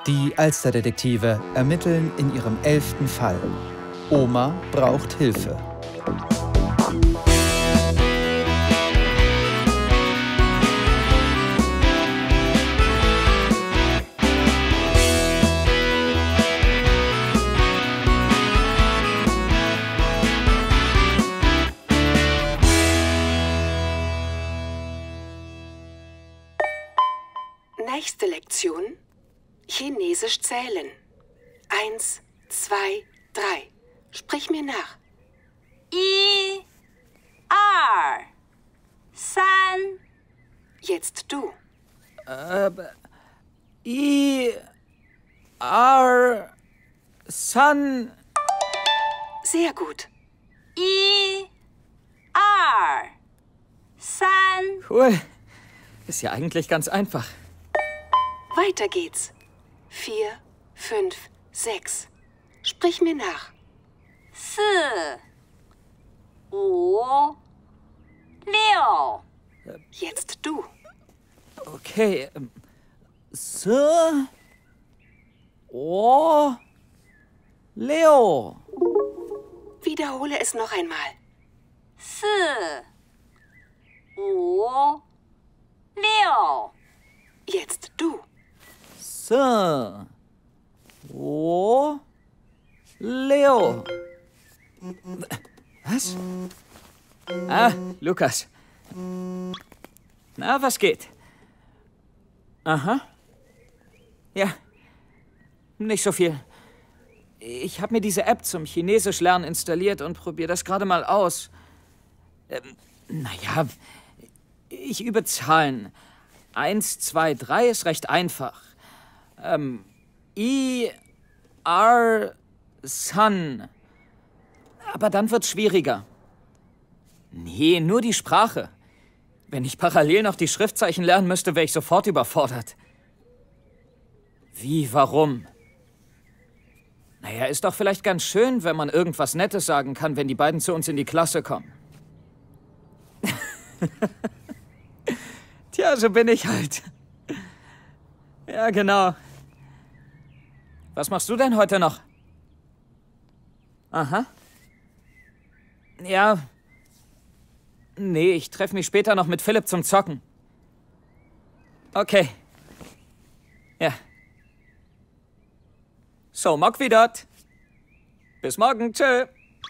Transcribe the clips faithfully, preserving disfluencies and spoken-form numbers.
Die Alsterdetektive ermitteln in ihrem elften Fall. Oma braucht Hilfe. Nächste Lektion: Chinesisch zählen. Eins, zwei, drei. Sprich mir nach. I,二, san. Jetzt du. Äh, I, R, San. Sehr gut. I,二, san. Cool. Ist ja eigentlich ganz einfach. Weiter geht's. Vier, fünf, sechs. Sprich mir nach. 四, 五, 六. Jetzt du. Okay. ähm, S, O, Leo. Wiederhole es noch einmal. 四, 五, 六. Jetzt du. S, O, Leo. Was? Ah, Lukas. Na, was geht? Aha. Ja. Nicht so viel. Ich habe mir diese App zum Chinesisch lernen installiert und probiere das gerade mal aus. Ähm, naja, ich übe Zahlen. Eins, zwei, drei ist recht einfach. Ähm, I, R, San. Aber dann wird's schwieriger. Nee, nur die Sprache. Wenn ich parallel noch die Schriftzeichen lernen müsste, wäre ich sofort überfordert. Wie, warum? Naja, ist doch vielleicht ganz schön, wenn man irgendwas Nettes sagen kann, wenn die beiden zu uns in die Klasse kommen. Tja, so bin ich halt. Ja, genau. Was machst du denn heute noch? Aha. Ja. Nee, ich treffe mich später noch mit Philipp zum Zocken. Okay. Ja. So, mag wieder. Bis morgen, tschö.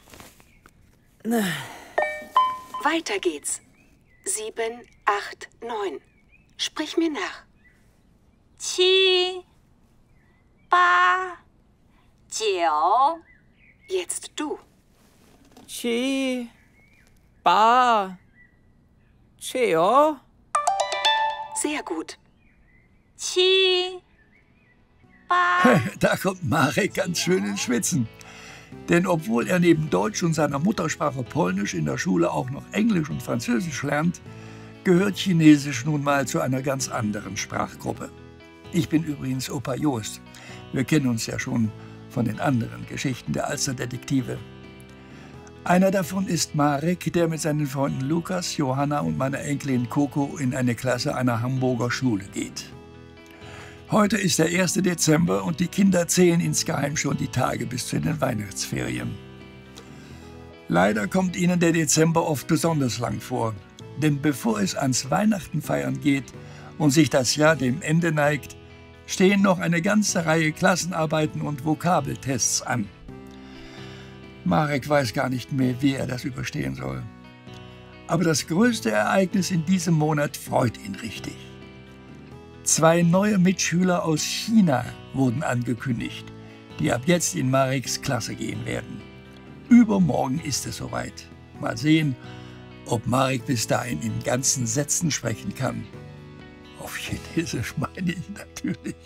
Weiter geht's. Sieben, acht, neun. Sprich mir nach. 七, 八, 九. Jetzt du. Chi, Ba, Cheo. Sehr gut. 七, 八. Da kommt Marek ganz schön ins Schwitzen. Denn obwohl er neben Deutsch und seiner Muttersprache Polnisch in der Schule auch noch Englisch und Französisch lernt, gehört Chinesisch nun mal zu einer ganz anderen Sprachgruppe. Ich bin übrigens Opa Jost. Wir kennen uns ja schon von den anderen Geschichten der Alsterdetektive. Einer davon ist Marek, der mit seinen Freunden Lukas, Johanna und meiner Enkelin Coco in eine Klasse einer Hamburger Schule geht. Heute ist der erste Dezember und die Kinder zählen insgeheim schon die Tage bis zu den Weihnachtsferien. Leider kommt ihnen der Dezember oft besonders lang vor, denn bevor es ans Weihnachtenfeiern geht und sich das Jahr dem Ende neigt, stehen noch eine ganze Reihe Klassenarbeiten und Vokabeltests an. Marek weiß gar nicht mehr, wie er das überstehen soll. Aber das größte Ereignis in diesem Monat freut ihn richtig. Zwei neue Mitschüler aus China wurden angekündigt, die ab jetzt in Mareks Klasse gehen werden. Übermorgen ist es soweit. Mal sehen, ob Marek bis dahin in ganzen Sätzen sprechen kann. Auf Chinesisch meine ich natürlich.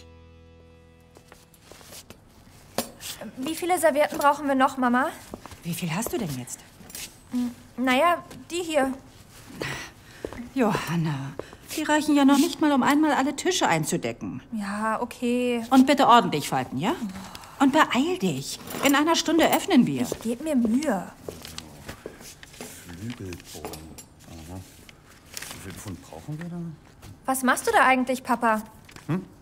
Wie viele Servietten brauchen wir noch, Mama? Wie viel hast du denn jetzt? Naja, die hier. Johanna, die reichen ja noch nicht mal, um einmal alle Tische einzudecken. Ja, okay. Und bitte ordentlich falten, ja? Und beeil dich. In einer Stunde öffnen wir. Ich gebe mir Mühe. Flügelbohnen. Aha. Wie viel Pfund brauchen wir da? Was machst du da eigentlich, Papa? Hm?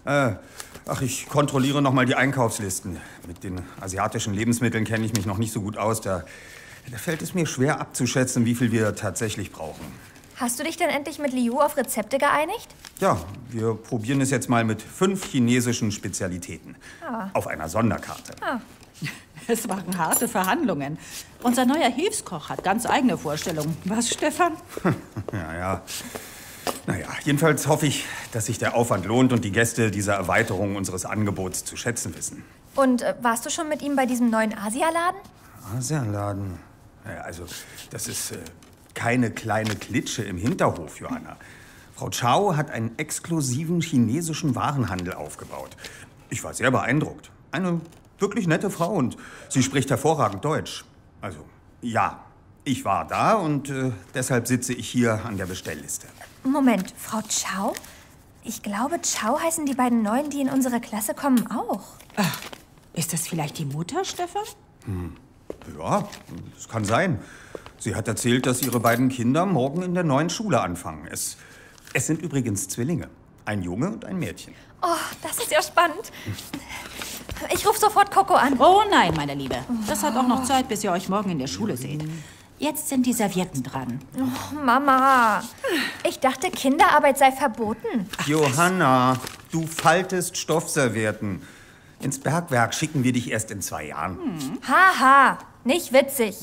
Äh, ach, ich kontrolliere noch mal die Einkaufslisten. Mit den asiatischen Lebensmitteln kenne ich mich noch nicht so gut aus. Da, da fällt es mir schwer abzuschätzen, wie viel wir tatsächlich brauchen. Hast du dich denn endlich mit Liu auf Rezepte geeinigt? Ja, wir probieren es jetzt mal mit fünf chinesischen Spezialitäten. Ah. Auf einer Sonderkarte. Ah. Es waren harte Verhandlungen. Unser neuer Hilfskoch hat ganz eigene Vorstellungen. Was, Stefan? Ja, ja. Naja, jedenfalls hoffe ich, dass sich der Aufwand lohnt und die Gäste diese Erweiterung unseres Angebots zu schätzen wissen. Und äh, warst du schon mit ihm bei diesem neuen Asialaden? Asialaden? Naja, also, das ist äh, keine kleine Klitsche im Hinterhof, Johanna. Frau Chow hat einen exklusiven chinesischen Warenhandel aufgebaut. Ich war sehr beeindruckt. Eine wirklich nette Frau und sie spricht hervorragend Deutsch. Also, ja, ich war da und äh, deshalb sitze ich hier an der Bestellliste. Moment, Frau Chow? Ich glaube, Chow heißen die beiden Neuen, die in unsere Klasse kommen, auch. Ach, ist das vielleicht die Mutter, Stefan? Hm. Ja, das kann sein. Sie hat erzählt, dass ihre beiden Kinder morgen in der neuen Schule anfangen. Es, es sind übrigens Zwillinge. Ein Junge und ein Mädchen. Oh, das ist ja spannend. Ich rufe sofort Coco an. Oh nein, meine Liebe. Das hat auch noch Zeit, bis ihr euch morgen in der Schule seht. Jetzt sind die Servietten dran. Oh, Mama, ich dachte, Kinderarbeit sei verboten. Ach, Johanna, du faltest Stoffservietten. Ins Bergwerk schicken wir dich erst in zwei Jahren. Hm. Haha, nicht witzig.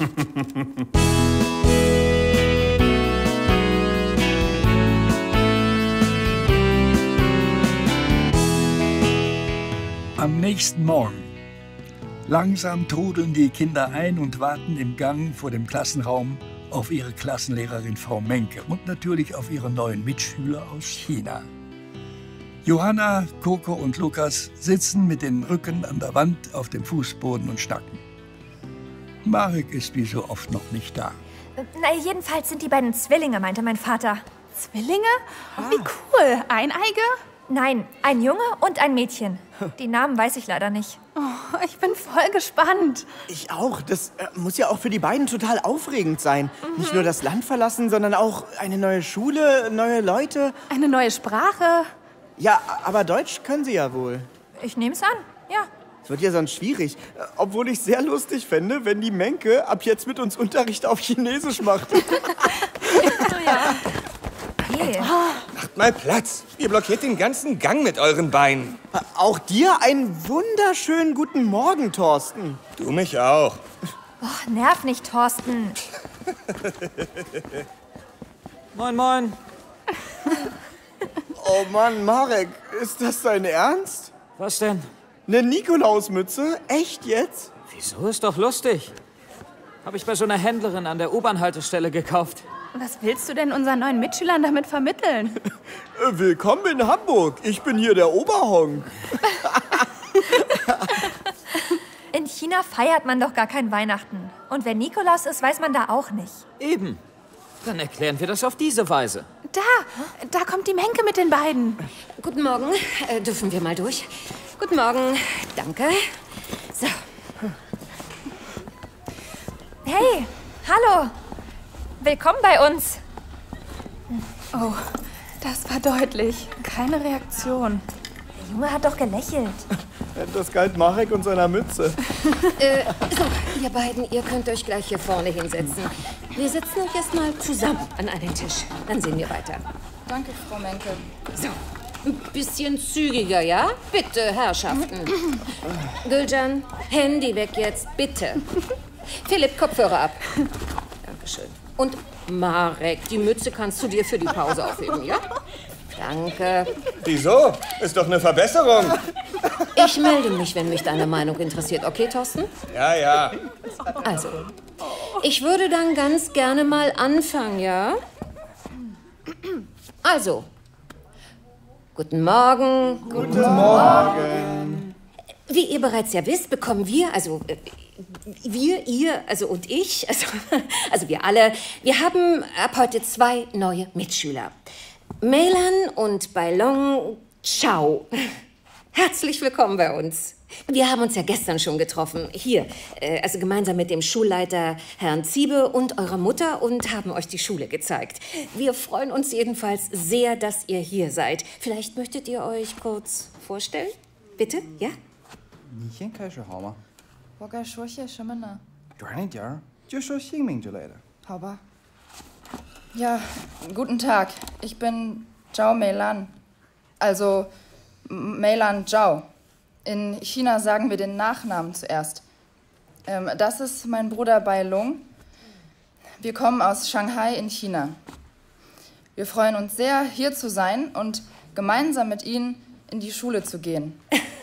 Am nächsten Morgen. Langsam trudeln die Kinder ein und warten im Gang vor dem Klassenraum auf ihre Klassenlehrerin Frau Menke und natürlich auf ihre neuen Mitschüler aus China. Johanna, Coco und Lukas sitzen mit den Rücken an der Wand auf dem Fußboden und schnacken. Marek ist wie so oft noch nicht da. Na, jedenfalls sind die beiden Zwillinge, meinte mein Vater. Zwillinge? Ah. Wie cool. Eineige? Nein, ein Junge und ein Mädchen. Die Namen weiß ich leider nicht. Oh, ich bin voll gespannt. Ich auch. Das äh, muss ja auch für die beiden total aufregend sein. Mhm. Nicht nur das Land verlassen, sondern auch eine neue Schule, neue Leute. Eine neue Sprache. Ja, aber Deutsch können sie ja wohl. Ich nehme es an, ja. Es wird ja sonst schwierig. Obwohl ich sehr lustig fände, wenn die Menke ab jetzt mit uns Unterricht auf Chinesisch macht. Ja. Hey. Macht mal Platz. Ihr blockiert den ganzen Gang mit euren Beinen. Auch dir einen wunderschönen guten Morgen, Thorsten. Du mich auch. Oh, nerv nicht, Thorsten. Moin, moin. Oh Mann, Marek, ist das dein Ernst? Was denn? Eine Nikolausmütze? Echt jetzt? Wieso? Ist doch lustig. Habe ich bei so einer Händlerin an der U-Bahn-Haltestelle gekauft. Was willst du denn unseren neuen Mitschülern damit vermitteln? Willkommen in Hamburg. Ich bin hier der Oberhonk. In China feiert man doch gar kein Weihnachten. Und wer Nikolaus ist, weiß man da auch nicht. Eben. Dann erklären wir das auf diese Weise. Da, da kommt die Menke mit den beiden. Guten Morgen. Äh, dürfen wir mal durch? Guten Morgen. Danke. So. Hey, hallo. Willkommen bei uns. Oh, das war deutlich. Keine Reaktion. Der Junge hat doch gelächelt. Das galt Marek und seiner Mütze. äh, so, ihr beiden, ihr könnt euch gleich hier vorne hinsetzen. Wir setzen euch erstmal zusammen an einen Tisch. Dann sehen wir weiter. Danke, Frau Menke. So, ein bisschen zügiger, ja? Bitte, Herrschaften. Gülcan, Handy weg jetzt, bitte. Philipp, Kopfhörer ab. Dankeschön. Und Marek, die Mütze kannst du dir für die Pause aufheben, ja? Danke. Wieso? Ist doch eine Verbesserung. Ich melde mich, wenn mich deine Meinung interessiert. Okay, Thorsten? Ja, ja. Also, ich würde dann ganz gerne mal anfangen, ja? Also, guten Morgen. Guten Morgen. Wie ihr bereits ja wisst, bekommen wir, also wir, ihr, also und ich, also, also wir alle, wir haben ab heute zwei neue Mitschüler. Meilan und Bailong Chow. Herzlich willkommen bei uns. Wir haben uns ja gestern schon getroffen. Hier, äh, also gemeinsam mit dem Schulleiter Herrn Ziebe und eurer Mutter und haben euch die Schule gezeigt. Wir freuen uns jedenfalls sehr, dass ihr hier seid. Vielleicht möchtet ihr euch kurz vorstellen? Bitte, ja? 你先开始好吗？ 我该说些什么呢？ 远一点儿，就说姓名之类的。 好吧。Ja, guten Tag. Ich bin Zhao Meilan. Also Meilan Zhao. In China sagen wir den Nachnamen zuerst. Ähm, das ist mein Bruder Bai Lung. Wir kommen aus Shanghai in China. Wir freuen uns sehr, hier zu sein und gemeinsam mit Ihnen in die Schule zu gehen.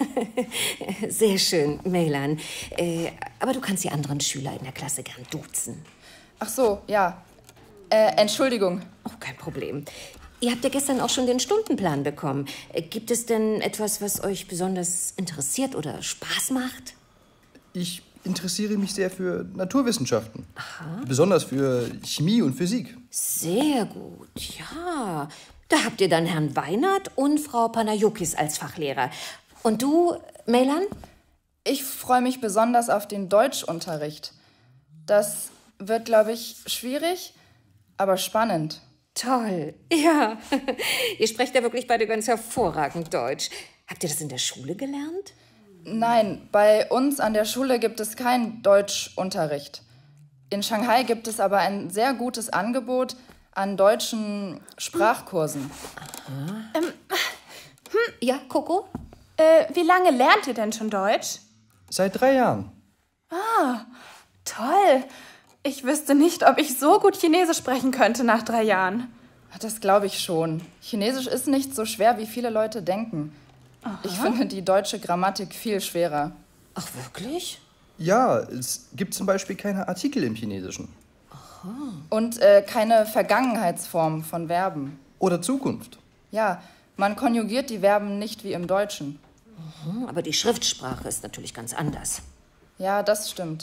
Sehr schön, Meilan. Äh, aber du kannst die anderen Schüler in der Klasse gern duzen. Ach so, ja. Äh, Entschuldigung. Oh, kein Problem. Ihr habt ja gestern auch schon den Stundenplan bekommen. Äh, gibt es denn etwas, was euch besonders interessiert oder Spaß macht? Ich interessiere mich sehr für Naturwissenschaften. Aha. Besonders für Chemie und Physik. Sehr gut, ja. Da habt ihr dann Herrn Weinert und Frau Panayokis als Fachlehrer. Und du, Meilan? Ich freue mich besonders auf den Deutschunterricht. Das wird, glaube ich, schwierig, aber spannend. Toll, ja. Ihr sprecht ja wirklich beide ganz hervorragend Deutsch. Habt ihr das in der Schule gelernt? Nein, bei uns an der Schule gibt es keinen Deutschunterricht. In Shanghai gibt es aber ein sehr gutes Angebot an deutschen Sprachkursen. Aha. Ähm, hm, ja, Coco? Äh, wie lange lernt ihr denn schon Deutsch? Seit drei Jahren. Ah, toll. Ich wüsste nicht, ob ich so gut Chinesisch sprechen könnte nach drei Jahren. Das glaube ich schon. Chinesisch ist nicht so schwer, wie viele Leute denken. Aha. Ich finde die deutsche Grammatik viel schwerer. Ach, wirklich? Ja, es gibt zum Beispiel keine Artikel im Chinesischen. Aha. Und äh, keine Vergangenheitsform von Verben. Oder Zukunft. Ja, man konjugiert die Verben nicht wie im Deutschen. Mhm, aber die Schriftsprache ist natürlich ganz anders. Ja, das stimmt.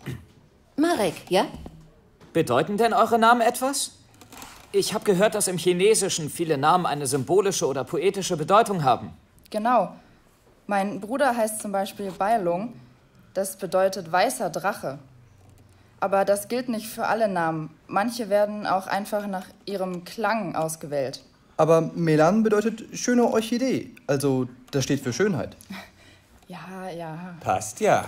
Marek, ja? Bedeuten denn eure Namen etwas? Ich habe gehört, dass im Chinesischen viele Namen eine symbolische oder poetische Bedeutung haben. Genau. Mein Bruder heißt zum Beispiel Bai Lung. Das bedeutet weißer Drache. Aber das gilt nicht für alle Namen. Manche werden auch einfach nach ihrem Klang ausgewählt. Aber Meilan bedeutet schöne Orchidee. Also, das steht für Schönheit. Ja, ja. Passt ja.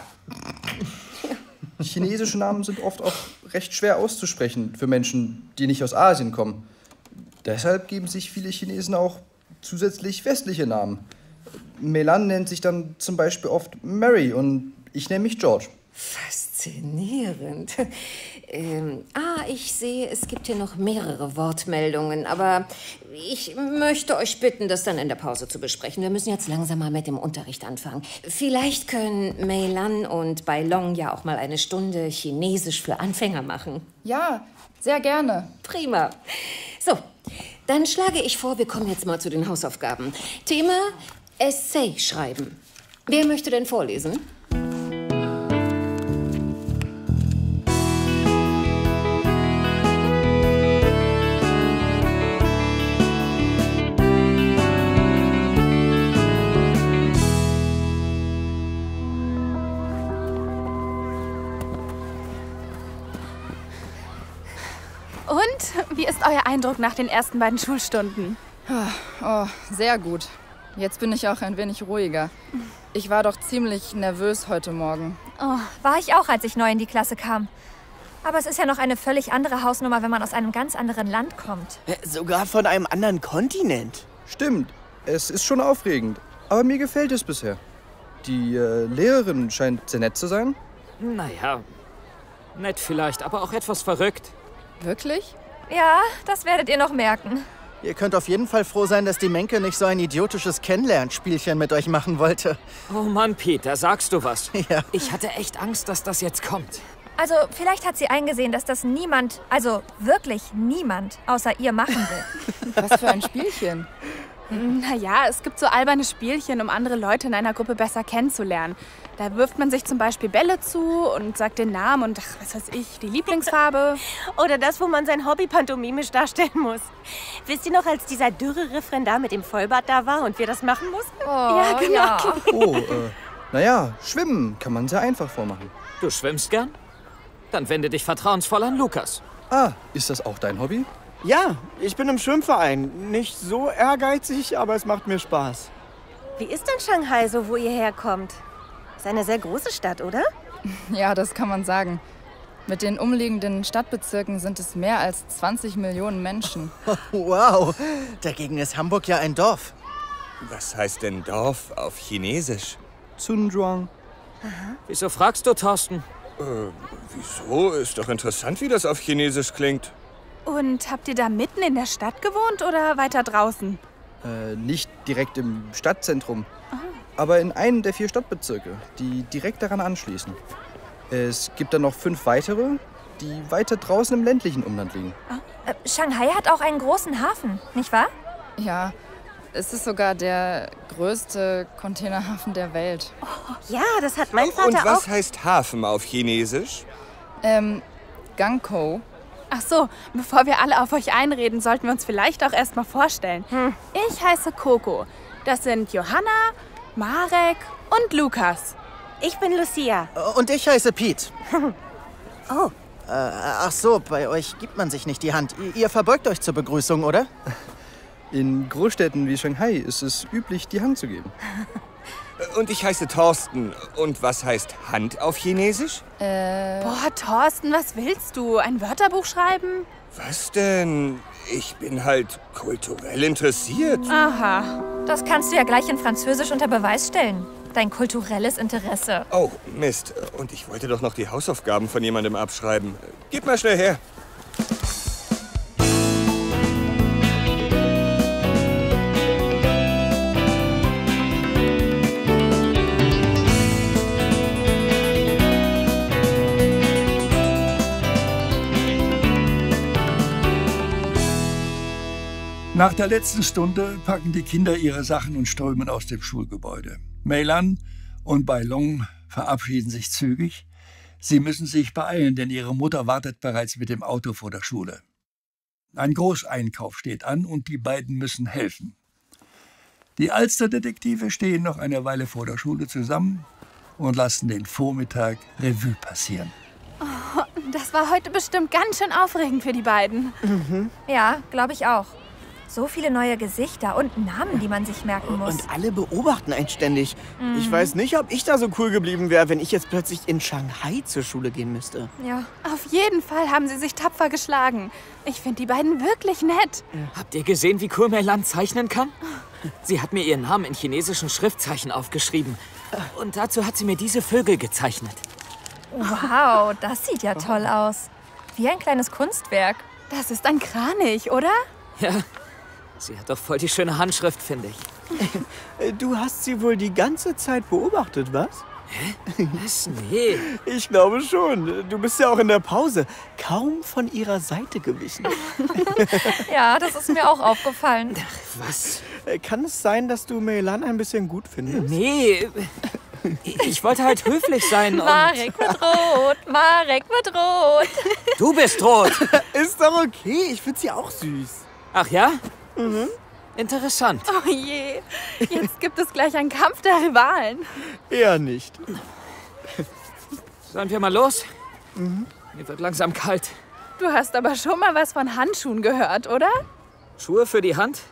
Chinesische Namen sind oft auch recht schwer auszusprechen für Menschen, die nicht aus Asien kommen. Deshalb geben sich viele Chinesen auch zusätzlich westliche Namen. Meilan nennt sich dann zum Beispiel oft Mary und ich nenne mich George. Faszinierend. Ähm, ah, ich sehe, es gibt hier noch mehrere Wortmeldungen, aber ich möchte euch bitten, das dann in der Pause zu besprechen. Wir müssen jetzt langsam mal mit dem Unterricht anfangen. Vielleicht können Meilan und Bai Lung ja auch mal eine Stunde Chinesisch für Anfänger machen. Ja, sehr gerne. Prima. So, dann schlage ich vor, wir kommen jetzt mal zu den Hausaufgaben. Thema Essay schreiben. Wer möchte denn vorlesen? Und wie ist euer Eindruck nach den ersten beiden Schulstunden? Oh, sehr gut. Jetzt bin ich auch ein wenig ruhiger. Ich war doch ziemlich nervös heute Morgen. Oh, war ich auch, als ich neu in die Klasse kam. Aber es ist ja noch eine völlig andere Hausnummer, wenn man aus einem ganz anderen Land kommt. Sogar von einem anderen Kontinent. Stimmt, es ist schon aufregend. Aber mir gefällt es bisher. Die äh, Lehrerin scheint sehr nett zu sein. Naja, nett vielleicht, aber auch etwas verrückt. Wirklich? Ja, das werdet ihr noch merken. Ihr könnt auf jeden Fall froh sein, dass die Menke nicht so ein idiotisches Kennenlernspielchen mit euch machen wollte. Oh Mann, Peter, sagst du was? Ja. Ich hatte echt Angst, dass das jetzt kommt. Also, vielleicht hat sie eingesehen, dass das niemand, also wirklich niemand, außer ihr machen will. Was für ein Spielchen? Naja, es gibt so alberne Spielchen, um andere Leute in einer Gruppe besser kennenzulernen. Da wirft man sich zum Beispiel Bälle zu und sagt den Namen und, ach, was weiß ich, die Lieblingsfarbe. Oder das, wo man sein Hobby pantomimisch darstellen muss. Wisst ihr noch, als dieser dürre Referendar mit dem Vollbart da war und wir das machen mussten? Oh, ja, genau. ja. Oh, äh, naja, schwimmen kann man sehr einfach vormachen. Du schwimmst gern? Dann wende dich vertrauensvoll an Lukas. Ah, ist das auch dein Hobby? Ja, ich bin im Schwimmverein. Nicht so ehrgeizig, aber es macht mir Spaß. Wie ist denn Shanghai so, wo ihr herkommt? Ist eine sehr große Stadt, oder? Ja, das kann man sagen. Mit den umliegenden Stadtbezirken sind es mehr als zwanzig Millionen Menschen. Wow, dagegen ist Hamburg ja ein Dorf. Was heißt denn Dorf auf Chinesisch? Zunzhuang. Wieso fragst du, Thorsten? Äh, wieso? Ist doch interessant, wie das auf Chinesisch klingt. Und habt ihr da mitten in der Stadt gewohnt oder weiter draußen? Äh, nicht direkt im Stadtzentrum, aber in einem der vier Stadtbezirke, die direkt daran anschließen. Es gibt dann noch fünf weitere, die weiter draußen im ländlichen Umland liegen. Äh, Shanghai hat auch einen großen Hafen, nicht wahr? Ja, es ist sogar der größte Containerhafen der Welt. Ja, das hat mein Vater Und auch. was heißt Hafen auf Chinesisch? Ähm, Gangkou. Ach so, bevor wir alle auf euch einreden, sollten wir uns vielleicht auch erst mal vorstellen. Hm. Ich heiße Coco. Das sind Johanna, Marek und Lukas. Ich bin Lucia. Und ich heiße Pete. Oh. Äh, ach so, bei euch gibt man sich nicht die Hand. Ihr, ihr verbeugt euch zur Begrüßung, oder? In Großstädten wie Shanghai ist es üblich, die Hand zu geben. Und ich heiße Thorsten. Und was heißt Hand auf Chinesisch? Äh, Boah, Thorsten, was willst du? Ein Wörterbuch schreiben? Was denn? Ich bin halt kulturell interessiert. Aha. Das kannst du ja gleich in Französisch unter Beweis stellen. Dein kulturelles Interesse. Oh, Mist. Und ich wollte doch noch die Hausaufgaben von jemandem abschreiben. Gib mal schnell her. Nach der letzten Stunde packen die Kinder ihre Sachen und strömen aus dem Schulgebäude. Meilan und Bai Long verabschieden sich zügig. Sie müssen sich beeilen, denn ihre Mutter wartet bereits mit dem Auto vor der Schule. Ein Großeinkauf steht an und die beiden müssen helfen. Die Alsterdetektive stehen noch eine Weile vor der Schule zusammen und lassen den Vormittag Revue passieren. Oh, das war heute bestimmt ganz schön aufregend für die beiden. Mhm. Ja, glaube ich auch. So viele neue Gesichter und Namen, die man sich merken muss. Und alle beobachten einen ständig. Mhm. Ich weiß nicht, ob ich da so cool geblieben wäre, wenn ich jetzt plötzlich in Shanghai zur Schule gehen müsste. Ja. Auf jeden Fall haben sie sich tapfer geschlagen. Ich finde die beiden wirklich nett. Habt ihr gesehen, wie cool Meilan zeichnen kann? Sie hat mir ihren Namen in chinesischen Schriftzeichen aufgeschrieben. Und dazu hat sie mir diese Vögel gezeichnet. Wow, das sieht ja toll aus. Wie ein kleines Kunstwerk. Das ist ein Kranich, oder? Ja, sie hat doch voll die schöne Handschrift, finde ich. Du hast sie wohl die ganze Zeit beobachtet, was? Hä? Was? Nee. Ich glaube schon. Du bist ja auch in der Pause kaum von ihrer Seite gewichen. Ja, das ist mir auch aufgefallen. Ach, was? Kann es sein, dass du Meilan ein bisschen gut findest? Nee. Ich wollte halt höflich sein und... Marek wird rot, Marek wird rot. Du bist rot. Ist doch okay, ich finde sie auch süß. Ach ja? Mhm. Interessant. Oh je, jetzt gibt es gleich einen Kampf der Rivalen. Eher nicht. Sollen wir mal los? Mhm. Mir wird langsam kalt. Du hast aber schon mal was von Handschuhen gehört, oder? Schuhe für die Hand?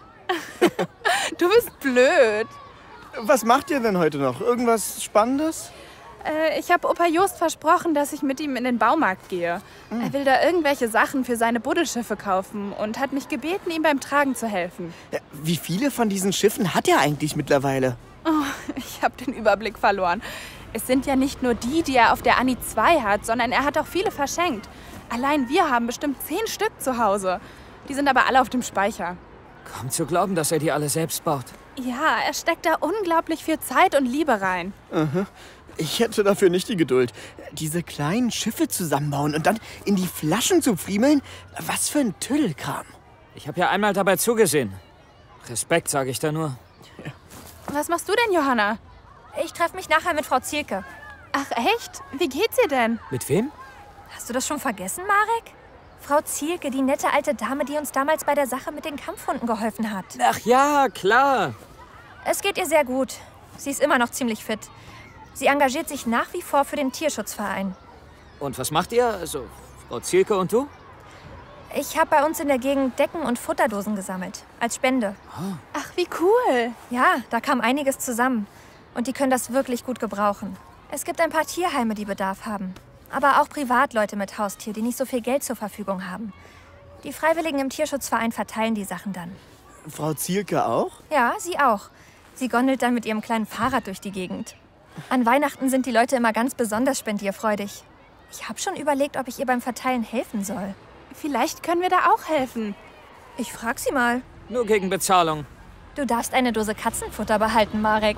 Du bist blöd. Was macht ihr denn heute noch? Irgendwas Spannendes? Äh, ich habe Opa Jost versprochen, dass ich mit ihm in den Baumarkt gehe. Mhm. Er will da irgendwelche Sachen für seine Buddelschiffe kaufen und hat mich gebeten, ihm beim Tragen zu helfen. Ja, wie viele von diesen Schiffen hat er eigentlich mittlerweile? Oh, ich habe den Überblick verloren. Es sind ja nicht nur die, die er auf der Annie zwei hat, sondern er hat auch viele verschenkt. Allein wir haben bestimmt zehn Stück zu Hause. Die sind aber alle auf dem Speicher. Kaum zu glauben, dass er die alle selbst baut. Ja, er steckt da unglaublich viel Zeit und Liebe rein. Aha. Ich hätte dafür nicht die Geduld. Diese kleinen Schiffe zusammenbauen und dann in die Flaschen zu friemeln, was für ein Tüddelkram. Ich habe ja einmal dabei zugesehen. Respekt, sage ich da nur. Was machst du denn, Johanna? Ich treffe mich nachher mit Frau Zielke. Ach echt? Wie geht's ihr denn? Mit wem? Hast du das schon vergessen, Marek? Frau Zielke, die nette alte Dame, die uns damals bei der Sache mit den Kampfhunden geholfen hat. Ach ja, klar. Es geht ihr sehr gut. Sie ist immer noch ziemlich fit. Sie engagiert sich nach wie vor für den Tierschutzverein. Und was macht ihr? Also, Frau Zielke und du? Ich habe bei uns in der Gegend Decken und Futterdosen gesammelt. Als Spende. Ach, wie cool. Ja, da kam einiges zusammen. Und die können das wirklich gut gebrauchen. Es gibt ein paar Tierheime, die Bedarf haben. Aber auch Privatleute mit Haustier, die nicht so viel Geld zur Verfügung haben. Die Freiwilligen im Tierschutzverein verteilen die Sachen dann. Frau Zielke auch? Ja, sie auch. Sie gondelt dann mit ihrem kleinen Fahrrad durch die Gegend. An Weihnachten sind die Leute immer ganz besonders spendierfreudig. Ich habe schon überlegt, ob ich ihr beim Verteilen helfen soll. Vielleicht können wir da auch helfen. Ich frag sie mal. Nur gegen Bezahlung. Du darfst eine Dose Katzenfutter behalten, Marek.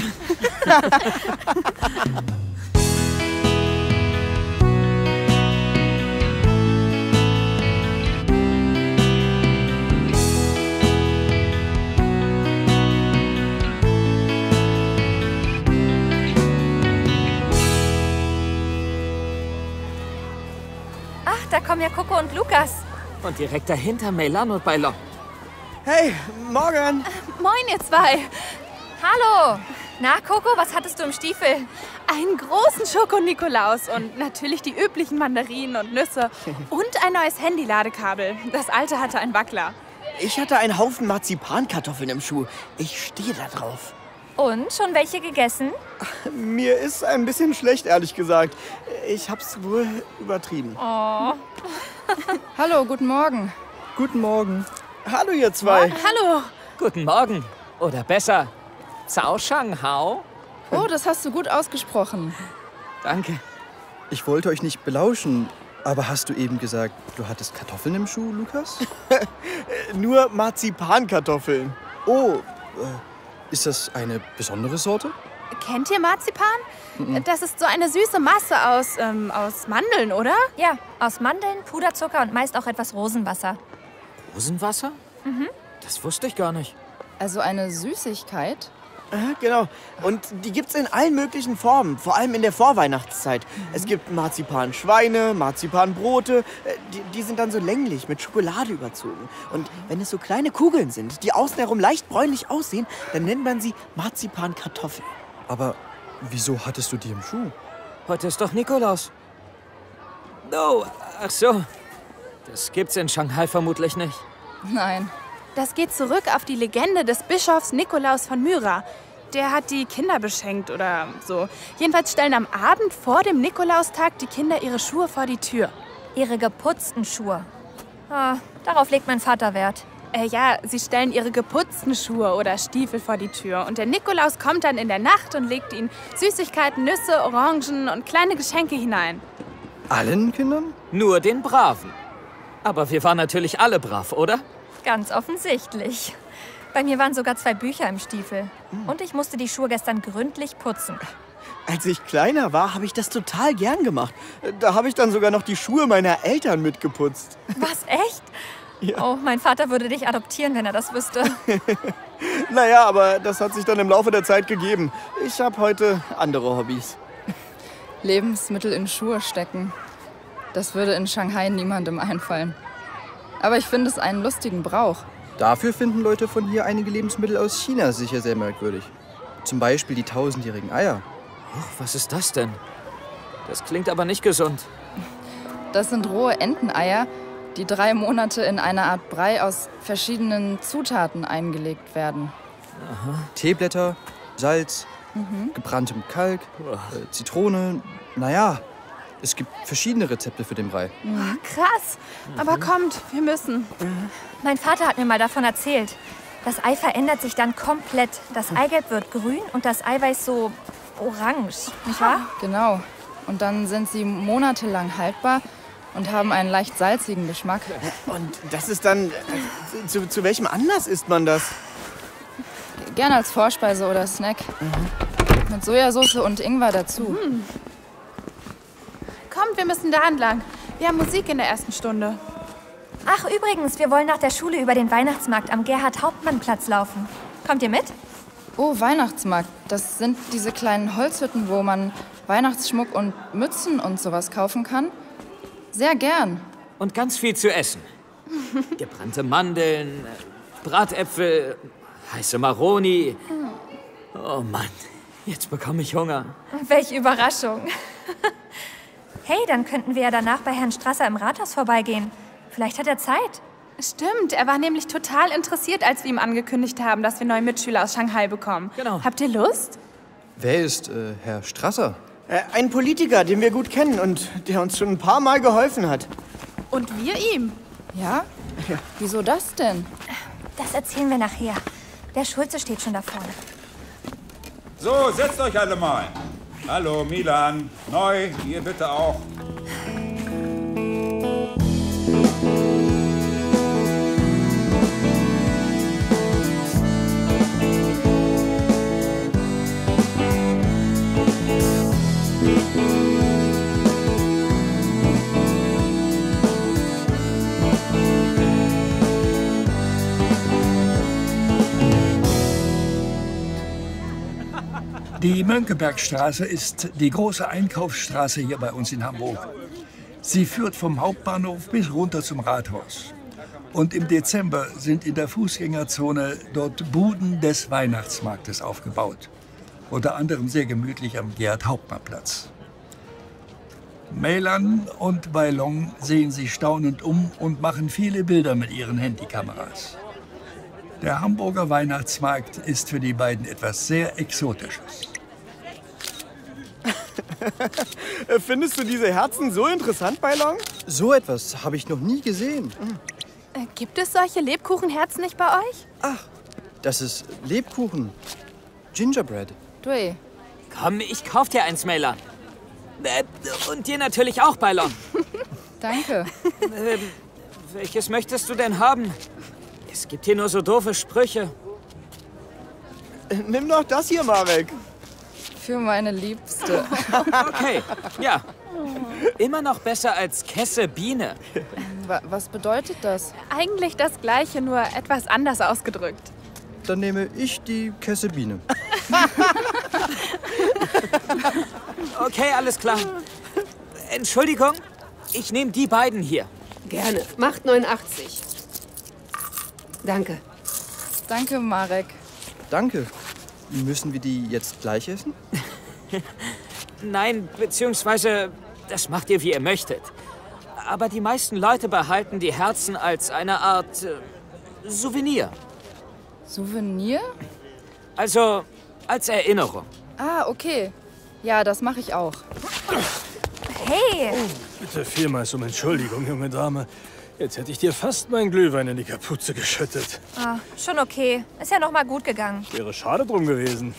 Ach, da kommen ja Coco und Lukas. Und direkt dahinter Meylan und Bailon. Hey, morgen. Moin, ihr zwei. Hallo. Na, Coco, was hattest du im Stiefel? Einen großen Schoko-Nikolaus und natürlich die üblichen Mandarinen und Nüsse. Und ein neues Handy-Ladekabel. Das alte hatte einen Wackler. Ich hatte einen Haufen Marzipankartoffeln im Schuh. Ich stehe da drauf. Und, schon welche gegessen? Mir ist ein bisschen schlecht, ehrlich gesagt. Ich hab's wohl übertrieben. Oh. Hallo, guten Morgen. Guten Morgen. Hallo, ihr zwei. Hallo. Guten Morgen. Oder besser, Zhao Shang Hao. Oh, das hast du gut ausgesprochen. Danke. Ich wollte euch nicht belauschen, aber hast du eben gesagt, du hattest Kartoffeln im Schuh, Lukas? Nur Marzipankartoffeln. Oh, äh, ist das eine besondere Sorte? Kennt ihr Marzipan? Das ist so eine süße Masse aus, ähm, aus Mandeln, oder? Ja, aus Mandeln, Puderzucker und meist auch etwas Rosenwasser. Rosenwasser? Mhm. Das wusste ich gar nicht. Also eine Süßigkeit? Äh, genau. Und die gibt's in allen möglichen Formen, vor allem in der Vorweihnachtszeit. Mhm. Es gibt Marzipanschweine, Marzipanbrote. Äh, die, die sind dann so länglich, mit Schokolade überzogen. Und wenn es so kleine Kugeln sind, die außen herum leicht bräunlich aussehen, dann nennt man sie Marzipankartoffeln. Aber wieso hattest du die im Schuh? Heute ist doch Nikolaus. Oh, ach so. Das gibt's in Shanghai vermutlich nicht. Nein. Das geht zurück auf die Legende des Bischofs Nikolaus von Myra. Der hat die Kinder beschenkt oder so. Jedenfalls stellen am Abend vor dem Nikolaustag die Kinder ihre Schuhe vor die Tür. Ihre geputzten Schuhe. Ah, darauf legt mein Vater Wert. Äh, ja, sie stellen ihre geputzten Schuhe oder Stiefel vor die Tür. Und der Nikolaus kommt dann in der Nacht und legt ihnen Süßigkeiten, Nüsse, Orangen und kleine Geschenke hinein. Allen Kindern? Nur den Braven. Aber wir waren natürlich alle brav, oder? Ganz offensichtlich. Bei mir waren sogar zwei Bücher im Stiefel. Und ich musste die Schuhe gestern gründlich putzen. Als ich kleiner war, habe ich das total gern gemacht. Da habe ich dann sogar noch die Schuhe meiner Eltern mitgeputzt. Was, echt? Ja. Oh, mein Vater würde dich adoptieren, wenn er das wüsste. Naja, aber das hat sich dann im Laufe der Zeit gegeben. Ich habe heute andere Hobbys. Lebensmittel in Schuhe stecken. Das würde in Shanghai niemandem einfallen. Aber ich finde es einen lustigen Brauch. Dafür finden Leute von hier einige Lebensmittel aus China sicher sehr merkwürdig. Zum Beispiel die tausendjährigen Eier. Och, was ist das denn? Das klingt aber nicht gesund. Das sind rohe Enteneier, die drei Monate in einer Art Brei aus verschiedenen Zutaten eingelegt werden. Aha. Teeblätter, Salz, Mhm. gebranntem Kalk, äh, Zitrone. Naja, es gibt verschiedene Rezepte für den Brei. Mhm. Krass. Aber kommt, wir müssen. Mein Vater hat mir mal davon erzählt. Das Ei verändert sich dann komplett. Das Eigelb wird grün und das Eiweiß so orange, nicht wahr? Genau. Und dann sind sie monatelang haltbar und haben einen leicht salzigen Geschmack. Und das ist dann... Äh, zu, zu welchem Anlass isst man das? Gern als Vorspeise oder Snack. Mhm. Mit Sojasauce und Ingwer dazu. Mhm. Kommt, wir müssen da entlang. Wir haben Musik in der ersten Stunde. Ach, übrigens, wir wollen nach der Schule über den Weihnachtsmarkt am Gerhard-Hauptmann-Platz laufen. Kommt ihr mit? Oh, Weihnachtsmarkt. Das sind diese kleinen Holzhütten, wo man Weihnachtsschmuck und Mützen und sowas kaufen kann. Sehr gern. Und ganz viel zu essen. Gebrannte Mandeln, Bratäpfel, heiße Maroni. Oh Mann, jetzt bekomme ich Hunger. Welche Überraschung. Hey, dann könnten wir ja danach bei Herrn Strasser im Rathaus vorbeigehen. Vielleicht hat er Zeit. Stimmt, er war nämlich total interessiert, als wir ihm angekündigt haben, dass wir neue Mitschüler aus Shanghai bekommen. Genau. Habt ihr Lust? Wer ist äh, Herr Strasser? Äh, ein Politiker, den wir gut kennen und der uns schon ein paar Mal geholfen hat. Und wir ihm. Ja? Ja. Wieso das denn? Das erzählen wir nachher. Der Schulze steht schon da vorne. So, setzt euch alle mal. Hallo, Milan. Neu, ihr bitte auch. Die Mönckebergstraße ist die große Einkaufsstraße hier bei uns in Hamburg. Sie führt vom Hauptbahnhof bis runter zum Rathaus. Und im Dezember sind in der Fußgängerzone dort Buden des Weihnachtsmarktes aufgebaut. Unter anderem sehr gemütlich am Gerhard-Hauptmann-Platz. Meylan und Weilong sehen sich staunend um und machen viele Bilder mit ihren Handykameras. Der Hamburger Weihnachtsmarkt ist für die beiden etwas sehr Exotisches. Findest du diese Herzen so interessant, Weilong? So etwas habe ich noch nie gesehen. Äh, gibt es solche Lebkuchenherzen nicht bei euch? Ach, das ist Lebkuchen. Gingerbread. Dui. Komm, ich kauf dir eins, Meylan. Äh, und dir natürlich auch, Weilong. Danke. Ähm, welches möchtest du denn haben? Es gibt hier nur so doofe Sprüche. Nimm doch das hier, Marek. Für meine Liebste. Okay, ja. Immer noch besser als Kesse Biene. Was bedeutet das? Eigentlich das Gleiche, nur etwas anders ausgedrückt. Dann nehme ich die Kessebiene. Okay, alles klar. Entschuldigung, ich nehme die beiden hier. Gerne. Macht neunundachtzig. Danke. Danke, Marek. Danke. Müssen wir die jetzt gleich essen? Nein, beziehungsweise, das macht ihr, wie ihr möchtet. Aber die meisten Leute behalten die Herzen als eine Art äh, Souvenir. Souvenir? Also, als Erinnerung. Ah, okay. Ja, das mache ich auch. Hey! Oh, bitte vielmals um Entschuldigung, junge Dame. Jetzt hätte ich dir fast meinen Glühwein in die Kapuze geschüttet. Ah, schon okay. Ist ja noch mal gut gegangen. Wäre schade drum gewesen.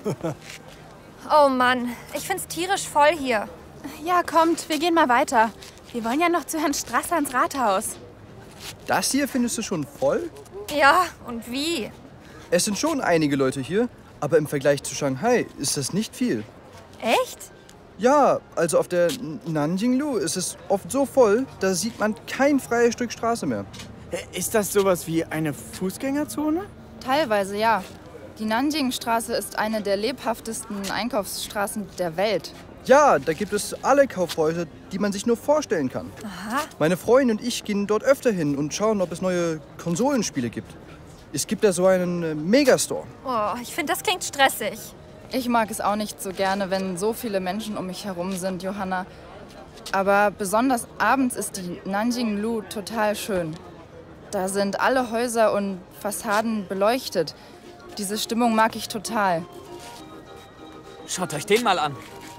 Oh Mann, ich find's tierisch voll hier. Ja, kommt, wir gehen mal weiter. Wir wollen ja noch zu Herrn Strasser ins Rathaus. Das hier findest du schon voll? Ja, und wie? Es sind schon einige Leute hier, aber im Vergleich zu Shanghai ist das nicht viel. Echt? Ja, also auf der Nanjinglu ist es oft so voll, da sieht man kein freies Stück Straße mehr. Ist das sowas wie eine Fußgängerzone? Teilweise, ja. Die Nanjingstraße ist eine der lebhaftesten Einkaufsstraßen der Welt. Ja, da gibt es alle Kaufhäuser, die man sich nur vorstellen kann. Aha. Meine Freundin und ich gehen dort öfter hin und schauen, ob es neue Konsolenspiele gibt. Es gibt da so einen äh, Megastore. Oh, ich finde, das klingt stressig. Ich mag es auch nicht so gerne, wenn so viele Menschen um mich herum sind, Johanna. Aber besonders abends ist die Nanjinglu total schön. Da sind alle Häuser und Fassaden beleuchtet. Diese Stimmung mag ich total. Schaut euch den mal an.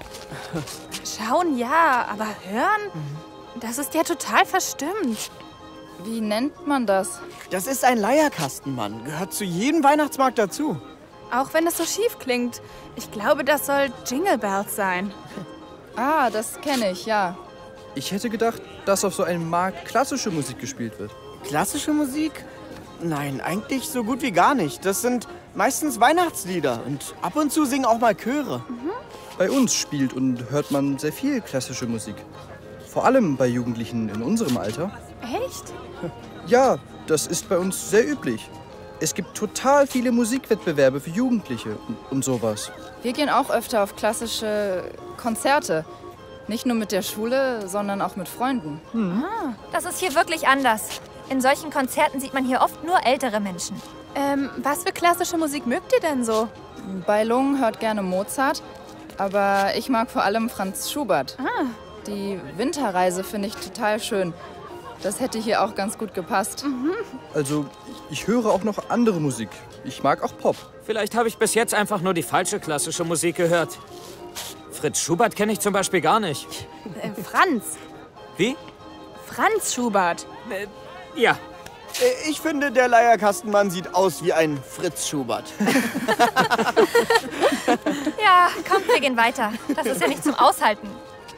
Schauen ja, aber hören? Das ist ja total verstimmt. Wie nennt man das? Das ist ein Leierkasten, Mann. Gehört zu jedem Weihnachtsmarkt dazu. Auch wenn es so schief klingt. Ich glaube, das soll Jingle Bells sein. Ah, das kenne ich, ja. Ich hätte gedacht, dass auf so einem Markt klassische Musik gespielt wird. Klassische Musik? Nein, eigentlich so gut wie gar nicht. Das sind meistens Weihnachtslieder und ab und zu singen auch mal Chöre. Mhm. Bei uns spielt und hört man sehr viel klassische Musik. Vor allem bei Jugendlichen in unserem Alter. Echt? Ja, das ist bei uns sehr üblich. Es gibt total viele Musikwettbewerbe für Jugendliche und, und sowas. Wir gehen auch öfter auf klassische Konzerte. Nicht nur mit der Schule, sondern auch mit Freunden. Hm. Ah, das ist hier wirklich anders. In solchen Konzerten sieht man hier oft nur ältere Menschen. Ähm, was für klassische Musik mögt ihr denn so? Bei Lung hört gerne Mozart, aber ich mag vor allem Franz Schubert. Ah. Die Winterreise finde ich total schön. Das hätte hier auch ganz gut gepasst. Mhm. Also, ich höre auch noch andere Musik. Ich mag auch Pop. Vielleicht habe ich bis jetzt einfach nur die falsche klassische Musik gehört. Fritz Schubert kenne ich zum Beispiel gar nicht. Äh, Franz. Wie? Franz Schubert. Äh, ja. Ich finde, der Leierkastenmann sieht aus wie ein Fritz Schubert. Ja, kommt, wir gehen weiter. Das ist ja nicht zum Aushalten.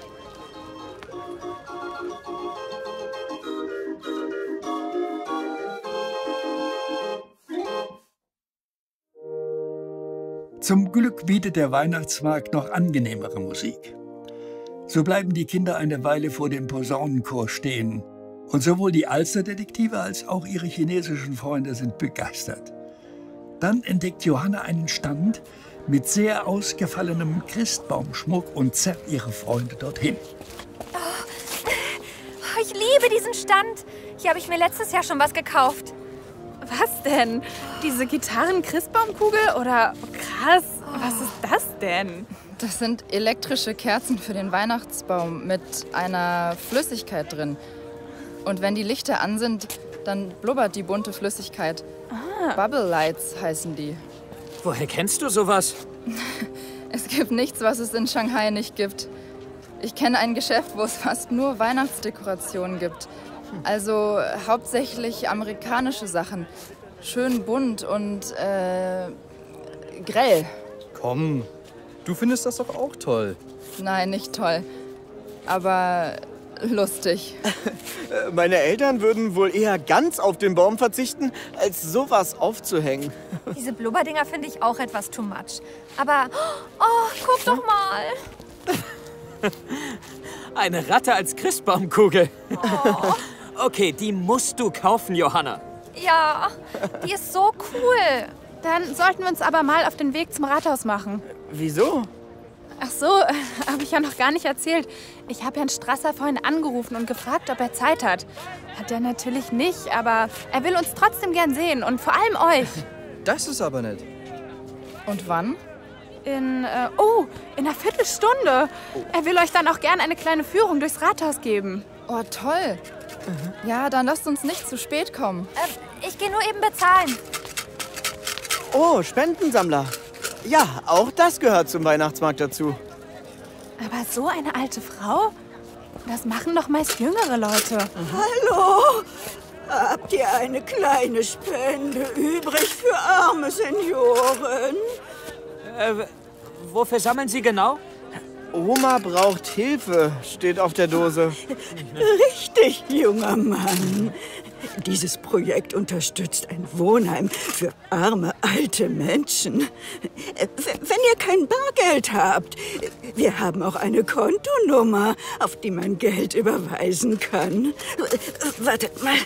Zum Glück bietet der Weihnachtsmarkt noch angenehmere Musik. So bleiben die Kinder eine Weile vor dem Posaunenchor stehen. Und sowohl die Alsterdetektive als auch ihre chinesischen Freunde sind begeistert. Dann entdeckt Johanna einen Stand mit sehr ausgefallenem Christbaumschmuck und zerrt ihre Freunde dorthin. Oh, ich liebe diesen Stand. Hier habe ich mir letztes Jahr schon was gekauft. Was denn? Diese Gitarren-Christbaumkugel? Oder krass, was ist das denn? Das sind elektrische Kerzen für den Weihnachtsbaum mit einer Flüssigkeit drin. Und wenn die Lichter an sind, dann blubbert die bunte Flüssigkeit. Ah. Bubble Lights heißen die. Woher kennst du sowas? Es gibt nichts, was es in Shanghai nicht gibt. Ich kenne ein Geschäft, wo es fast nur Weihnachtsdekorationen gibt. Also hauptsächlich amerikanische Sachen. Schön bunt und äh, grell. Komm, du findest das doch auch toll. Nein, nicht toll. Aber lustig. Meine Eltern würden wohl eher ganz auf den Baum verzichten, als sowas aufzuhängen. Diese Blubberdinger finde ich auch etwas too much. Aber, oh, guck doch mal. Eine Ratte als Christbaumkugel. Oh. Okay, die musst du kaufen, Johanna. Ja, die ist so cool. Dann sollten wir uns aber mal auf den Weg zum Rathaus machen. Wieso? Ach so, habe ich ja noch gar nicht erzählt. Ich habe Herrn Strasser vorhin angerufen und gefragt, ob er Zeit hat. Hat er natürlich nicht, aber er will uns trotzdem gern sehen und vor allem euch. Das ist aber nett. Und wann? In, äh, oh, in einer Viertelstunde. Er will euch dann auch gern eine kleine Führung durchs Rathaus geben. Oh, toll. Mhm. Ja, dann lasst uns nicht zu spät kommen. Äh, ich gehe nur eben bezahlen. Oh, Spendensammler. Ja, auch das gehört zum Weihnachtsmarkt dazu. Aber so eine alte Frau? Das machen doch meist jüngere Leute. Hallo? Habt ihr eine kleine Spende übrig für arme Senioren? Äh, wofür sammeln Sie genau? Oma braucht Hilfe, steht auf der Dose. Richtig, junger Mann. Dieses Projekt unterstützt ein Wohnheim für arme, alte Menschen. Wenn ihr kein Bargeld habt, wir haben auch eine Kontonummer, auf die man Geld überweisen kann. Wartet mal.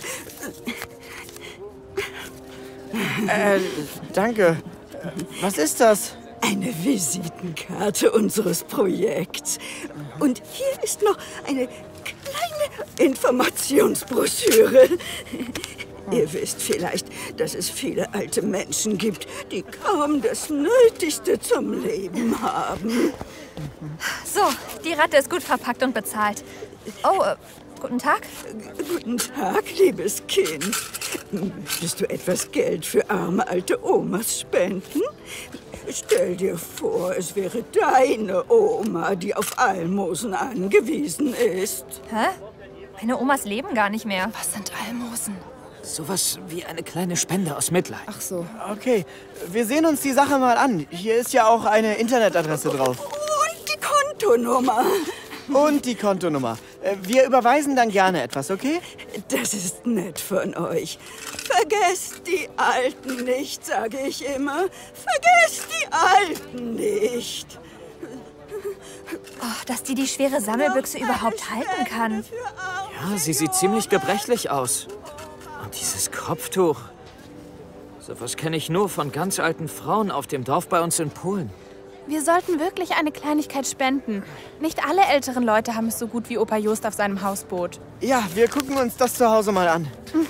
Äh, danke. Was ist das? Eine Visitenkarte unseres Projekts. Und hier ist noch eine kleine Informationsbroschüre. Ihr wisst vielleicht, dass es viele alte Menschen gibt, die kaum das Nötigste zum Leben haben. So, die Ratte ist gut verpackt und bezahlt. Oh, äh, guten Tag. Guten Tag, liebes Kind. Möchtest du etwas Geld für arme alte Omas spenden? Stell dir vor, es wäre deine Oma, die auf Almosen angewiesen ist. Hä? Meine Omas leben gar nicht mehr. Was sind Almosen? Sowas wie eine kleine Spende aus Mitleid. Ach so. Okay, wir sehen uns die Sache mal an. Hier ist ja auch eine Internetadresse drauf. Und die Kontonummer. Und die Kontonummer. Wir überweisen dann gerne etwas, okay? Das ist nett von euch. Vergesst die Alten nicht, sage ich immer. Vergesst die Alten nicht. Oh, dass die die schwere Sammelbüchse überhaupt halten kann. Ja, sie sieht ziemlich gebrechlich aus. Und dieses Kopftuch. Sowas kenne ich nur von ganz alten Frauen auf dem Dorf bei uns in Polen. Wir sollten wirklich eine Kleinigkeit spenden. Nicht alle älteren Leute haben es so gut wie Opa Jost auf seinem Hausboot. Ja, wir gucken uns das zu Hause mal an. Mhm.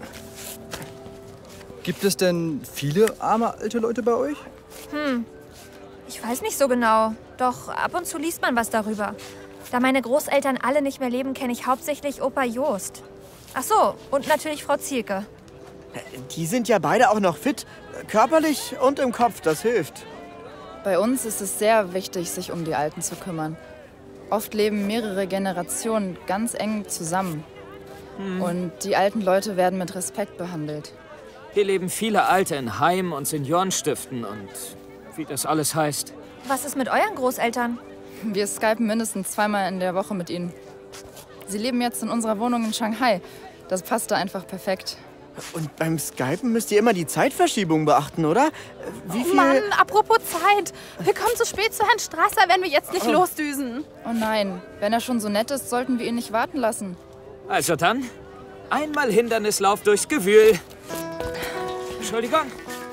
Gibt es denn viele arme alte Leute bei euch? Hm, ich weiß nicht so genau. Doch ab und zu liest man was darüber. Da meine Großeltern alle nicht mehr leben, kenne ich hauptsächlich Opa Jost. Ach so, und natürlich Frau Zielke. Die sind ja beide auch noch fit. Körperlich und im Kopf, das hilft. Bei uns ist es sehr wichtig, sich um die Alten zu kümmern. Oft leben mehrere Generationen ganz eng zusammen. Hm. Und die alten Leute werden mit Respekt behandelt. Hier leben viele Alte in Heim- und Seniorenstiften und wie das alles heißt. Was ist mit euren Großeltern? Wir skypen mindestens zweimal in der Woche mit ihnen. Sie leben jetzt in unserer Wohnung in Shanghai. Das passt da einfach perfekt. Und beim Skypen müsst ihr immer die Zeitverschiebung beachten, oder? Wie viel... Oh Mann, apropos Zeit. Wir kommen zu spät zu Herrn Strasser, wenn wir jetzt nicht Oh. losdüsen. Oh nein, wenn er schon so nett ist, sollten wir ihn nicht warten lassen. Also dann, einmal Hindernislauf durchs Gewühl. Entschuldigung.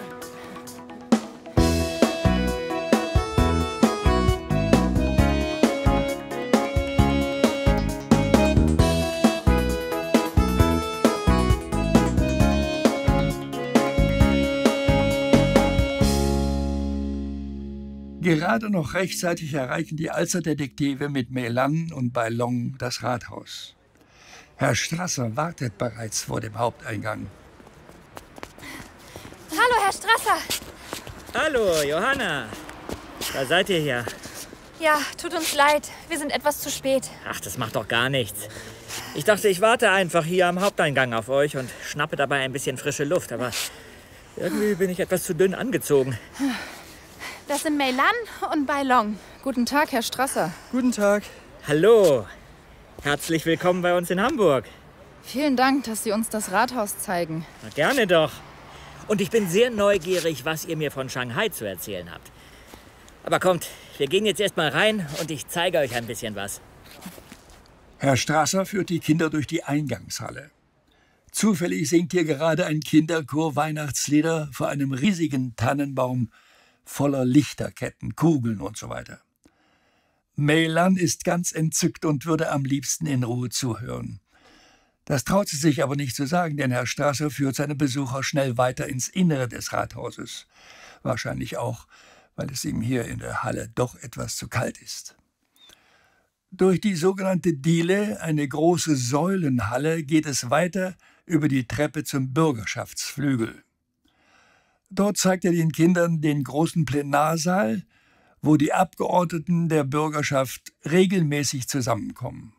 Gerade noch rechtzeitig erreichen die Alsterdetektive mit Melan und Bailong das Rathaus. Herr Strasser wartet bereits vor dem Haupteingang. Hallo, Herr Strasser. Hallo, Johanna. Da seid ihr ja. Ja, tut uns leid. Wir sind etwas zu spät. Ach, das macht doch gar nichts. Ich dachte, ich warte einfach hier am Haupteingang auf euch und schnappe dabei ein bisschen frische Luft. Aber irgendwie bin ich etwas zu dünn angezogen. Das sind Meilan und Bailong. Guten Tag, Herr Strasser. Guten Tag. Hallo. Herzlich willkommen bei uns in Hamburg. Vielen Dank, dass Sie uns das Rathaus zeigen. Na, gerne doch. Und ich bin sehr neugierig, was ihr mir von Shanghai zu erzählen habt. Aber kommt, wir gehen jetzt erst mal rein und ich zeige euch ein bisschen was. Herr Strasser führt die Kinder durch die Eingangshalle. Zufällig singt hier gerade ein Kinderchor Weihnachtslieder vor einem riesigen Tannenbaum voller Lichterketten, Kugeln und so weiter. Melan ist ganz entzückt und würde am liebsten in Ruhe zuhören. Das traut sie sich aber nicht zu sagen, denn Herr Strasser führt seine Besucher schnell weiter ins Innere des Rathauses. Wahrscheinlich auch, weil es ihm hier in der Halle doch etwas zu kalt ist. Durch die sogenannte Diele, eine große Säulenhalle, geht es weiter über die Treppe zum Bürgerschaftsflügel. Dort zeigt er den Kindern den großen Plenarsaal, wo die Abgeordneten der Bürgerschaft regelmäßig zusammenkommen.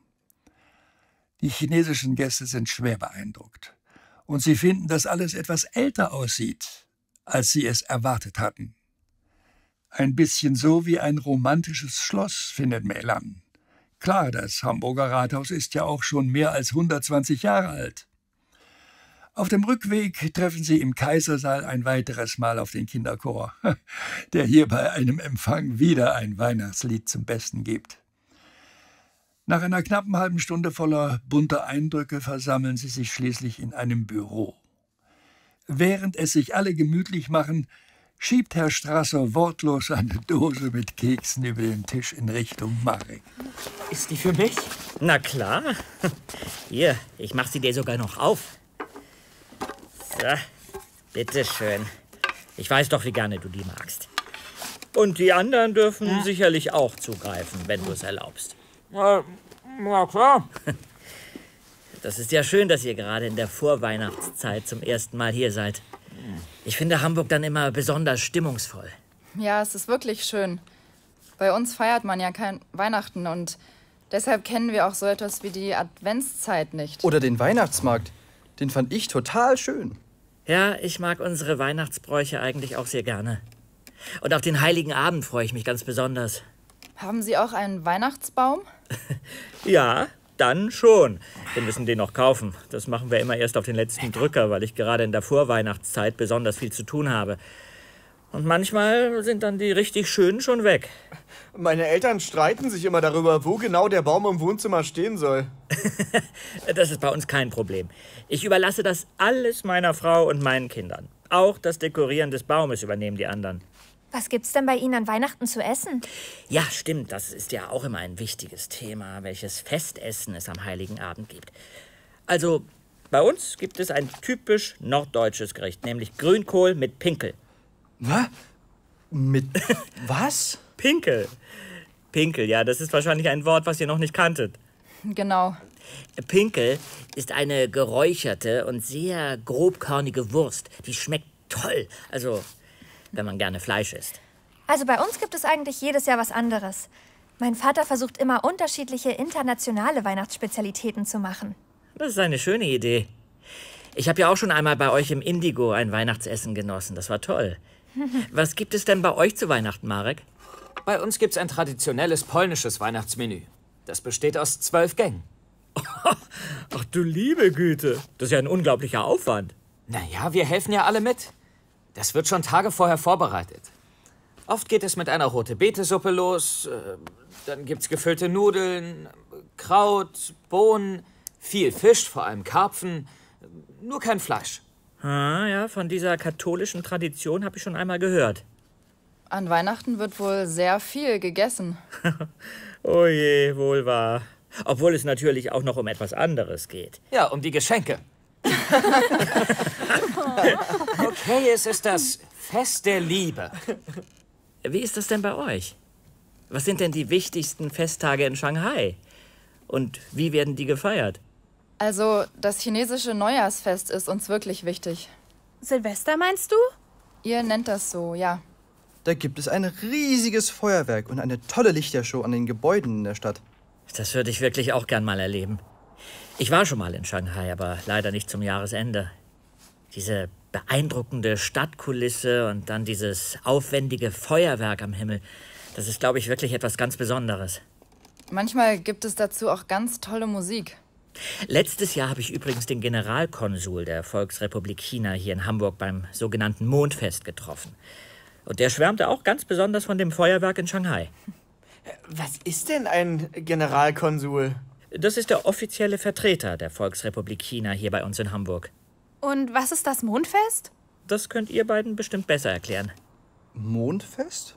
Die chinesischen Gäste sind schwer beeindruckt und sie finden, dass alles etwas älter aussieht, als sie es erwartet hatten. Ein bisschen so wie ein romantisches Schloss, findet Melan. Klar, das Hamburger Rathaus ist ja auch schon mehr als hundertzwanzig Jahre alt. Auf dem Rückweg treffen sie im Kaisersaal ein weiteres Mal auf den Kinderchor, der hier bei einem Empfang wieder ein Weihnachtslied zum Besten gibt. Nach einer knappen halben Stunde voller bunter Eindrücke versammeln sie sich schließlich in einem Büro. Während es sich alle gemütlich machen, schiebt Herr Strasser wortlos eine Dose mit Keksen über den Tisch in Richtung Marek. Ist die für mich? Na klar. Hier, ich mach sie dir sogar noch auf. So, bitteschön. Ich weiß doch, wie gerne du die magst. Und die anderen dürfen ja. sicherlich auch zugreifen, wenn du es erlaubst. Ja, ja, klar. Das ist ja schön, dass ihr gerade in der Vorweihnachtszeit zum ersten Mal hier seid. Ich finde Hamburg dann immer besonders stimmungsvoll. Ja, es ist wirklich schön. Bei uns feiert man ja kein Weihnachten und deshalb kennen wir auch so etwas wie die Adventszeit nicht. Oder den Weihnachtsmarkt. Den fand ich total schön. Ja, ich mag unsere Weihnachtsbräuche eigentlich auch sehr gerne. Und auf den Heiligen Abend freue ich mich ganz besonders. Haben Sie auch einen Weihnachtsbaum? Ja, dann schon. Wir müssen den noch kaufen. Das machen wir immer erst auf den letzten Drücker, weil ich gerade in der Vorweihnachtszeit besonders viel zu tun habe. Und manchmal sind dann die richtig schönen schon weg. Meine Eltern streiten sich immer darüber, wo genau der Baum im Wohnzimmer stehen soll. Das ist bei uns kein Problem. Ich überlasse das alles meiner Frau und meinen Kindern. Auch das Dekorieren des Baumes übernehmen die anderen. Was gibt's denn bei Ihnen an Weihnachten zu essen? Ja, stimmt. Das ist ja auch immer ein wichtiges Thema, welches Festessen es am Heiligen Abend gibt. Also, bei uns gibt es ein typisch norddeutsches Gericht, nämlich Grünkohl mit Pinkel. Was? Mit was? Pinkel. Pinkel, ja, das ist wahrscheinlich ein Wort, was ihr noch nicht kanntet. Genau. Pinkel ist eine geräucherte und sehr grobkörnige Wurst. Die schmeckt toll, also wenn man gerne Fleisch isst. Also bei uns gibt es eigentlich jedes Jahr was anderes. Mein Vater versucht immer unterschiedliche internationale Weihnachtsspezialitäten zu machen. Das ist eine schöne Idee. Ich habe ja auch schon einmal bei euch im Indigo ein Weihnachtsessen genossen. Das war toll. Was gibt es denn bei euch zu Weihnachten, Marek? Bei uns gibt's ein traditionelles polnisches Weihnachtsmenü. Das besteht aus zwölf Gängen. Ach du liebe Güte, das ist ja ein unglaublicher Aufwand. Naja, wir helfen ja alle mit. Das wird schon Tage vorher vorbereitet. Oft geht es mit einer Rote-Beete-Suppe los, äh, dann gibt's gefüllte Nudeln, Kraut, Bohnen, viel Fisch, vor allem Karpfen, nur kein Fleisch. Ah, ja, von dieser katholischen Tradition habe ich schon einmal gehört. An Weihnachten wird wohl sehr viel gegessen. Oh je, wohl wahr. Obwohl es natürlich auch noch um etwas anderes geht. Ja, um die Geschenke. Okay, es ist das Fest der Liebe. Wie ist das denn bei euch? Was sind denn die wichtigsten Festtage in Shanghai? Und wie werden die gefeiert? Also, das chinesische Neujahrsfest ist uns wirklich wichtig. Silvester meinst du? Ihr nennt das so, ja. Da gibt es ein riesiges Feuerwerk und eine tolle Lichtershow an den Gebäuden in der Stadt. Das würde ich wirklich auch gern mal erleben. Ich war schon mal in Shanghai, aber leider nicht zum Jahresende. Diese beeindruckende Stadtkulisse und dann dieses aufwendige Feuerwerk am Himmel, das ist, glaube ich, wirklich etwas ganz Besonderes. Manchmal gibt es dazu auch ganz tolle Musik. Letztes Jahr habe ich übrigens den Generalkonsul der Volksrepublik China hier in Hamburg beim sogenannten Mondfest getroffen. Und der schwärmte auch ganz besonders von dem Feuerwerk in Shanghai. Was ist denn ein Generalkonsul? Das ist der offizielle Vertreter der Volksrepublik China hier bei uns in Hamburg. Und was ist das Mondfest? Das könnt ihr beiden bestimmt besser erklären. Mondfest?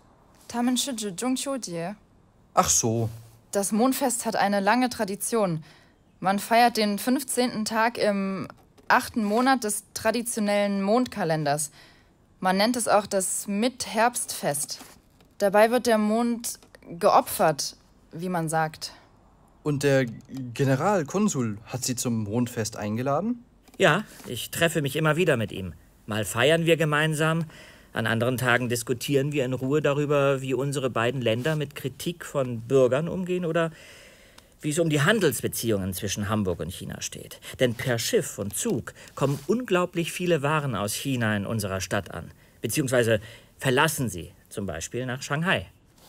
Ach so. Das Mondfest hat eine lange Tradition. Man feiert den fünfzehnten Tag im achten Monat des traditionellen Mondkalenders. Man nennt es auch das Mitherbstfest. Dabei wird der Mond geopfert, wie man sagt. Und der Generalkonsul hat Sie zum Mondfest eingeladen? Ja, ich treffe mich immer wieder mit ihm. Mal feiern wir gemeinsam, an anderen Tagen diskutieren wir in Ruhe darüber, wie unsere beiden Länder mit Kritik von Bürgern umgehen oder wie es um die Handelsbeziehungen zwischen Hamburg und China steht. Denn per Schiff und Zug kommen unglaublich viele Waren aus China in unserer Stadt an. Beziehungsweise verlassen sie, zum Beispiel nach Shanghai.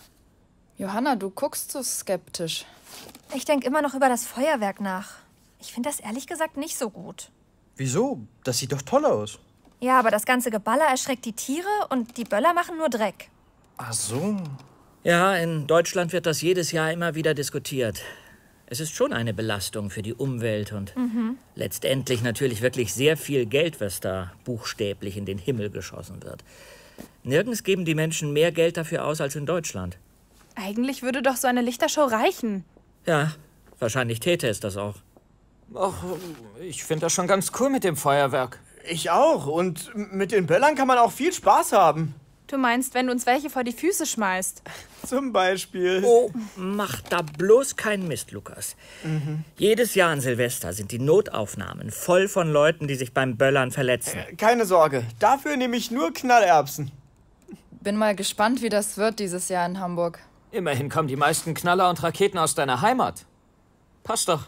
Johanna, du guckst so skeptisch. Ich denke immer noch über das Feuerwerk nach. Ich finde das ehrlich gesagt nicht so gut. Wieso? Das sieht doch toll aus. Ja, aber das ganze Geballer erschreckt die Tiere und die Böller machen nur Dreck. Ach so. Ja, in Deutschland wird das jedes Jahr immer wieder diskutiert. Es ist schon eine Belastung für die Umwelt und Mhm. letztendlich natürlich wirklich sehr viel Geld, was da buchstäblich in den Himmel geschossen wird. Nirgends geben die Menschen mehr Geld dafür aus als in Deutschland. Eigentlich würde doch so eine Lichtershow reichen. Ja, wahrscheinlich täte es das auch. Ach, ich finde das schon ganz cool mit dem Feuerwerk. Ich auch. Und mit den Böllern kann man auch viel Spaß haben. Du meinst, wenn du uns welche vor die Füße schmeißt? Zum Beispiel. Oh, mach da bloß keinen Mist, Lukas. Mhm. Jedes Jahr an Silvester sind die Notaufnahmen voll von Leuten, die sich beim Böllern verletzen. Keine Sorge, dafür nehme ich nur Knallerbsen. Bin mal gespannt, wie das wird dieses Jahr in Hamburg. Immerhin kommen die meisten Knaller und Raketen aus deiner Heimat. Passt doch.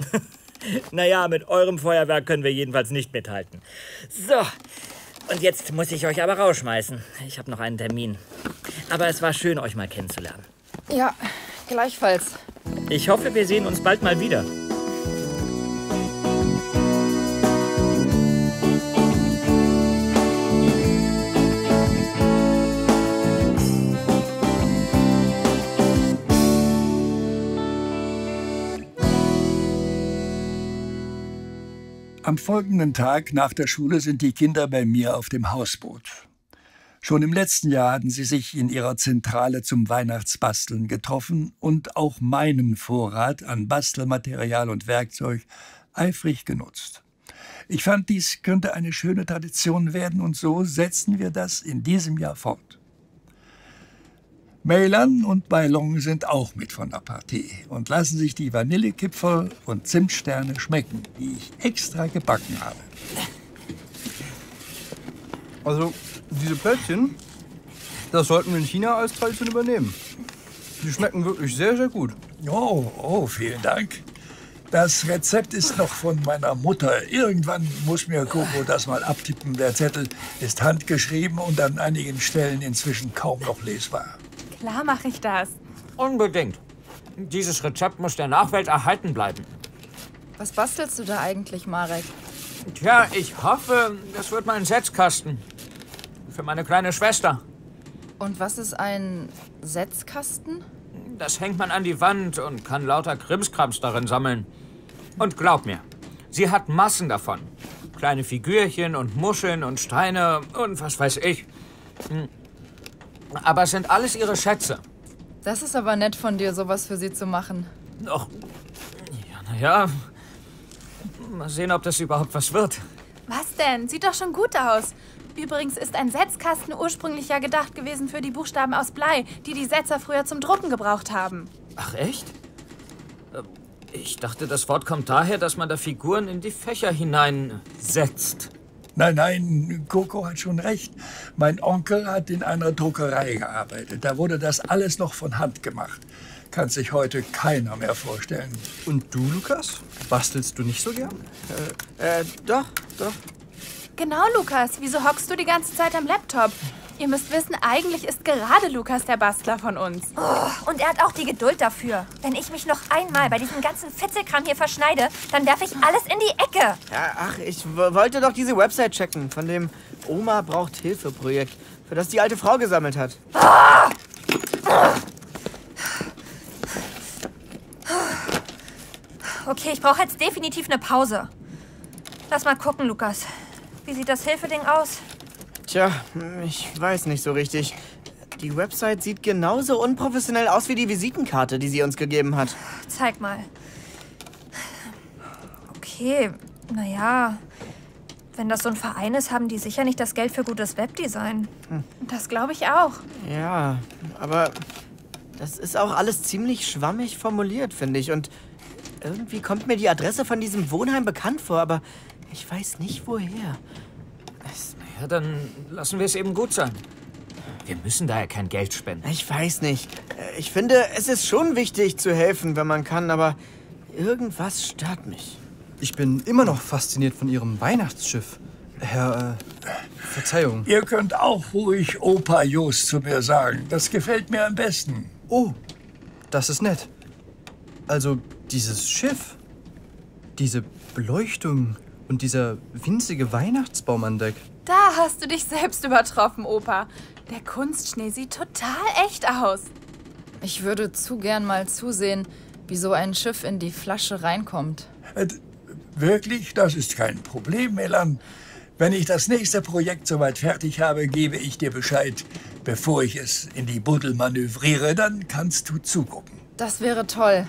Naja, mit eurem Feuerwerk können wir jedenfalls nicht mithalten. So, und jetzt muss ich euch aber rausschmeißen. Ich habe noch einen Termin. Aber es war schön, euch mal kennenzulernen. Ja, gleichfalls. Ich hoffe, wir sehen uns bald mal wieder. Am folgenden Tag nach der Schule sind die Kinder bei mir auf dem Hausboot. Schon im letzten Jahr hatten sie sich in ihrer Zentrale zum Weihnachtsbasteln getroffen und auch meinen Vorrat an Bastelmaterial und Werkzeug eifrig genutzt. Ich fand, dies könnte eine schöne Tradition werden und so setzen wir das in diesem Jahr fort. Meylan und Bailong sind auch mit von der Partie und lassen sich die Vanillekipferl und Zimtsterne schmecken, die ich extra gebacken habe. Also, diese Plätzchen, das sollten wir in China als Tradition übernehmen. Die schmecken wirklich sehr, sehr gut. Oh, oh, vielen Dank. Das Rezept ist noch von meiner Mutter. Irgendwann muss mir Coco das mal abtippen. Der Zettel ist handgeschrieben und an einigen Stellen inzwischen kaum noch lesbar. Klar mache ich das. Unbedingt. Dieses Rezept muss der Nachwelt erhalten bleiben. Was bastelst du da eigentlich, Marek? Tja, ich hoffe, das wird mein Setzkasten. Für meine kleine Schwester. Und was ist ein Setzkasten? Das hängt man an die Wand und kann lauter Krimskrams darin sammeln. Und glaub mir, sie hat Massen davon. Kleine Figürchen und Muscheln und Steine und was weiß ich. Aber es sind alles ihre Schätze. Das ist aber nett von dir, sowas für sie zu machen. Ach, ja, naja. Mal sehen, ob das überhaupt was wird. Was denn? Sieht doch schon gut aus. Übrigens ist ein Setzkasten ursprünglich ja gedacht gewesen für die Buchstaben aus Blei, die die Setzer früher zum Drucken gebraucht haben. Ach, echt? Ich dachte, das Wort kommt daher, dass man da Figuren in die Fächer hineinsetzt. Nein, nein, Coco hat schon recht. Mein Onkel hat in einer Druckerei gearbeitet. Da wurde das alles noch von Hand gemacht. Kann sich heute keiner mehr vorstellen. Und du, Lukas? Bastelst du nicht so gern? Äh, äh, doch, doch. Genau, Lukas. Wieso hockst du die ganze Zeit am Laptop? Ihr müsst wissen, eigentlich ist gerade Lukas der Bastler von uns. Oh, und er hat auch die Geduld dafür. Wenn ich mich noch einmal bei diesem ganzen Fitzelkram hier verschneide, dann werfe ich alles in die Ecke. Ja, ach, ich wollte doch diese Website checken, von dem Oma braucht Hilfe-Projekt, für das die alte Frau gesammelt hat. Ah! Okay, ich brauche jetzt definitiv eine Pause. Lass mal gucken, Lukas. Wie sieht das Hilfeding aus? Tja, ich weiß nicht so richtig. Die Website sieht genauso unprofessionell aus wie die Visitenkarte, die sie uns gegeben hat. Zeig mal. Okay, naja. Wenn das so ein Verein ist, haben die sicher nicht das Geld für gutes Webdesign. Hm. Das glaube ich auch. Ja, aber das ist auch alles ziemlich schwammig formuliert, finde ich. Und irgendwie kommt mir die Adresse von diesem Wohnheim bekannt vor, aber ich weiß nicht, woher. Ja, dann lassen wir es eben gut sein. Wir müssen daher kein Geld spenden. Ich weiß nicht. Ich finde, es ist schon wichtig zu helfen, wenn man kann, aber irgendwas stört mich. Ich bin immer noch fasziniert von Ihrem Weihnachtsschiff. Herr, äh, Verzeihung. Ihr könnt auch ruhig Opa Jos zu mir sagen. Das gefällt mir am besten. Oh, das ist nett. Also, dieses Schiff, diese Beleuchtung und dieser winzige Weihnachtsbaum an Deck. Da hast du dich selbst übertroffen, Opa. Der Kunstschnee sieht total echt aus. Ich würde zu gern mal zusehen, wie so ein Schiff in die Flasche reinkommt. Äh, wirklich? Das ist kein Problem, Meylan. Wenn ich das nächste Projekt soweit fertig habe, gebe ich dir Bescheid, bevor ich es in die Buddel manövriere. Dann kannst du zugucken. Das wäre toll.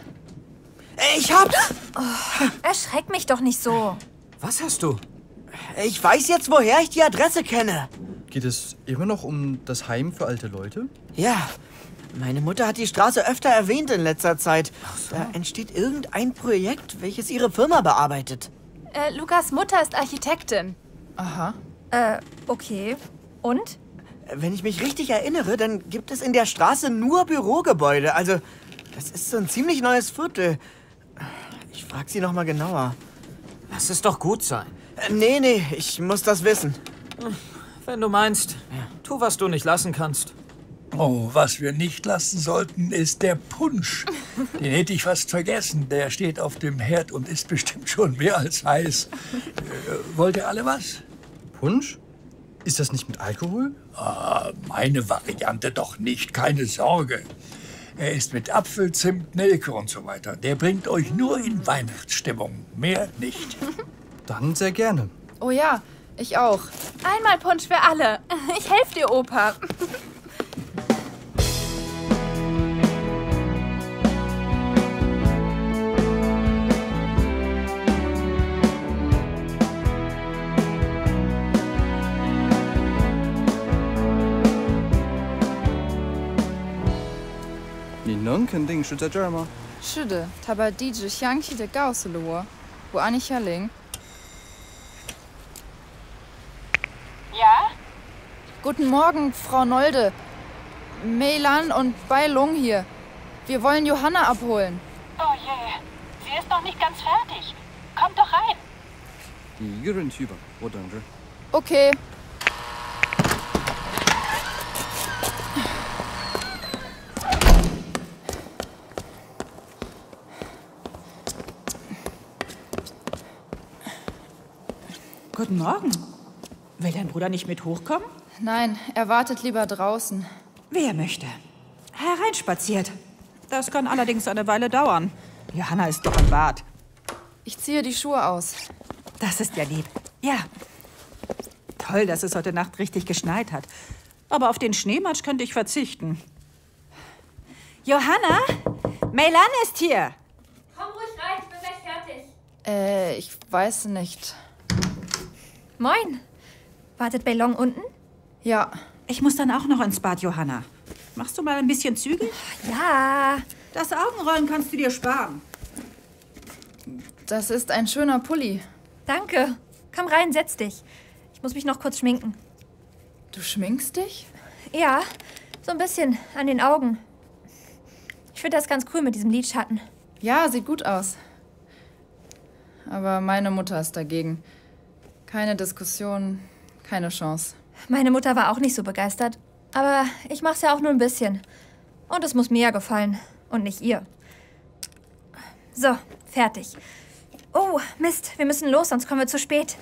Ich hab's! Oh, erschreck mich doch nicht so. Was hast du? Ich weiß jetzt, woher ich die Adresse kenne. Geht es immer noch um das Heim für alte Leute? Ja. Meine Mutter hat die Straße öfter erwähnt in letzter Zeit. Ach so. Da entsteht irgendein Projekt, welches ihre Firma bearbeitet. Äh, Lukas' Mutter ist Architektin. Aha. Äh, okay. Und? Wenn ich mich richtig erinnere, dann gibt es in der Straße nur Bürogebäude. Also, das ist so ein ziemlich neues Viertel. Ich frag sie noch mal genauer. Lass es doch gut sein. Äh, nee, nee, ich muss das wissen. Wenn du meinst, ja. Tu, was du nicht lassen kannst. Oh, was wir nicht lassen sollten, ist der Punsch. Den hätte ich fast vergessen. Der steht auf dem Herd und ist bestimmt schon mehr als heiß. Äh, wollt ihr alle was? Punsch? Ist das nicht mit Alkohol? Ah, meine Variante doch nicht, keine Sorge. Er ist mit Apfel, Zimt, Nelke und so weiter. Der bringt euch nur in Weihnachtsstimmung, mehr nicht. Dann sehr gerne. Oh ja, ich auch. Einmal Punsch für alle. Ich helfe dir, Opa. Nong肯定是在这儿吗？ 是的，他把地址详细的告诉了我。我按一下铃。 Ja? Guten Morgen, Frau Nolde. Meilan und Bailong hier. Wir wollen Johanna abholen. Oh je, sie ist noch nicht ganz fertig. Kommt doch rein. 你一个人去吧，我等着。 Okay. Guten Morgen. Will dein Bruder nicht mit hochkommen? Nein, er wartet lieber draußen. Wer möchte. Hereinspaziert. Das kann allerdings eine Weile dauern. Johanna ist doch im Bad. Ich ziehe die Schuhe aus. Das ist ja lieb. Ja. Toll, dass es heute Nacht richtig geschneit hat. Aber auf den Schneematsch könnte ich verzichten. Johanna, Meilan ist hier. Komm ruhig rein, ich bin gleich fertig. Äh, ich weiß nicht. Moin. Wartet Bailong unten? Ja. Ich muss dann auch noch ins Bad, Johanna. Machst du mal ein bisschen zügig? Ja. Das Augenrollen kannst du dir sparen. Das ist ein schöner Pulli. Danke. Komm rein, setz dich. Ich muss mich noch kurz schminken. Du schminkst dich? Ja, so ein bisschen an den Augen. Ich finde das ganz cool mit diesem Lidschatten. Ja, sieht gut aus. Aber meine Mutter ist dagegen. Keine Diskussion, keine Chance. Meine Mutter war auch nicht so begeistert. Aber ich mach's ja auch nur ein bisschen. Und es muss mir ja gefallen. Und nicht ihr. So, fertig. Oh, Mist, wir müssen los, sonst kommen wir zu spät.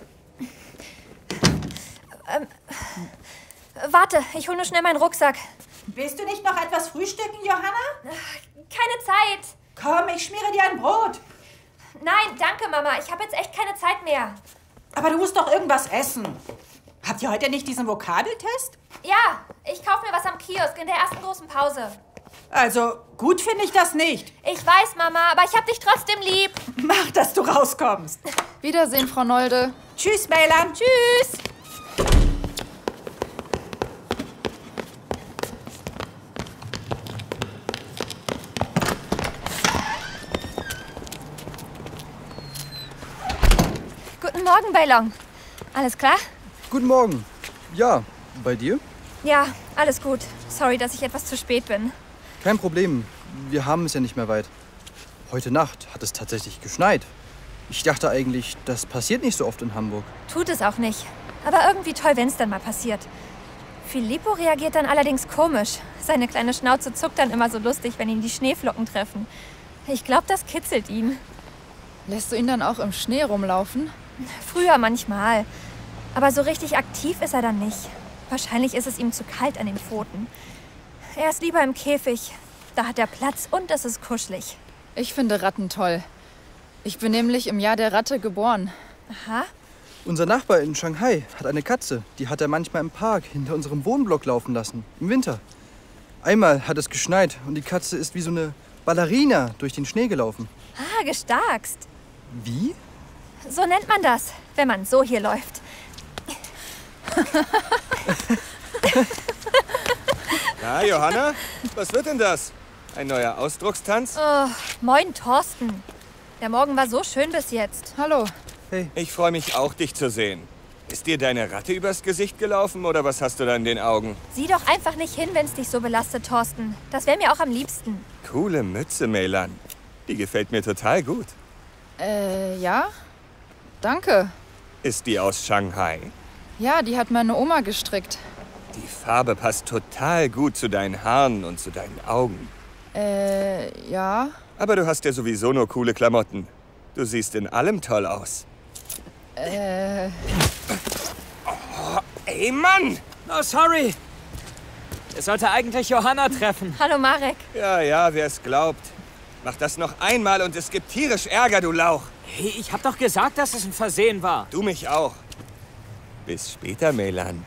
Ähm, warte, ich hole nur schnell meinen Rucksack. Willst du nicht noch etwas frühstücken, Johanna? Keine Zeit. Komm, ich schmiere dir ein Brot. Nein, danke, Mama. Ich habe jetzt echt keine Zeit mehr. Aber du musst doch irgendwas essen. Habt ihr heute nicht diesen Vokabeltest? Ja, ich kaufe mir was am Kiosk in der ersten großen Pause. Also, gut finde ich das nicht. Ich weiß, Mama, aber ich hab dich trotzdem lieb. Mach, dass du rauskommst. Wiedersehen, Frau Nolde. Tschüss, Meilan. Tschüss. Guten Morgen, Bailong. Alles klar? Guten Morgen. Ja, bei dir? Ja, alles gut. Sorry, dass ich etwas zu spät bin. Kein Problem. Wir haben es ja nicht mehr weit. Heute Nacht hat es tatsächlich geschneit. Ich dachte eigentlich, das passiert nicht so oft in Hamburg. Tut es auch nicht. Aber irgendwie toll, wenn es dann mal passiert. Filippo reagiert dann allerdings komisch. Seine kleine Schnauze zuckt dann immer so lustig, wenn ihn die Schneeflocken treffen. Ich glaube, das kitzelt ihn. Lässt du ihn dann auch im Schnee rumlaufen? Früher manchmal. Aber so richtig aktiv ist er dann nicht. Wahrscheinlich ist es ihm zu kalt an den Pfoten. Er ist lieber im Käfig. Da hat er Platz und es ist kuschelig. Ich finde Ratten toll. Ich bin nämlich im Jahr der Ratte geboren. Aha. Unser Nachbar in Shanghai hat eine Katze. Die hat er manchmal im Park hinter unserem Wohnblock laufen lassen. Im Winter. Einmal hat es geschneit und die Katze ist wie so eine Ballerina durch den Schnee gelaufen. Ah, gestarkst. Wie? So nennt man das, wenn man so hier läuft. Na, Johanna, was wird denn das? Ein neuer Ausdruckstanz? Oh, moin, Thorsten. Der Morgen war so schön bis jetzt. Hallo. Hey. Ich freue mich auch, dich zu sehen. Ist dir deine Ratte übers Gesicht gelaufen oder was hast du da in den Augen? Sieh doch einfach nicht hin, wenn es dich so belastet, Thorsten. Das wäre mir auch am liebsten. Coole Mütze, Meilan. Die gefällt mir total gut. Äh, ja? Danke. Ist die aus Shanghai? Ja, die hat meine Oma gestrickt. Die Farbe passt total gut zu deinen Haaren und zu deinen Augen. Äh, ja. Aber du hast ja sowieso nur coole Klamotten. Du siehst in allem toll aus. Äh... Oh, ey, Mann! Oh, sorry. Er sollte eigentlich Johanna treffen. Hallo, Marek. Ja, ja, wer es glaubt. Mach das noch einmal und es gibt tierisch Ärger, du Lauch. Hey, ich hab doch gesagt, dass es ein Versehen war. Du mich auch. Bis später, Melan.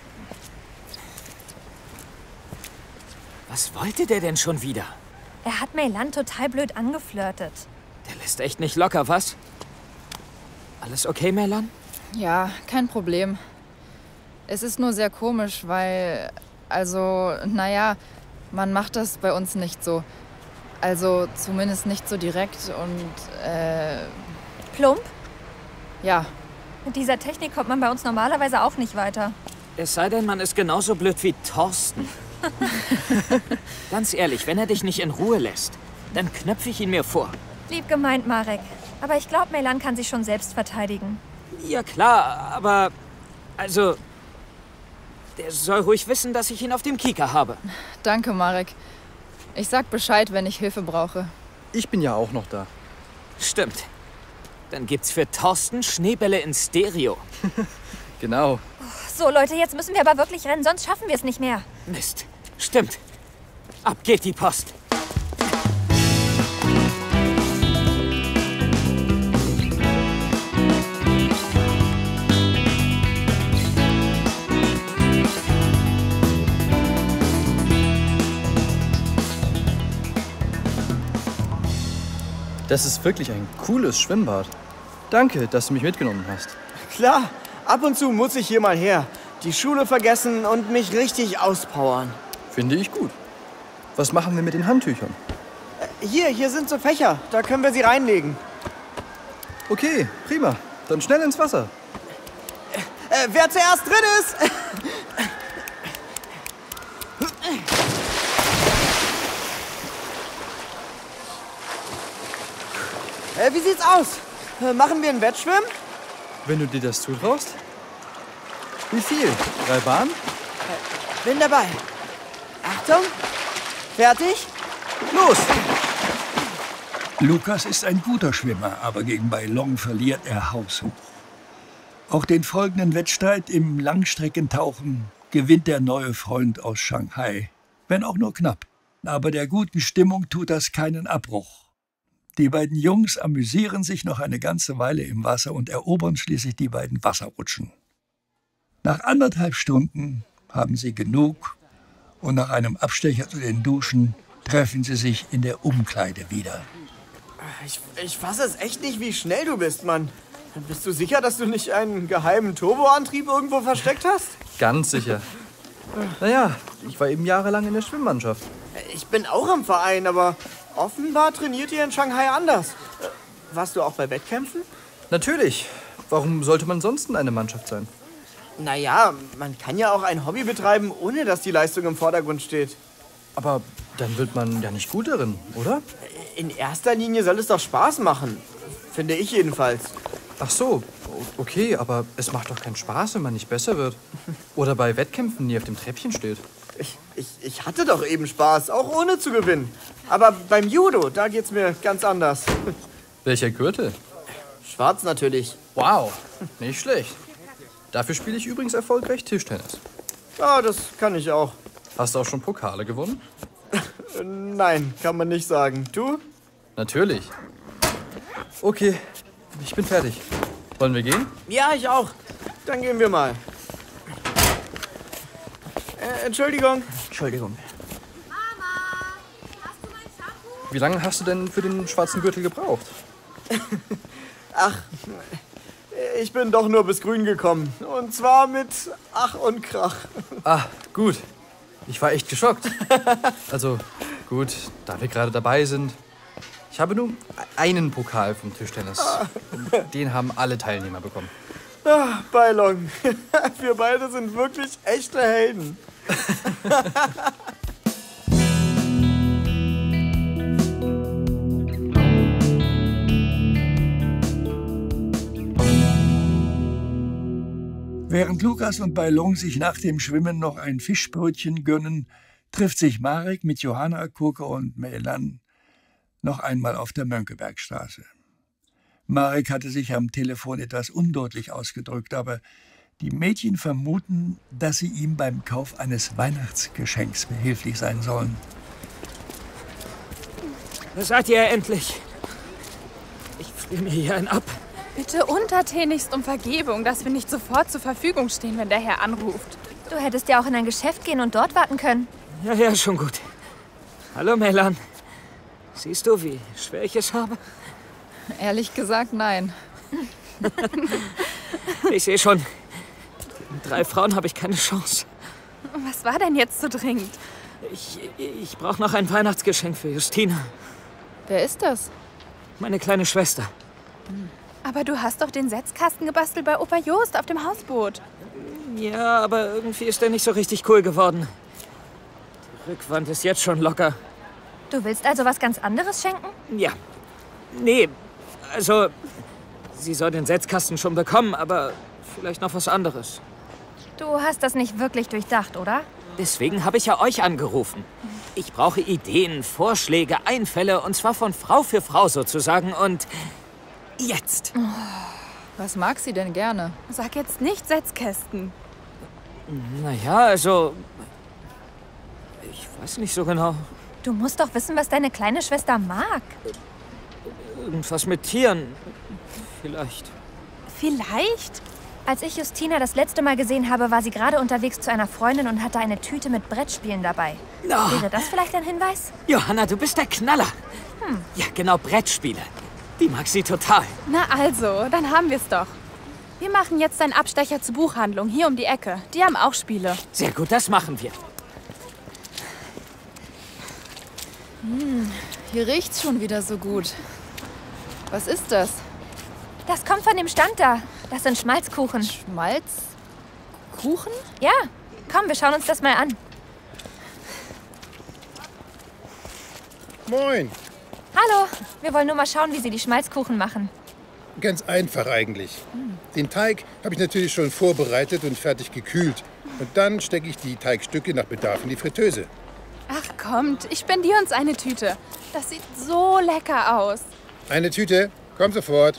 Was wollte der denn schon wieder? Er hat Melan total blöd angeflirtet. Der lässt echt nicht locker, was? Alles okay, Melan? Ja, kein Problem. Es ist nur sehr komisch, weil, also, naja, man macht das bei uns nicht so. Also zumindest nicht so direkt und, äh... Plump? Ja. Mit dieser Technik kommt man bei uns normalerweise auch nicht weiter. Es sei denn, man ist genauso blöd wie Thorsten. Ganz ehrlich, wenn er dich nicht in Ruhe lässt, dann knöpfe ich ihn mir vor. Lieb gemeint, Marek. Aber ich glaube, Melan kann sich schon selbst verteidigen. Ja klar, aber... Also... Der soll ruhig wissen, dass ich ihn auf dem Kieker habe. Danke, Marek. Ich sag Bescheid, wenn ich Hilfe brauche. Ich bin ja auch noch da. Stimmt. Dann gibt's für Thorsten Schneebälle in Stereo. Genau. So, Leute, jetzt müssen wir aber wirklich rennen, sonst schaffen wir es nicht mehr. Mist. Stimmt. Ab geht die Post. Das ist wirklich ein cooles Schwimmbad. Danke, dass du mich mitgenommen hast. Klar, ab und zu muss ich hier mal her. Die Schule vergessen und mich richtig auspowern. Finde ich gut. Was machen wir mit den Handtüchern? Äh, hier, hier sind so Fächer. Da können wir sie reinlegen. Okay, prima. Dann schnell ins Wasser. Äh, wer zuerst drin ist... Äh, wie sieht's aus? Äh, machen wir einen Wettschwimmen? Wenn du dir das zutraust. Wie viel? Drei Bahnen? Äh, bin dabei. Achtung. Fertig? Los! Lukas ist ein guter Schwimmer, aber gegen Bailong verliert er haushoch. Auch den folgenden Wettstreit im Langstreckentauchen gewinnt der neue Freund aus Shanghai. Wenn auch nur knapp. Aber der guten Stimmung tut das keinen Abbruch. Die beiden Jungs amüsieren sich noch eine ganze Weile im Wasser und erobern schließlich die beiden Wasserrutschen. Nach anderthalb Stunden haben sie genug und nach einem Abstecher zu den Duschen treffen sie sich in der Umkleide wieder. Ich, ich fasse es echt nicht, wie schnell du bist, Mann. Bist du sicher, dass du nicht einen geheimen Turboantrieb irgendwo versteckt hast? Ganz sicher. Naja, ich war eben jahrelang in der Schwimmmannschaft. Ich bin auch im Verein, aber offenbar trainiert ihr in Shanghai anders. Warst du auch bei Wettkämpfen? Natürlich. Warum sollte man sonst in einer Mannschaft sein? Naja, man kann ja auch ein Hobby betreiben, ohne dass die Leistung im Vordergrund steht. Aber dann wird man ja nicht gut darin, oder? In erster Linie soll es doch Spaß machen. Finde ich jedenfalls. Ach so, okay, aber es macht doch keinen Spaß, wenn man nicht besser wird. Oder bei Wettkämpfen nie auf dem Treppchen steht. Ich, ich, ich hatte doch eben Spaß, auch ohne zu gewinnen. Aber beim Judo, da geht's mir ganz anders. Welcher Gürtel? Schwarz natürlich. Wow, nicht schlecht. Dafür spiele ich übrigens erfolgreich Tischtennis. Ja, das kann ich auch. Hast du auch schon Pokale gewonnen? Nein, kann man nicht sagen. Du? Natürlich. Okay, ich bin fertig. Wollen wir gehen? Ja, ich auch. Dann gehen wir mal. Äh, Entschuldigung. Entschuldigung. Wie lange hast du denn für den schwarzen Gürtel gebraucht? Ach, ich bin doch nur bis grün gekommen. Und zwar mit Ach und Krach. Ah, gut. Ich war echt geschockt. Also, gut, da wir gerade dabei sind. Ich habe nur einen Pokal vom Tischtennis. Und den haben alle Teilnehmer bekommen. Ah, Bailong. Wir beide sind wirklich echte Helden. Während Lukas und Bailong sich nach dem Schwimmen noch ein Fischbrötchen gönnen, trifft sich Marek mit Johanna, Kurke und Melan noch einmal auf der Mönckebergstraße. Marek hatte sich am Telefon etwas undeutlich ausgedrückt, aber die Mädchen vermuten, dass sie ihm beim Kauf eines Weihnachtsgeschenks behilflich sein sollen. Da seid ihr ja endlich. Ich friere mir hier einen ab. Bitte untertänigst um Vergebung, dass wir nicht sofort zur Verfügung stehen, wenn der Herr anruft. Du hättest ja auch in ein Geschäft gehen und dort warten können. Ja, ja, schon gut. Hallo, Melan. Siehst du, wie schwer ich es habe? Ehrlich gesagt, nein. Ich sehe schon, mit drei Frauen habe ich keine Chance. Was war denn jetzt so dringend? Ich, ich brauche noch ein Weihnachtsgeschenk für Justina. Wer ist das? Meine kleine Schwester. Aber du hast doch den Setzkasten gebastelt bei Opa Jost auf dem Hausboot. Ja, aber irgendwie ist der nicht so richtig cool geworden. Die Rückwand ist jetzt schon locker. Du willst also was ganz anderes schenken? Ja. Nee, also... Sie soll den Setzkasten schon bekommen, aber vielleicht noch was anderes. Du hast das nicht wirklich durchdacht, oder? Deswegen habe ich ja euch angerufen. Ich brauche Ideen, Vorschläge, Einfälle, und zwar von Frau für Frau sozusagen. Und jetzt. Was mag sie denn gerne? Sag jetzt nicht Setzkästen. Naja, also... Ich weiß nicht so genau. Du musst doch wissen, was deine kleine Schwester mag. Irgendwas mit Tieren. Vielleicht. Vielleicht? Als ich Justina das letzte Mal gesehen habe, war sie gerade unterwegs zu einer Freundin und hatte eine Tüte mit Brettspielen dabei. Oh. Wäre das vielleicht ein Hinweis? Johanna, du bist der Knaller. Hm. Ja, genau, Brettspiele. Die mag sie total. Na also, dann haben wir es doch. Wir machen jetzt einen Abstecher zur Buchhandlung, hier um die Ecke. Die haben auch Spiele. Sehr gut, das machen wir. Hm, hier riecht's schon wieder so gut. Was ist das? Das kommt von dem Stand da. Das sind Schmalzkuchen. Schmalzkuchen? Ja. Komm, wir schauen uns das mal an. Moin. Hallo. Wir wollen nur mal schauen, wie Sie die Schmalzkuchen machen. Ganz einfach eigentlich. Den Teig habe ich natürlich schon vorbereitet und fertig gekühlt. Und dann stecke ich die Teigstücke nach Bedarf in die Fritteuse. Ach kommt, ich spendiere uns eine Tüte. Das sieht so lecker aus. Eine Tüte? Komm sofort.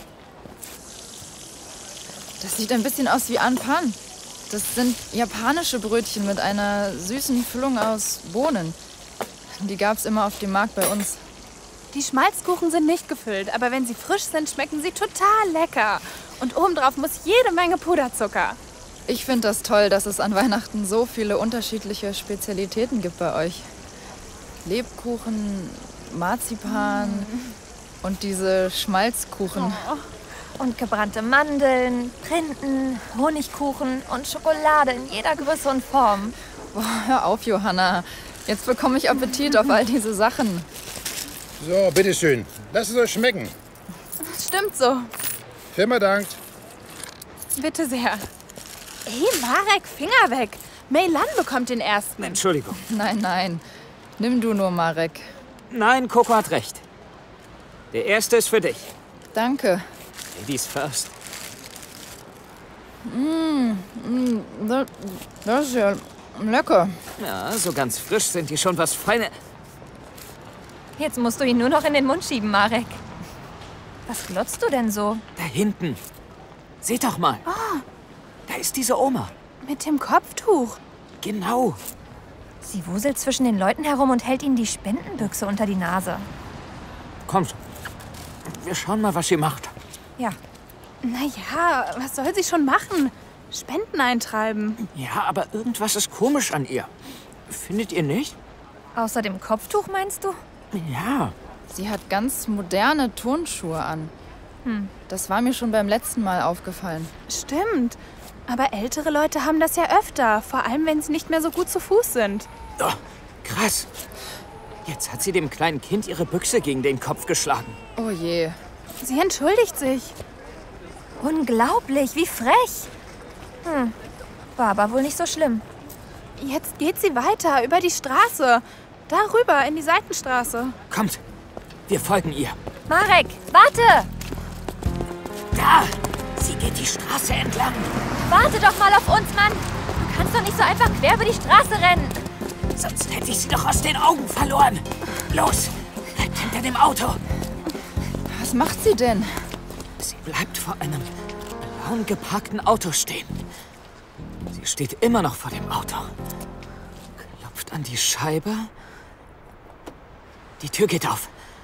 Das sieht ein bisschen aus wie Anpan. Das sind japanische Brötchen mit einer süßen Füllung aus Bohnen. Die gab's immer auf dem Markt bei uns. Die Schmalzkuchen sind nicht gefüllt, aber wenn sie frisch sind, schmecken sie total lecker. Und obendrauf muss jede Menge Puderzucker. Ich finde das toll, dass es an Weihnachten so viele unterschiedliche Spezialitäten gibt bei euch. Lebkuchen, Marzipan mm. und diese Schmalzkuchen. Oh. Und gebrannte Mandeln, Printen, Honigkuchen und Schokolade in jeder Größe und Form. Boah, hör auf, Johanna. Jetzt bekomme ich Appetit auf all diese Sachen. So, bitteschön. Lasst es euch schmecken. Stimmt so. Firma dankt. Bitte sehr. Hey, Marek, Finger weg. Meilan bekommt den ersten. Entschuldigung. Nein, nein. Nimm du nur, Marek. Nein, Coco hat recht. Der erste ist für dich. Danke. Ladies first. Mmh, mmh, das, das ist ja lecker. Ja, so ganz frisch sind die schon was Feine. Jetzt musst du ihn nur noch in den Mund schieben, Marek. Was glotzt du denn so? Da hinten. Seht doch mal. Oh. Da ist diese Oma. Mit dem Kopftuch. Genau. Sie wuselt zwischen den Leuten herum und hält ihnen die Spendenbüchse unter die Nase. Kommt. Wir schauen mal, was sie macht. Ja. Naja, was soll sie schon machen? Spenden eintreiben. Ja, aber irgendwas ist komisch an ihr. Findet ihr nicht? Außer dem Kopftuch, meinst du? Ja. Sie hat ganz moderne Turnschuhe an. Hm. Das war mir schon beim letzten Mal aufgefallen. Stimmt. Aber ältere Leute haben das ja öfter. Vor allem, wenn sie nicht mehr so gut zu Fuß sind. Oh, krass. Jetzt hat sie dem kleinen Kind ihre Büchse gegen den Kopf geschlagen. Oh je. Sie entschuldigt sich. Unglaublich, wie frech. Hm. War aber wohl nicht so schlimm. Jetzt geht sie weiter, über die Straße. Darüber, in die Seitenstraße. Kommt, wir folgen ihr. Marek, warte! Da! Sie geht die Straße entlang. Warte doch mal auf uns, Mann! Du kannst doch nicht so einfach quer über die Straße rennen. Sonst hätte ich sie doch aus den Augen verloren. Los, bleibt hinter dem Auto. Was macht sie denn? Sie bleibt vor einem blauen geparkten Auto stehen. Sie steht immer noch vor dem Auto. Klopft an die Scheibe. Die Tür geht auf.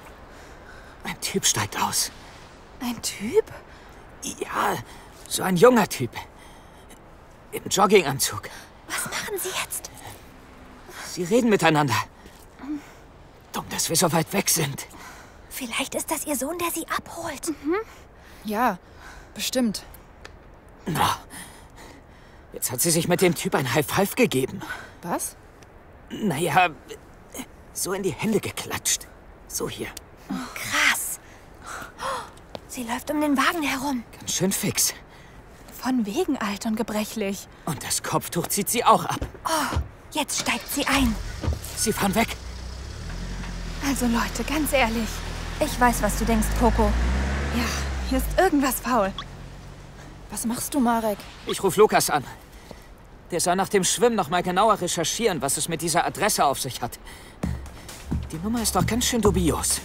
Ein Typ steigt aus. Ein Typ? Ja, so ein junger Typ. Im Jogginganzug. Was machen Sie jetzt? Sie reden miteinander. Dumm, dass wir so weit weg sind. Vielleicht ist das Ihr Sohn, der Sie abholt. Mhm. Ja, bestimmt. Na, jetzt hat sie sich mit dem Typ ein High Five gegeben. Was? Naja, so in die Hände geklatscht. So hier. Krass. Sie läuft um den Wagen herum. Ganz schön fix. Von wegen alt und gebrechlich. Und das Kopftuch zieht sie auch ab. Oh, jetzt steigt sie ein. Sie fahren weg. Also Leute, ganz ehrlich. Ich weiß, was du denkst, Coco. Ja, hier ist irgendwas faul. Was machst du, Marek? Ich rufe Lukas an. Der soll nach dem Schwimmen noch mal genauer recherchieren, was es mit dieser Adresse auf sich hat. Die Nummer ist doch ganz schön dubios.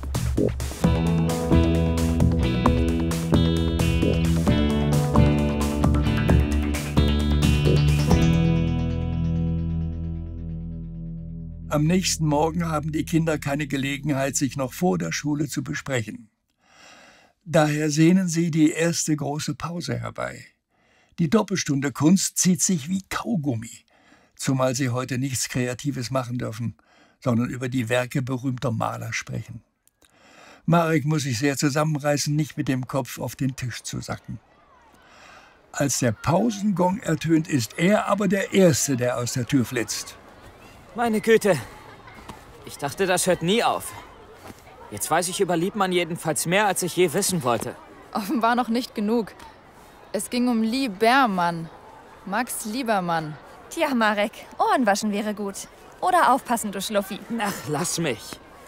Am nächsten Morgen haben die Kinder keine Gelegenheit, sich noch vor der Schule zu besprechen. Daher sehnen sie die erste große Pause herbei. Die Doppelstunde Kunst zieht sich wie Kaugummi, zumal sie heute nichts Kreatives machen dürfen, sondern über die Werke berühmter Maler sprechen. Marek muss sich sehr zusammenreißen, nicht mit dem Kopf auf den Tisch zu sacken. Als der Pausengong ertönt, ist er aber der Erste, der aus der Tür flitzt. Meine Güte, ich dachte, das hört nie auf. Jetzt weiß ich über Liebmann jedenfalls mehr, als ich je wissen wollte. Offenbar noch nicht genug. Es ging um Liebermann. Max Liebermann. Tja, Marek, Ohrenwaschen wäre gut. Oder aufpassen, du Schluffi. Ach, lass mich.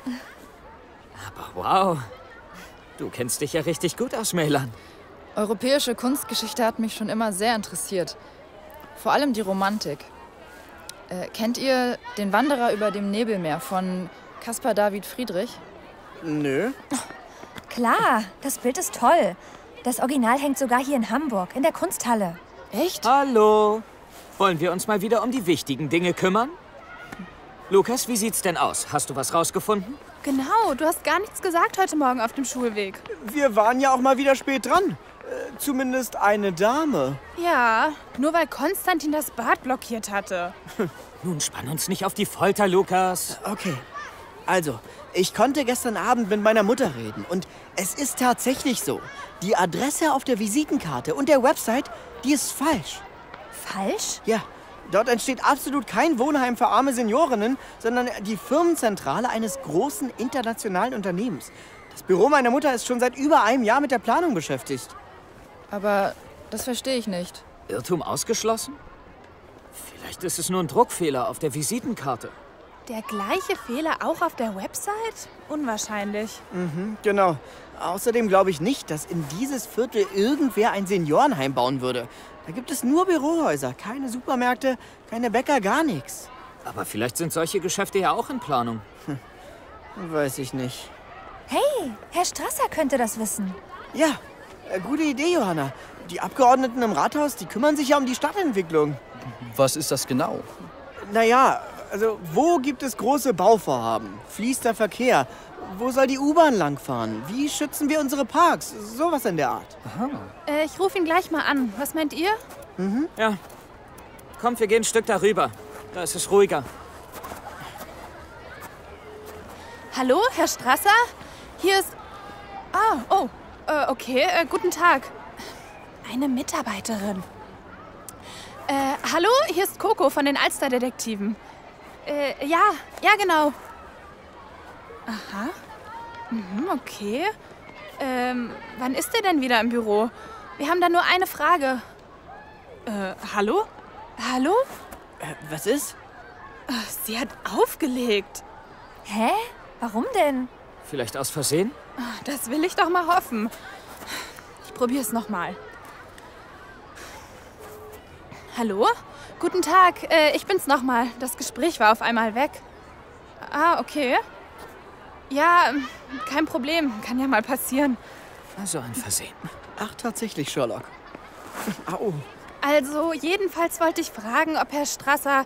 Aber wow, du kennst dich ja richtig gut aus, Meylan. Europäische Kunstgeschichte hat mich schon immer sehr interessiert. Vor allem die Romantik. Äh, kennt ihr Den Wanderer über dem Nebelmeer von Caspar David Friedrich? Nö. Klar, das Bild ist toll. Das Original hängt sogar hier in Hamburg, in der Kunsthalle. Echt? Hallo. Wollen wir uns mal wieder um die wichtigen Dinge kümmern? Lukas, wie sieht's denn aus? Hast du was rausgefunden? Genau, du hast gar nichts gesagt heute Morgen auf dem Schulweg. Wir waren ja auch mal wieder spät dran. Äh, zumindest eine Dame. Ja, nur weil Konstantin das Bad blockiert hatte. Nun spann uns nicht auf die Folter, Lukas. Okay. Also, ich konnte gestern Abend mit meiner Mutter reden. Und es ist tatsächlich so. Die Adresse auf der Visitenkarte und der Website, die ist falsch. Falsch? Ja. Dort entsteht absolut kein Wohnheim für arme Seniorinnen, sondern die Firmenzentrale eines großen internationalen Unternehmens. Das Büro meiner Mutter ist schon seit über einem Jahr mit der Planung beschäftigt. Aber das verstehe ich nicht. Irrtum ausgeschlossen? Vielleicht ist es nur ein Druckfehler auf der Visitenkarte. Der gleiche Fehler auch auf der Website? Unwahrscheinlich. Mhm, genau. Außerdem glaube ich nicht, dass in dieses Viertel irgendwer ein Seniorenheim bauen würde. Da gibt es nur Bürohäuser, keine Supermärkte, keine Bäcker, gar nichts. Aber vielleicht sind solche Geschäfte ja auch in Planung. Hm, weiß ich nicht. Hey, Herr Strasser könnte das wissen. Ja, äh, gute Idee, Johanna. Die Abgeordneten im Rathaus, die kümmern sich ja um die Stadtentwicklung. Was ist das genau? Naja, also wo gibt es große Bauvorhaben? Fließt der Verkehr? Wo soll die U-Bahn langfahren? Wie schützen wir unsere Parks? Sowas in der Art. Aha. Äh, ich rufe ihn gleich mal an. Was meint ihr? Mhm. Ja. Kommt, wir gehen ein Stück darüber. Da ist es ruhiger. Hallo, Herr Strasser? Hier ist... Ah, oh, äh, okay, äh, guten Tag. Eine Mitarbeiterin. Äh, hallo, hier ist Coco von den Alster-Detektiven. Äh, ja, ja, genau. Aha. Mhm, okay. Ähm, wann ist er denn wieder im Büro? Wir haben da nur eine Frage. Äh, hallo? Hallo? Äh, was ist? Ach, sie hat aufgelegt. Hä? Warum denn? Vielleicht aus Versehen? Das will ich doch mal hoffen. Ich probiere es nochmal. Hallo? Guten Tag, äh, ich bin's nochmal. Das Gespräch war auf einmal weg. Ah, okay. Ja, kein Problem. Kann ja mal passieren. Also ein Versehen. Ach, tatsächlich, Sherlock. Au. Also, jedenfalls wollte ich fragen, ob Herr Strasser...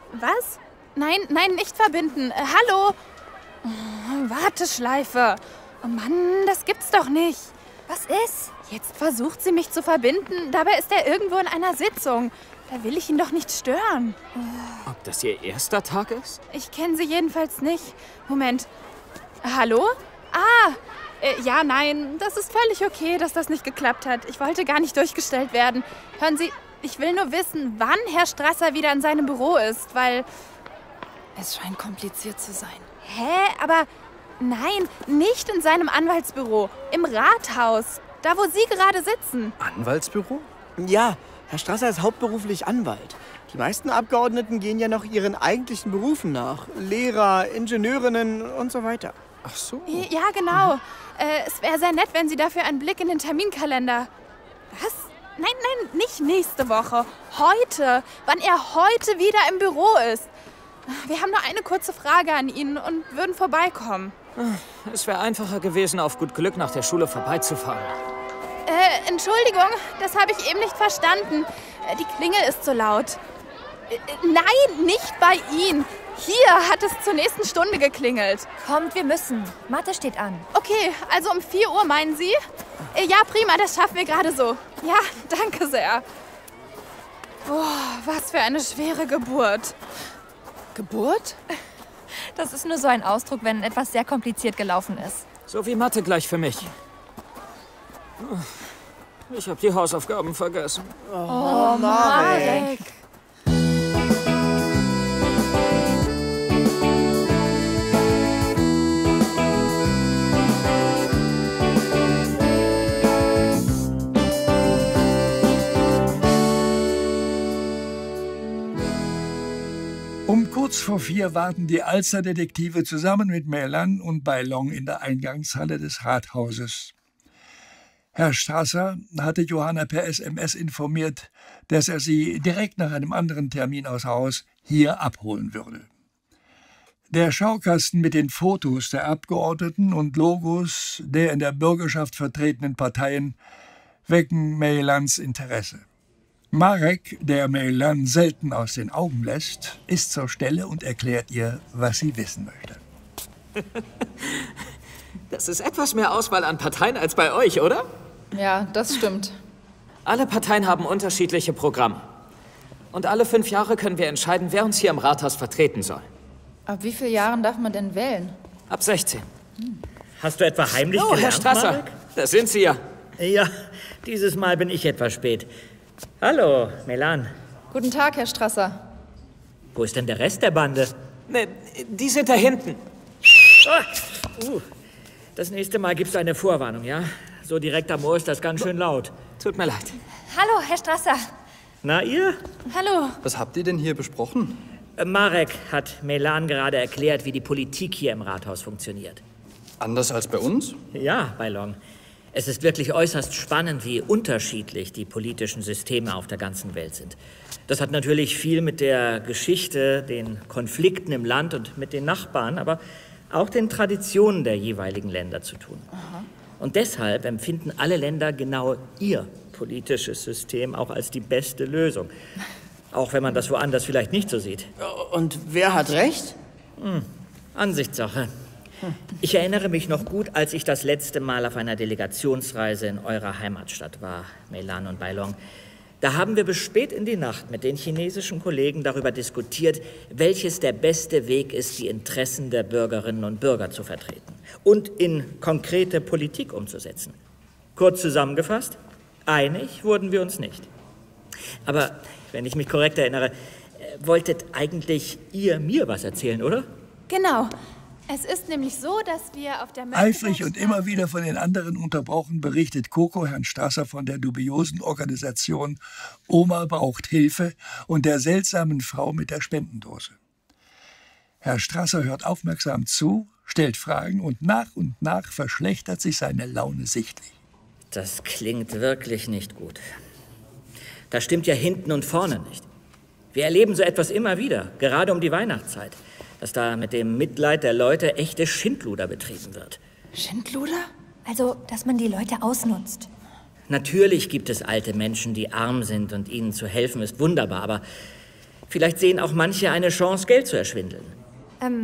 Was? Nein, nein, nicht verbinden. Äh, hallo? Oh, Warteschleife. Oh Mann, das gibt's doch nicht. Was ist? Jetzt versucht sie mich zu verbinden. Dabei ist er irgendwo in einer Sitzung. Da will ich ihn doch nicht stören. Ob das ihr erster Tag ist? Ich kenne sie jedenfalls nicht. Moment. Hallo? Ah, äh, ja, nein, das ist völlig okay, dass das nicht geklappt hat. Ich wollte gar nicht durchgestellt werden. Hören Sie, ich will nur wissen, wann Herr Strasser wieder in seinem Büro ist, weil... Es scheint kompliziert zu sein. Hä? Aber nein, nicht in seinem Anwaltsbüro. Im Rathaus. Da, wo Sie gerade sitzen. Anwaltsbüro? Ja, Herr Strasser ist hauptberuflich Anwalt. Die meisten Abgeordneten gehen ja noch ihren eigentlichen Berufen nach. Lehrer, Ingenieurinnen und so weiter. Ach so. Ja, genau. Äh, es wäre sehr nett, wenn Sie dafür einen Blick in den Terminkalender... Was? Nein, nein, nicht nächste Woche. Heute. Wann er heute wieder im Büro ist. Wir haben nur eine kurze Frage an ihn und würden vorbeikommen. Es wäre einfacher gewesen, auf gut Glück nach der Schule vorbeizufahren. Äh, Entschuldigung, das habe ich eben nicht verstanden. Äh, die Klingel ist so laut. Äh, nein, nicht bei Ihnen. Hier hat es zur nächsten Stunde geklingelt. Kommt, wir müssen. Mathe steht an. Okay, also um vier Uhr meinen Sie? Äh, ja, prima, das schaffen wir gerade so. Ja, danke sehr. Boah, was für eine schwere Geburt. Geburt? Das ist nur so ein Ausdruck, wenn etwas sehr kompliziert gelaufen ist. So wie Mathe gleich für mich. Ich habe die Hausaufgaben vergessen. Oh, Marek. Um kurz vor vier warten die Alster-Detektive zusammen mit Melan und Bailong in der Eingangshalle des Rathauses. Herr Strasser hatte Johanna per S M S informiert, dass er sie direkt nach einem anderen Termin aus Haus hier abholen würde. Der Schaukasten mit den Fotos der Abgeordneten und Logos der in der Bürgerschaft vertretenen Parteien wecken Melans Interesse. Marek, der Melan selten aus den Augen lässt, ist zur Stelle und erklärt ihr, was sie wissen möchte. Das ist etwas mehr Auswahl an Parteien als bei euch, oder? Ja, das stimmt. Alle Parteien haben unterschiedliche Programme. Und alle fünf Jahre können wir entscheiden, wer uns hier im Rathaus vertreten soll. Ab wie vielen Jahren darf man denn wählen? Ab sechzehn. Hm. Hast du etwa heimlich oh, gelernt, Herr Strasser, Marek? da sind Sie ja. Ja, dieses Mal bin ich etwas spät. Hallo, Melan. Guten Tag, Herr Strasser. Wo ist denn der Rest der Bande? Ne, die sind da hinten. Oh, uh, das nächste Mal gibst du eine Vorwarnung, ja? So direkt am Ohr ist das ganz schön laut. Tut mir leid. Hallo, Herr Strasser. Na, ihr? Hallo. Was habt ihr denn hier besprochen? Äh, Marek hat Melan gerade erklärt, wie die Politik hier im Rathaus funktioniert. Anders als bei uns? Ja, Bailong. Es ist wirklich äußerst spannend, wie unterschiedlich die politischen Systeme auf der ganzen Welt sind. Das hat natürlich viel mit der Geschichte, den Konflikten im Land und mit den Nachbarn, aber auch den Traditionen der jeweiligen Länder zu tun. Aha. Und deshalb empfinden alle Länder genau ihr politisches System auch als die beste Lösung. Auch wenn man das woanders vielleicht nicht so sieht. Und wer hat recht? Hm, Ansichtssache. Ich erinnere mich noch gut, als ich das letzte Mal auf einer Delegationsreise in eurer Heimatstadt war, Melan und Bailong. Da haben wir bis spät in die Nacht mit den chinesischen Kollegen darüber diskutiert, welches der beste Weg ist, die Interessen der Bürgerinnen und Bürger zu vertreten und in konkrete Politik umzusetzen. Kurz zusammengefasst, einig wurden wir uns nicht. Aber, wenn ich mich korrekt erinnere, wolltet eigentlich ihr mir was erzählen, oder? Genau. Es ist nämlich so, dass wir auf der... Eifrig und immer wieder von den anderen unterbrochen berichtet Coco Herrn Strasser von der dubiosen Organisation Oma braucht Hilfe und der seltsamen Frau mit der Spendendose. Herr Strasser hört aufmerksam zu, stellt Fragen und nach und nach verschlechtert sich seine Laune sichtlich. Das klingt wirklich nicht gut. Das stimmt ja hinten und vorne nicht. Wir erleben so etwas immer wieder, gerade um die Weihnachtszeit, dass da mit dem Mitleid der Leute echte Schindluder betrieben wird. Schindluder? Also, dass man die Leute ausnutzt. Natürlich gibt es alte Menschen, die arm sind und ihnen zu helfen ist wunderbar, aber vielleicht sehen auch manche eine Chance, Geld zu erschwindeln. Ähm,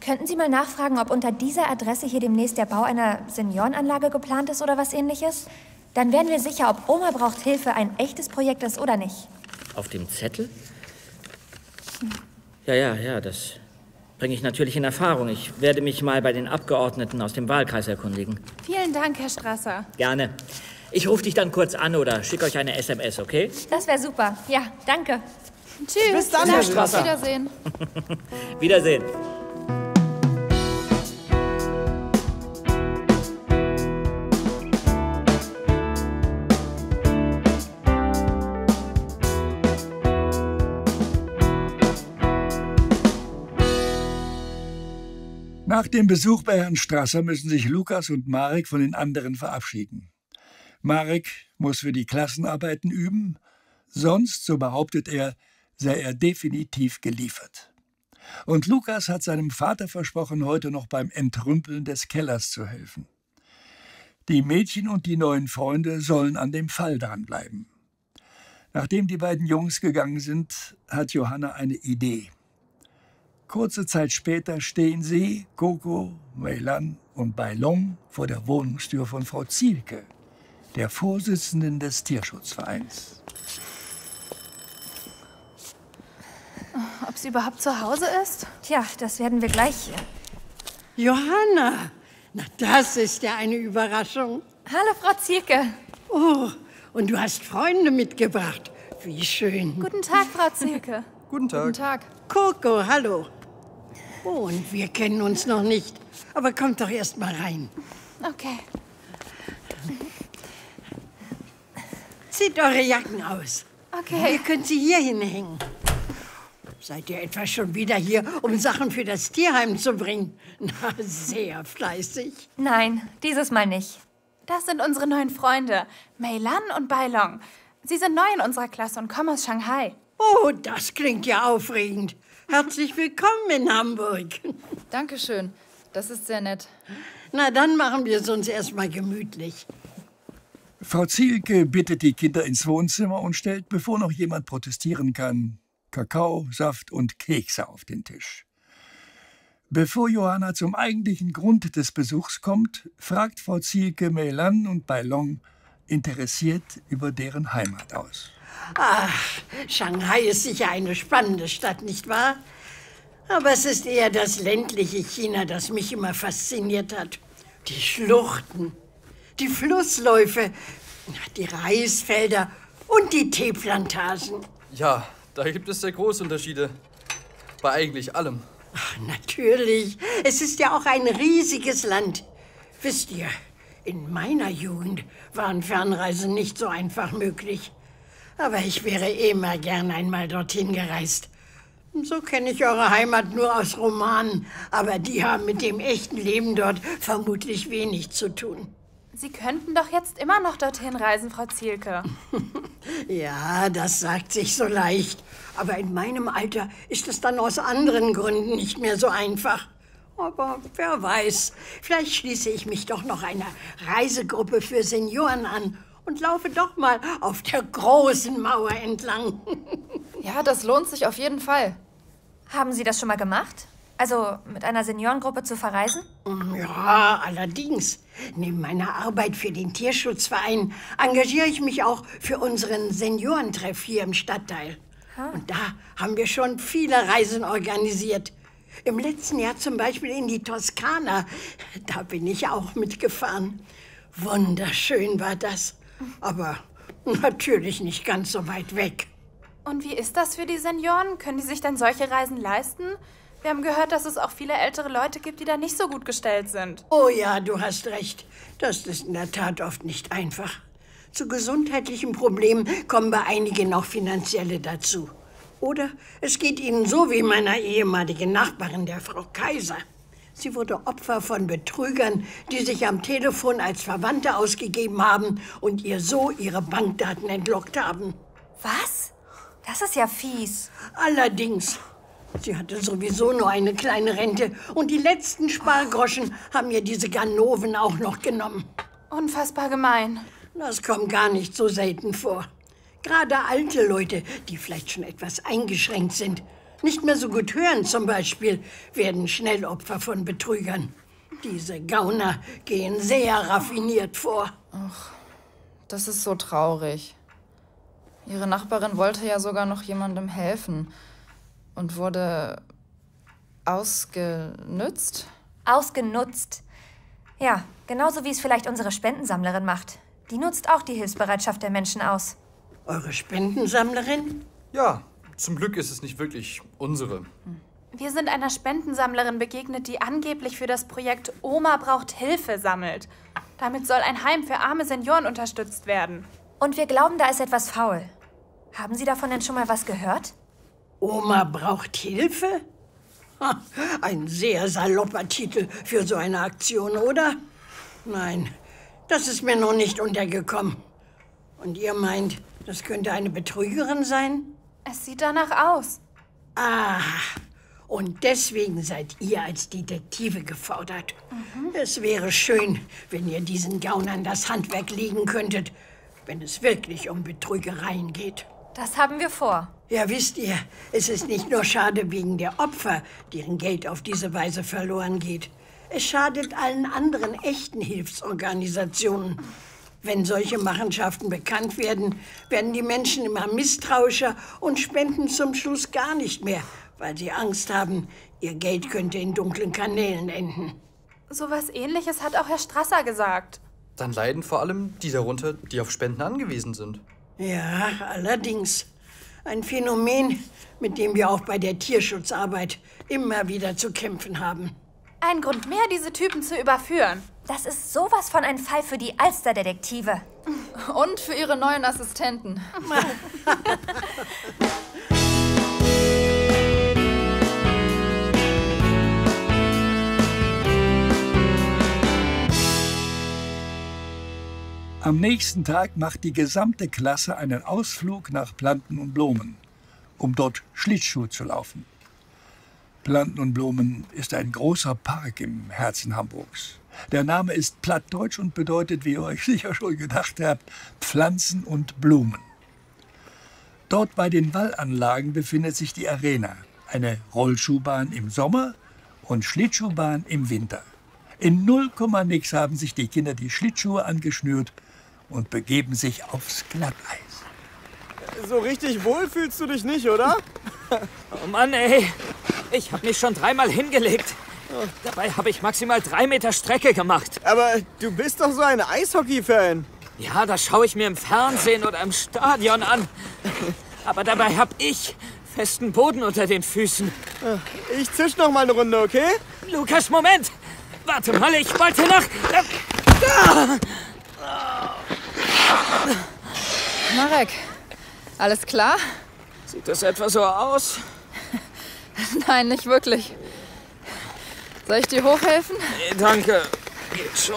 Könnten Sie mal nachfragen, ob unter dieser Adresse hier demnächst der Bau einer Seniorenanlage geplant ist oder was Ähnliches? Dann werden wir sicher, ob Oma braucht Hilfe ein echtes Projekt ist oder nicht. Auf dem Zettel? Ja, ja, ja, das bringe ich natürlich in Erfahrung. Ich werde mich mal bei den Abgeordneten aus dem Wahlkreis erkundigen. Vielen Dank, Herr Strasser. Gerne. Ich rufe dich dann kurz an oder schicke euch eine S M S, okay? Das wäre super. Ja, danke. Tschüss. Bis dann, Herr Strasser. Auf Wiedersehen. Wiedersehen. Nach dem Besuch bei Herrn Strasser müssen sich Lukas und Marek von den anderen verabschieden. Marek muss für die Klassenarbeiten üben, sonst, so behauptet er, sei er definitiv geliefert. Und Lukas hat seinem Vater versprochen, heute noch beim Entrümpeln des Kellers zu helfen. Die Mädchen und die neuen Freunde sollen an dem Fall dranbleiben. Nachdem die beiden Jungs gegangen sind, hat Johanna eine Idee. Kurze Zeit später stehen sie, Coco, Meilan und Bailong, vor der Wohnungstür von Frau Zielke, der Vorsitzenden des Tierschutzvereins. Ob sie überhaupt zu Hause ist? Tja, das werden wir gleich. Johanna, na das ist ja eine Überraschung. Hallo, Frau Zielke. Oh, und du hast Freunde mitgebracht. Wie schön. Guten Tag, Frau Zielke. Guten Tag. Guten Tag. Coco, hallo. Oh, und wir kennen uns noch nicht. Aber kommt doch erst mal rein. Okay. Zieht eure Jacken aus. Okay. Ihr könnt sie hier hinhängen. Seid ihr etwa schon wieder hier, um Sachen für das Tierheim zu bringen? Na, sehr fleißig. Nein, dieses Mal nicht. Das sind unsere neuen Freunde, Meilan und Bailong. Sie sind neu in unserer Klasse und kommen aus Shanghai. Oh, das klingt ja aufregend. Herzlich willkommen in Hamburg. Dankeschön. Das ist sehr nett. Na, dann machen wir es uns erstmal gemütlich. Frau Zielke bittet die Kinder ins Wohnzimmer und stellt, bevor noch jemand protestieren kann, Kakao, Saft und Kekse auf den Tisch. Bevor Johanna zum eigentlichen Grund des Besuchs kommt, fragt Frau Zielke Meilan und Bailong interessiert über deren Heimat aus. Ach, Shanghai ist sicher eine spannende Stadt, nicht wahr? Aber es ist eher das ländliche China, das mich immer fasziniert hat. Die Schluchten, die Flussläufe, die Reisfelder und die Teeplantagen. Ja, da gibt es sehr große Unterschiede. Bei eigentlich allem. Ach, natürlich. Es ist ja auch ein riesiges Land. Wisst ihr, in meiner Jugend waren Fernreisen nicht so einfach möglich. Aber ich wäre immer gern einmal dorthin gereist. So kenne ich eure Heimat nur aus Romanen, aber die haben mit dem echten Leben dort vermutlich wenig zu tun. Sie könnten doch jetzt immer noch dorthin reisen, Frau Zielke. Ja, das sagt sich so leicht. Aber in meinem Alter ist es dann aus anderen Gründen nicht mehr so einfach. Aber wer weiß, vielleicht schließe ich mich doch noch einer Reisegruppe für Senioren an und laufe doch mal auf der großen Mauer entlang. Ja, das lohnt sich auf jeden Fall. Haben Sie das schon mal gemacht? Also mit einer Seniorengruppe zu verreisen? Ja, allerdings. Neben meiner Arbeit für den Tierschutzverein engagiere ich mich auch für unseren Seniorentreff hier im Stadtteil. Und da haben wir schon viele Reisen organisiert. Im letzten Jahr zum Beispiel in die Toskana. Da bin ich auch mitgefahren. Wunderschön war das. Aber natürlich nicht ganz so weit weg. Und wie ist das für die Senioren? Können die sich denn solche Reisen leisten? Wir haben gehört, dass es auch viele ältere Leute gibt, die da nicht so gut gestellt sind. Oh ja, du hast recht. Das ist in der Tat oft nicht einfach. Zu gesundheitlichen Problemen kommen bei einigen noch finanzielle dazu. Oder es geht ihnen so wie meiner ehemaligen Nachbarin, der Frau Kaiser. Sie wurde Opfer von Betrügern, die sich am Telefon als Verwandte ausgegeben haben und ihr so ihre Bankdaten entlockt haben. Was? Das ist ja fies. Allerdings. Sie hatte sowieso nur eine kleine Rente und die letzten Spargroschen haben ihr diese Ganoven auch noch genommen. Unfassbar gemein. Das kommt gar nicht so selten vor. Gerade alte Leute, die vielleicht schon etwas eingeschränkt sind, nicht mehr so gut hören zum Beispiel, werden schnell Opfer von Betrügern. Diese Gauner gehen sehr raffiniert vor. Ach, das ist so traurig. Ihre Nachbarin wollte ja sogar noch jemandem helfen und wurde ausgenützt. Ausgenutzt? Ja, genauso wie es vielleicht unsere Spendensammlerin macht. Die nutzt auch die Hilfsbereitschaft der Menschen aus. Eure Spendensammlerin? Ja, zum Glück ist es nicht wirklich unsere. Wir sind einer Spendensammlerin begegnet, die angeblich für das Projekt Oma braucht Hilfe sammelt. Damit soll ein Heim für arme Senioren unterstützt werden. Und wir glauben, da ist etwas faul. Haben Sie davon denn schon mal was gehört? Oma braucht Hilfe? Ha, ein sehr salopper Titel für so eine Aktion, oder? Nein, das ist mir noch nicht untergekommen. Und ihr meint, das könnte eine Betrügerin sein? Es sieht danach aus. Ah, und deswegen seid ihr als Detektive gefordert. Mhm. Es wäre schön, wenn ihr diesen Gaunern das Handwerk legen könntet, wenn es wirklich um Betrügereien geht. Das haben wir vor. Ja, wisst ihr, es ist nicht nur schade wegen der Opfer, deren Geld auf diese Weise verloren geht. Es schadet allen anderen echten Hilfsorganisationen. Wenn solche Machenschaften bekannt werden, werden die Menschen immer misstrauischer und spenden zum Schluss gar nicht mehr, weil sie Angst haben, ihr Geld könnte in dunklen Kanälen enden. So was Ähnliches hat auch Herr Strasser gesagt. Dann leiden vor allem die darunter, die auf Spenden angewiesen sind. Ja, allerdings. Ein Phänomen, mit dem wir auch bei der Tierschutzarbeit immer wieder zu kämpfen haben. Ein Grund mehr, diese Typen zu überführen. Das ist sowas von ein Fall für die Alsterdetektive. Und für ihre neuen Assistenten. Am nächsten Tag macht die gesamte Klasse einen Ausflug nach Planten und Blumen, um dort Schlittschuh zu laufen. Planten und Blumen ist ein großer Park im Herzen Hamburgs. Der Name ist plattdeutsch und bedeutet, wie ihr euch sicher schon gedacht habt, Pflanzen und Blumen. Dort bei den Wallanlagen befindet sich die Arena, eine Rollschuhbahn im Sommer und Schlittschuhbahn im Winter. In null Komma nix haben sich die Kinder die Schlittschuhe angeschnürt und begeben sich aufs Glatteis. So richtig wohl fühlst du dich nicht, oder? Oh Mann, ey. Ich habe mich schon dreimal hingelegt. Dabei habe ich maximal drei Meter Strecke gemacht. Aber du bist doch so ein Eishockey-Fan. Ja, das schaue ich mir im Fernsehen oder im Stadion an. Aber dabei habe ich festen Boden unter den Füßen. Ich zisch noch mal eine Runde, okay? Lukas, Moment! Warte mal, ich wollte noch... Da! Marek, alles klar? Sieht das etwa so aus? Nein, nicht wirklich. Soll ich dir hochhelfen? Nee, danke. Geht schon.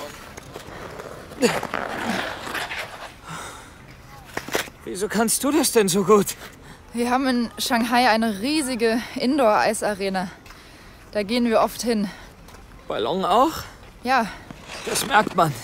Wieso kannst du das denn so gut? Wir haben in Shanghai eine riesige Indoor-Eisarena. Da gehen wir oft hin. Ballon auch? Ja. Das merkt man.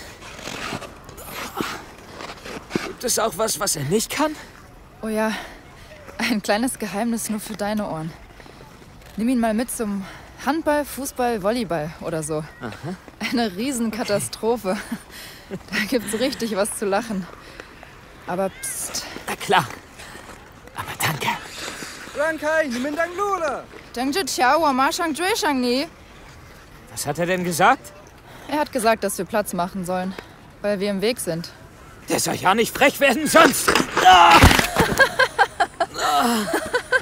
Gibt es auch was, was er nicht kann? Oh ja, ein kleines Geheimnis nur für deine Ohren. Nimm ihn mal mit zum Handball, Fußball, Volleyball oder so. Aha. Eine Riesenkatastrophe. Da gibt's richtig was zu lachen. Aber pst. Na klar. Aber danke. Rankai, Nimendang Lula. Dangju Chiao wa ma shang zhui shang ni. Was hat er denn gesagt? Er hat gesagt, dass wir Platz machen sollen, weil wir im Weg sind. Der soll ja nicht frech werden, sonst... Ah! Ah!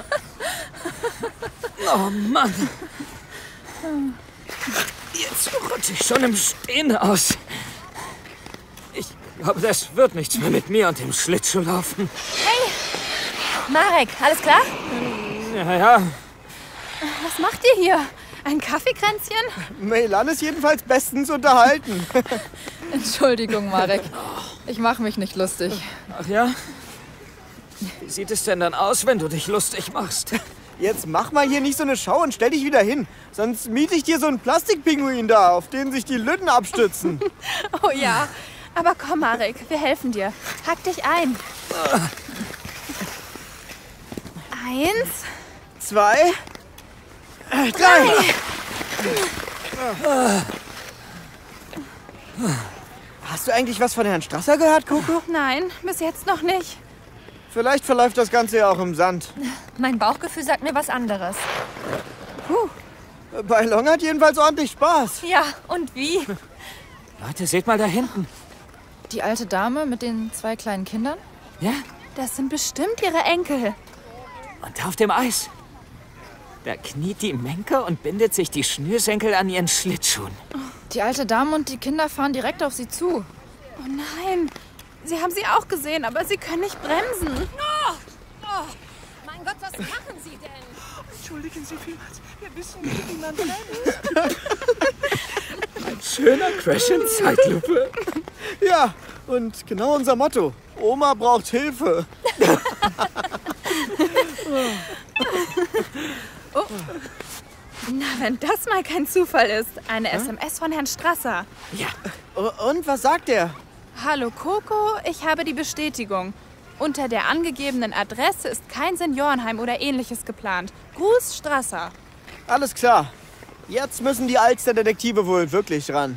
Oh Mann. Jetzt rutsche ich schon im Stehen aus. Ich glaube, das wird nichts mehr mit mir und dem Schlittschuhlaufen. Hey, Marek, alles klar? Ja, ja. Was macht ihr hier? Ein Kaffeekränzchen? Meilan ist jedenfalls bestens unterhalten. Entschuldigung, Marek. Ich mache mich nicht lustig. Ach ja? Wie sieht es denn dann aus, wenn du dich lustig machst? Jetzt mach mal hier nicht so eine Schau und stell dich wieder hin. Sonst miete ich dir so einen Plastikpinguin da, auf den sich die Lütten abstützen. Oh ja. Aber komm, Marek, wir helfen dir. Hack dich ein. Ah. Eins. Zwei. Drei! Hast du eigentlich was von Herrn Strasser gehört, Coco? Nein, bis jetzt noch nicht. Vielleicht verläuft das Ganze ja auch im Sand. Mein Bauchgefühl sagt mir was anderes. Puh. Bai Long hat jedenfalls ordentlich Spaß. Ja, und wie? Leute, seht mal da hinten. Die alte Dame mit den zwei kleinen Kindern? Ja? Das sind bestimmt ihre Enkel. Und da auf dem Eis. Da kniet die Menke und bindet sich die Schnürsenkel an ihren Schlittschuhen. Die alte Dame und die Kinder fahren direkt auf sie zu. Oh nein, sie haben sie auch gesehen, aber sie können nicht bremsen. Oh, oh. Mein Gott, was machen Sie denn? Entschuldigen Sie vielmals, wir wissen nicht, wie man bremst. Ein schöner Crash in Zeitlupe. Ja, und genau unser Motto. Oma braucht Hilfe. Oh. Na, wenn das mal kein Zufall ist. Eine hm? S M S von Herrn Strasser. Ja. Und was sagt er? Hallo Coco, ich habe die Bestätigung. Unter der angegebenen Adresse ist kein Seniorenheim oder ähnliches geplant. Gruß Strasser. Alles klar. Jetzt müssen die Alster-Detektive wohl wirklich ran.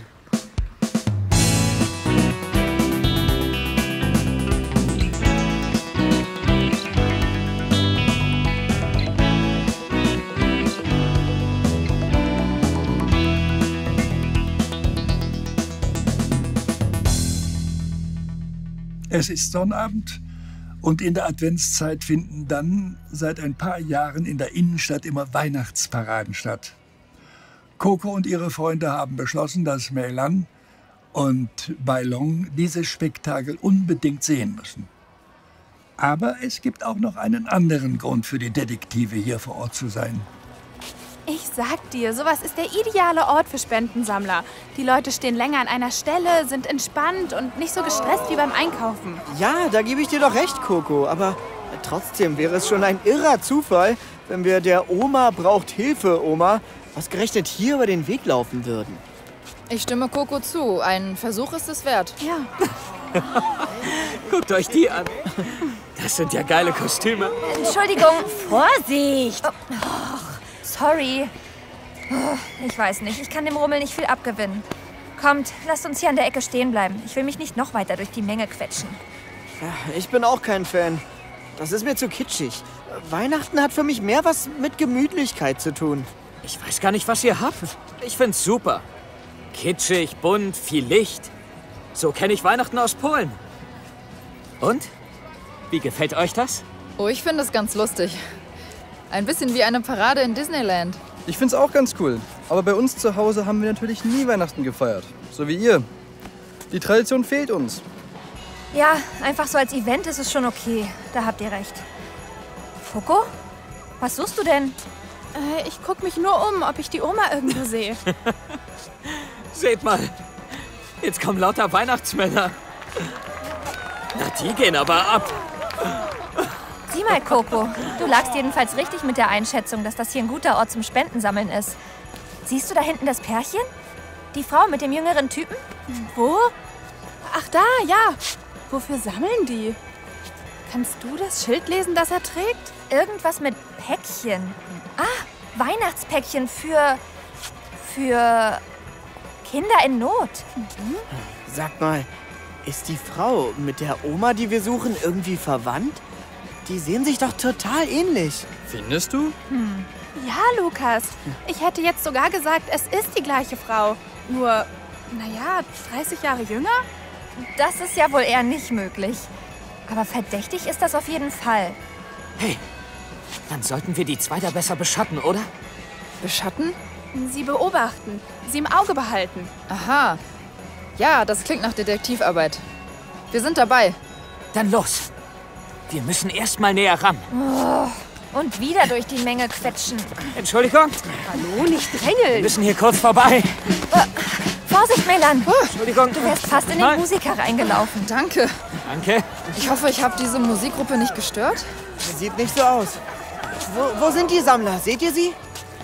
Es ist Sonnabend und in der Adventszeit finden dann seit ein paar Jahren in der Innenstadt immer Weihnachtsparaden statt. Coco und ihre Freunde haben beschlossen, dass Mei Lan und Bai Long dieses Spektakel unbedingt sehen müssen. Aber es gibt auch noch einen anderen Grund für die Detektive, hier vor Ort zu sein. Ich sag dir, sowas ist der ideale Ort für Spendensammler. Die Leute stehen länger an einer Stelle, sind entspannt und nicht so gestresst wie beim Einkaufen. Ja, da gebe ich dir doch recht, Coco. Aber trotzdem wäre es schon ein irrer Zufall, wenn wir der Oma braucht Hilfe, Oma, ausgerechnet hier über den Weg laufen würden. Ich stimme Coco zu. Ein Versuch ist es wert. Ja. Guckt euch die an. Das sind ja geile Kostüme. Entschuldigung. Vorsicht! Oh, sorry. Oh, ich weiß nicht, ich kann dem Rummel nicht viel abgewinnen. Kommt, lasst uns hier an der Ecke stehen bleiben. Ich will mich nicht noch weiter durch die Menge quetschen. Ich bin auch kein Fan. Das ist mir zu kitschig. Weihnachten hat für mich mehr was mit Gemütlichkeit zu tun. Ich weiß gar nicht, was ihr habt. Ich find's super. Kitschig, bunt, viel Licht. So kenne ich Weihnachten aus Polen. Und? Wie gefällt euch das? Oh, ich finde es ganz lustig. Ein bisschen wie eine Parade in Disneyland. Ich find's auch ganz cool. Aber bei uns zu Hause haben wir natürlich nie Weihnachten gefeiert. So wie ihr. Die Tradition fehlt uns. Ja, einfach so als Event ist es schon okay. Da habt ihr recht. Coco? Was suchst du denn? Äh, ich guck mich nur um, ob ich die Oma irgendwo sehe. Seht mal. Jetzt kommen lauter Weihnachtsmänner. Na, die gehen aber ab. Sieh mal, Coco. Du lagst jedenfalls richtig mit der Einschätzung, dass das hier ein guter Ort zum Spendensammeln ist. Siehst du da hinten das Pärchen? Die Frau mit dem jüngeren Typen? Wo? Ach da, ja. Wofür sammeln die? Kannst du das Schild lesen, das er trägt? Irgendwas mit Päckchen. Ah, Weihnachtspäckchen für... für... Kinder in Not. Mhm. Sag mal, ist die Frau mit der Oma, die wir suchen, irgendwie verwandt? Die sehen sich doch total ähnlich. Findest du? Hm. Ja, Lukas. Ich hätte jetzt sogar gesagt, es ist die gleiche Frau. Nur, naja, dreißig Jahre jünger? Das ist ja wohl eher nicht möglich. Aber verdächtig ist das auf jeden Fall. Hey, dann sollten wir die zwei da besser beschatten, oder? Beschatten? Sie beobachten, sie im Auge behalten. Aha. Ja, das klingt nach Detektivarbeit. Wir sind dabei. Dann los. Wir müssen erst mal näher ran. Oh, und wieder durch die Menge quetschen. Entschuldigung? Hallo, nicht drängeln. Wir müssen hier kurz vorbei. Oh, Vorsicht, Melan. Oh, Entschuldigung. Du wärst fast in den Musiker reingelaufen. Danke. Danke. Ich hoffe, ich habe diese Musikgruppe nicht gestört. Sieht nicht so aus. Wo, wo sind die Sammler? Seht ihr sie?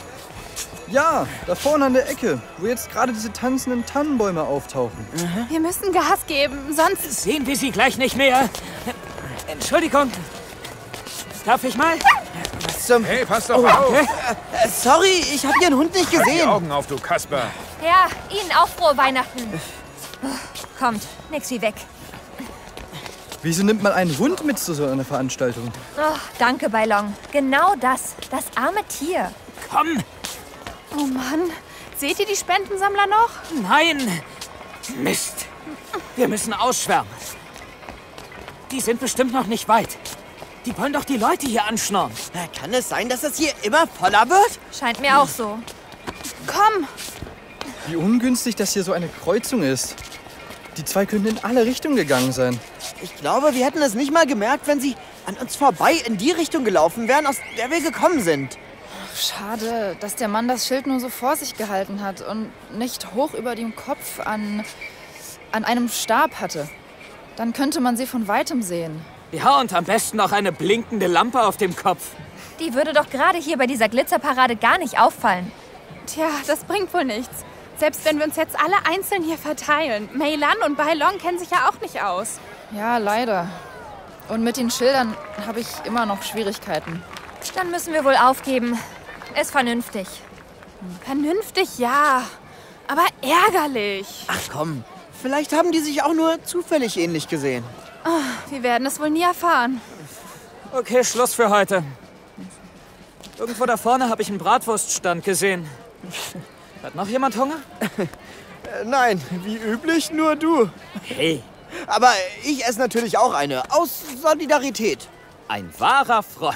Ja, da vorne an der Ecke, wo jetzt gerade diese tanzenden Tannenbäume auftauchen. Mhm. Wir müssen Gas geben, sonst... Sehen wir sie gleich nicht mehr. Entschuldigung. Darf ich mal? Was Was zum... Hey, pass doch oh, auf! Okay. Äh, sorry, ich habe Ihren Hund nicht Mach die gesehen. Augen auf, du Kasper. Ja, Ihnen auch frohe Weihnachten. Kommt, nix wie weg. Wieso nimmt man einen Hund mit zu so einer Veranstaltung? Oh, danke, Bailon. Genau das. Das arme Tier. Komm! Oh Mann, seht ihr die Spendensammler noch? Nein! Mist! Wir müssen ausschwärmen. Die sind bestimmt noch nicht weit. Die wollen doch die Leute hier anschnorren. Kann es sein, dass es hier immer voller wird? Scheint mir auch so. Komm! Wie ungünstig, dass hier so eine Kreuzung ist. Die zwei können in alle Richtungen gegangen sein. Ich glaube, wir hätten es nicht mal gemerkt, wenn sie an uns vorbei in die Richtung gelaufen wären, aus der wir gekommen sind. Schade, dass der Mann das Schild nur so vor sich gehalten hat und nicht hoch über dem Kopf an, an einem Stab hatte. Dann könnte man sie von Weitem sehen. Ja, und am besten noch eine blinkende Lampe auf dem Kopf. Die würde doch gerade hier bei dieser Glitzerparade gar nicht auffallen. Tja, das bringt wohl nichts. Selbst wenn wir uns jetzt alle einzeln hier verteilen. Mei-Lan und Bailong kennen sich ja auch nicht aus. Ja, leider. Und mit den Schildern habe ich immer noch Schwierigkeiten. Dann müssen wir wohl aufgeben. Ist vernünftig. Vernünftig, ja. Aber ärgerlich. Ach komm, vielleicht haben die sich auch nur zufällig ähnlich gesehen. Oh, wir werden es wohl nie erfahren. Okay, Schluss für heute. Irgendwo da vorne habe ich einen Bratwurststand gesehen. Hat noch jemand Hunger? äh, nein, wie üblich nur du. Hey. Aber ich esse natürlich auch eine, aus Solidarität. Ein wahrer Freund.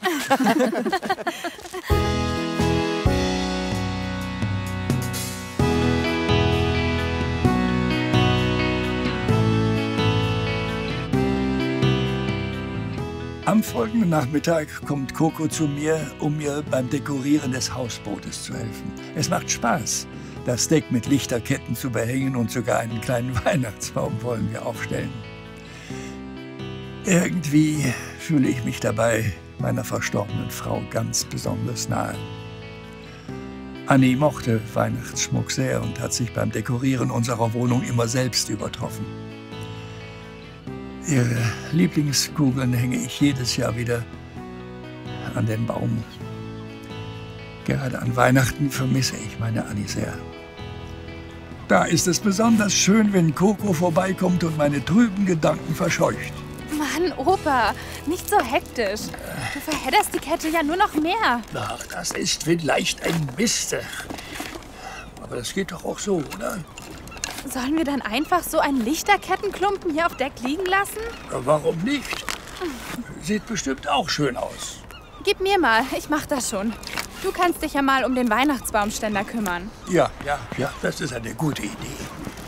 Am folgenden Nachmittag kommt Coco zu mir, um mir beim Dekorieren des Hausbootes zu helfen. Es macht Spaß, das Deck mit Lichterketten zu behängen und sogar einen kleinen Weihnachtsbaum wollen wir aufstellen. Irgendwie fühle ich mich dabei meiner verstorbenen Frau ganz besonders nahe. Annie mochte Weihnachtsschmuck sehr und hat sich beim Dekorieren unserer Wohnung immer selbst übertroffen. Ihre Lieblingskugeln hänge ich jedes Jahr wieder an den Baum. Gerade an Weihnachten vermisse ich meine Annie sehr. Da ist es besonders schön, wenn Coco vorbeikommt und meine trüben Gedanken verscheucht. Mann, Opa, nicht so hektisch. Du verhedderst die Kette ja nur noch mehr. Ach, das ist vielleicht ein Mist. Aber das geht doch auch so, oder? Sollen wir dann einfach so einen Lichterkettenklumpen hier auf Deck liegen lassen? Warum nicht? Sieht bestimmt auch schön aus. Gib mir mal, ich mach das schon. Du kannst dich ja mal um den Weihnachtsbaumständer kümmern. Ja, ja, ja, das ist eine gute Idee.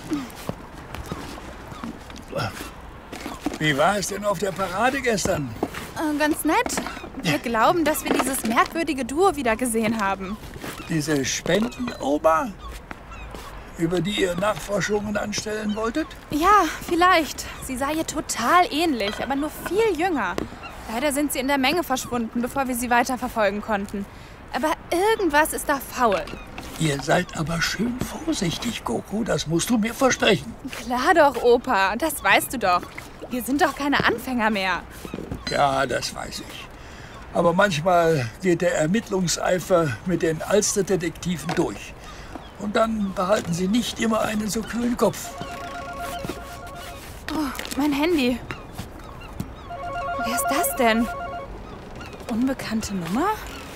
Wie war es denn auf der Parade gestern? Äh, ganz nett. Wir glauben, dass wir dieses merkwürdige Duo wieder gesehen haben. Diese Spendenoma? Über die ihr Nachforschungen anstellen wolltet? Ja, vielleicht. Sie sah ihr total ähnlich, aber nur viel jünger. Leider sind sie in der Menge verschwunden, bevor wir sie weiterverfolgen konnten. Aber irgendwas ist da faul. Ihr seid aber schön vorsichtig, Coco. Das musst du mir versprechen. Klar doch, Opa. Das weißt du doch. Wir sind doch keine Anfänger mehr. Ja, das weiß ich. Aber manchmal geht der Ermittlungseifer mit den Alsterdetektiven durch. Und dann behalten sie nicht immer einen so kühlen Kopf. Oh, mein Handy. Wer ist das denn? Unbekannte Nummer?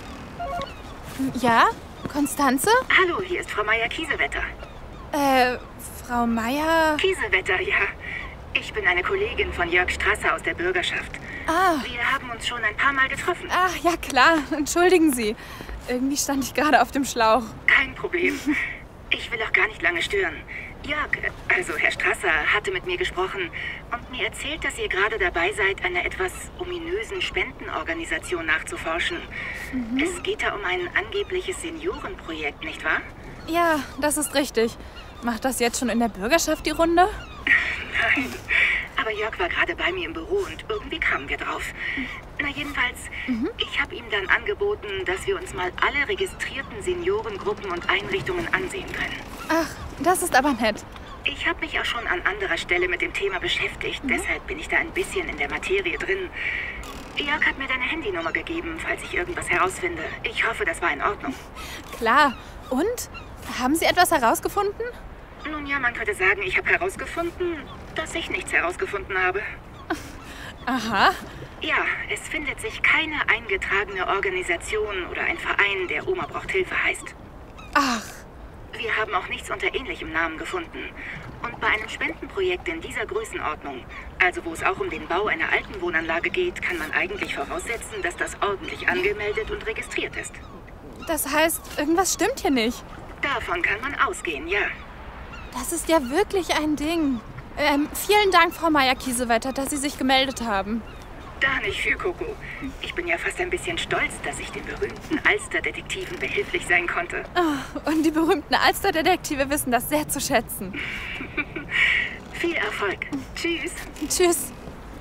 Ja? Konstanze? Hallo, hier ist Frau Meier-Kiesewetter. Äh, Frau Meier... Kiesewetter, ja. Ich bin eine Kollegin von Jörg Strasser aus der Bürgerschaft. Ah. Wir haben uns schon ein paar Mal getroffen. Ach, ja klar. Entschuldigen Sie. Irgendwie stand ich gerade auf dem Schlauch. Kein Problem. Ich will auch gar nicht lange stören. Jörg, also Herr Strasser, hatte mit mir gesprochen und mir erzählt, dass ihr gerade dabei seid, einer etwas ominösen Spendenorganisation nachzuforschen. Mhm. Es geht da um ein angebliches Seniorenprojekt, nicht wahr? Ja, das ist richtig. Macht das jetzt schon in der Bürgerschaft die Runde? Nein, aber Jörg war gerade bei mir im Büro und irgendwie kamen wir drauf. Na jedenfalls, mhm. ich habe ihm dann angeboten, dass wir uns mal alle registrierten Seniorengruppen und Einrichtungen ansehen können. Ach, das ist aber nett. Ich habe mich auch schon an anderer Stelle mit dem Thema beschäftigt, mhm. deshalb bin ich da ein bisschen in der Materie drin. Jörg hat mir deine Handynummer gegeben, falls ich irgendwas herausfinde. Ich hoffe, das war in Ordnung. Klar. Und? Haben Sie etwas herausgefunden? Nun ja, man könnte sagen, ich habe herausgefunden, dass ich nichts herausgefunden habe. Aha. Ja, es findet sich keine eingetragene Organisation oder ein Verein, der Oma braucht Hilfe heißt. Ach. Wir haben auch nichts unter ähnlichem Namen gefunden. Und bei einem Spendenprojekt in dieser Größenordnung, also wo es auch um den Bau einer alten Wohnanlage geht, kann man eigentlich voraussetzen, dass das ordentlich angemeldet und registriert ist. Das heißt, irgendwas stimmt hier nicht. Davon kann man ausgehen, ja. Das ist ja wirklich ein Ding. Ähm, vielen Dank, Frau Meier-Kiesewetter, dass Sie sich gemeldet haben. Da nicht für, Coco. Ich bin ja fast ein bisschen stolz, dass ich den berühmten Alster-Detektiven behilflich sein konnte. Oh, und die berühmten Alster-Detektive wissen das sehr zu schätzen. Viel Erfolg. Tschüss. Tschüss.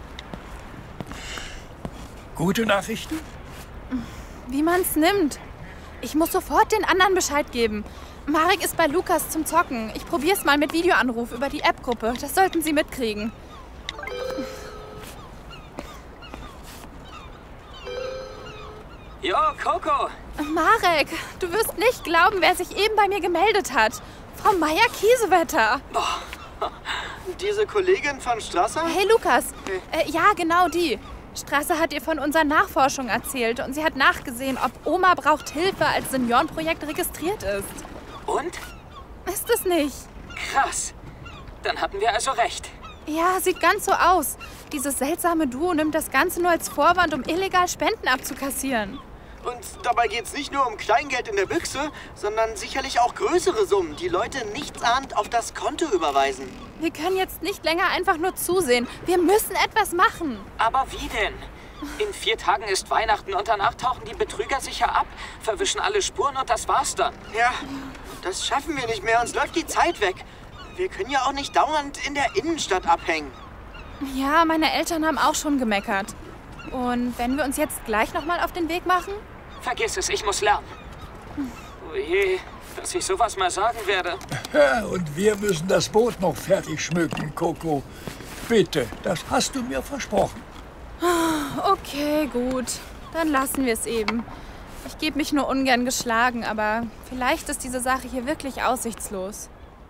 Gute Nachrichten? Wie man's nimmt. Ich muss sofort den anderen Bescheid geben. Marek ist bei Lukas zum Zocken. Ich probier's mal mit Videoanruf über die App-Gruppe. Das sollten Sie mitkriegen. Jo, Coco! Marek, du wirst nicht glauben, wer sich eben bei mir gemeldet hat. Frau Meier-Kiesewetter. Oh, diese Kollegin von Strasser? Hey, Lukas. Hey. Äh, ja, genau die. Strasser hat ihr von unserer Nachforschung erzählt und sie hat nachgesehen, ob Oma braucht Hilfe als Seniorenprojekt registriert ist. Und? Ist es nicht? Krass. Dann hatten wir also recht. Ja, sieht ganz so aus. Dieses seltsame Duo nimmt das Ganze nur als Vorwand, um illegal Spenden abzukassieren. Und dabei geht es nicht nur um Kleingeld in der Büchse, sondern sicherlich auch größere Summen, die Leute nichtsahnend auf das Konto überweisen. Wir können jetzt nicht länger einfach nur zusehen. Wir müssen etwas machen. Aber wie denn? In vier Tagen ist Weihnachten und danach tauchen die Betrüger sicher ab, verwischen alle Spuren und das war's dann. Ja, das schaffen wir nicht mehr. Uns läuft die Zeit weg. Wir können ja auch nicht dauernd in der Innenstadt abhängen. Ja, meine Eltern haben auch schon gemeckert. Und wenn wir uns jetzt gleich noch mal auf den Weg machen? Vergiss es, ich muss lernen. Oh je, dass ich sowas mal sagen werde. Ja, und wir müssen das Boot noch fertig schmücken, Coco. Bitte, das hast du mir versprochen. Okay, gut. Dann lassen wir es eben. Ich gebe mich nur ungern geschlagen, aber vielleicht ist diese Sache hier wirklich aussichtslos.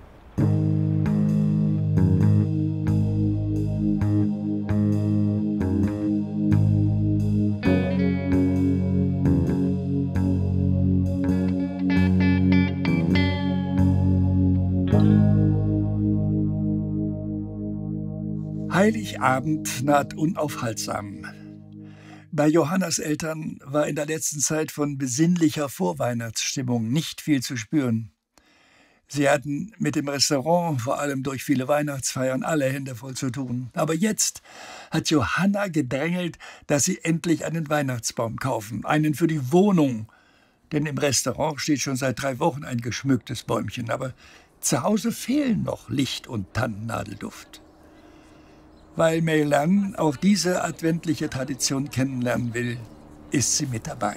Heiligabend naht unaufhaltsam. Bei Johannas Eltern war in der letzten Zeit von besinnlicher Vorweihnachtsstimmung nicht viel zu spüren. Sie hatten mit dem Restaurant, vor allem durch viele Weihnachtsfeiern, alle Hände voll zu tun. Aber jetzt hat Johanna gedrängelt, dass sie endlich einen Weihnachtsbaum kaufen, einen für die Wohnung. Denn im Restaurant steht schon seit drei Wochen ein geschmücktes Bäumchen. Aber zu Hause fehlen noch Licht und Tannennadelduft. Weil Meilan auch diese adventliche Tradition kennenlernen will, ist sie mit dabei.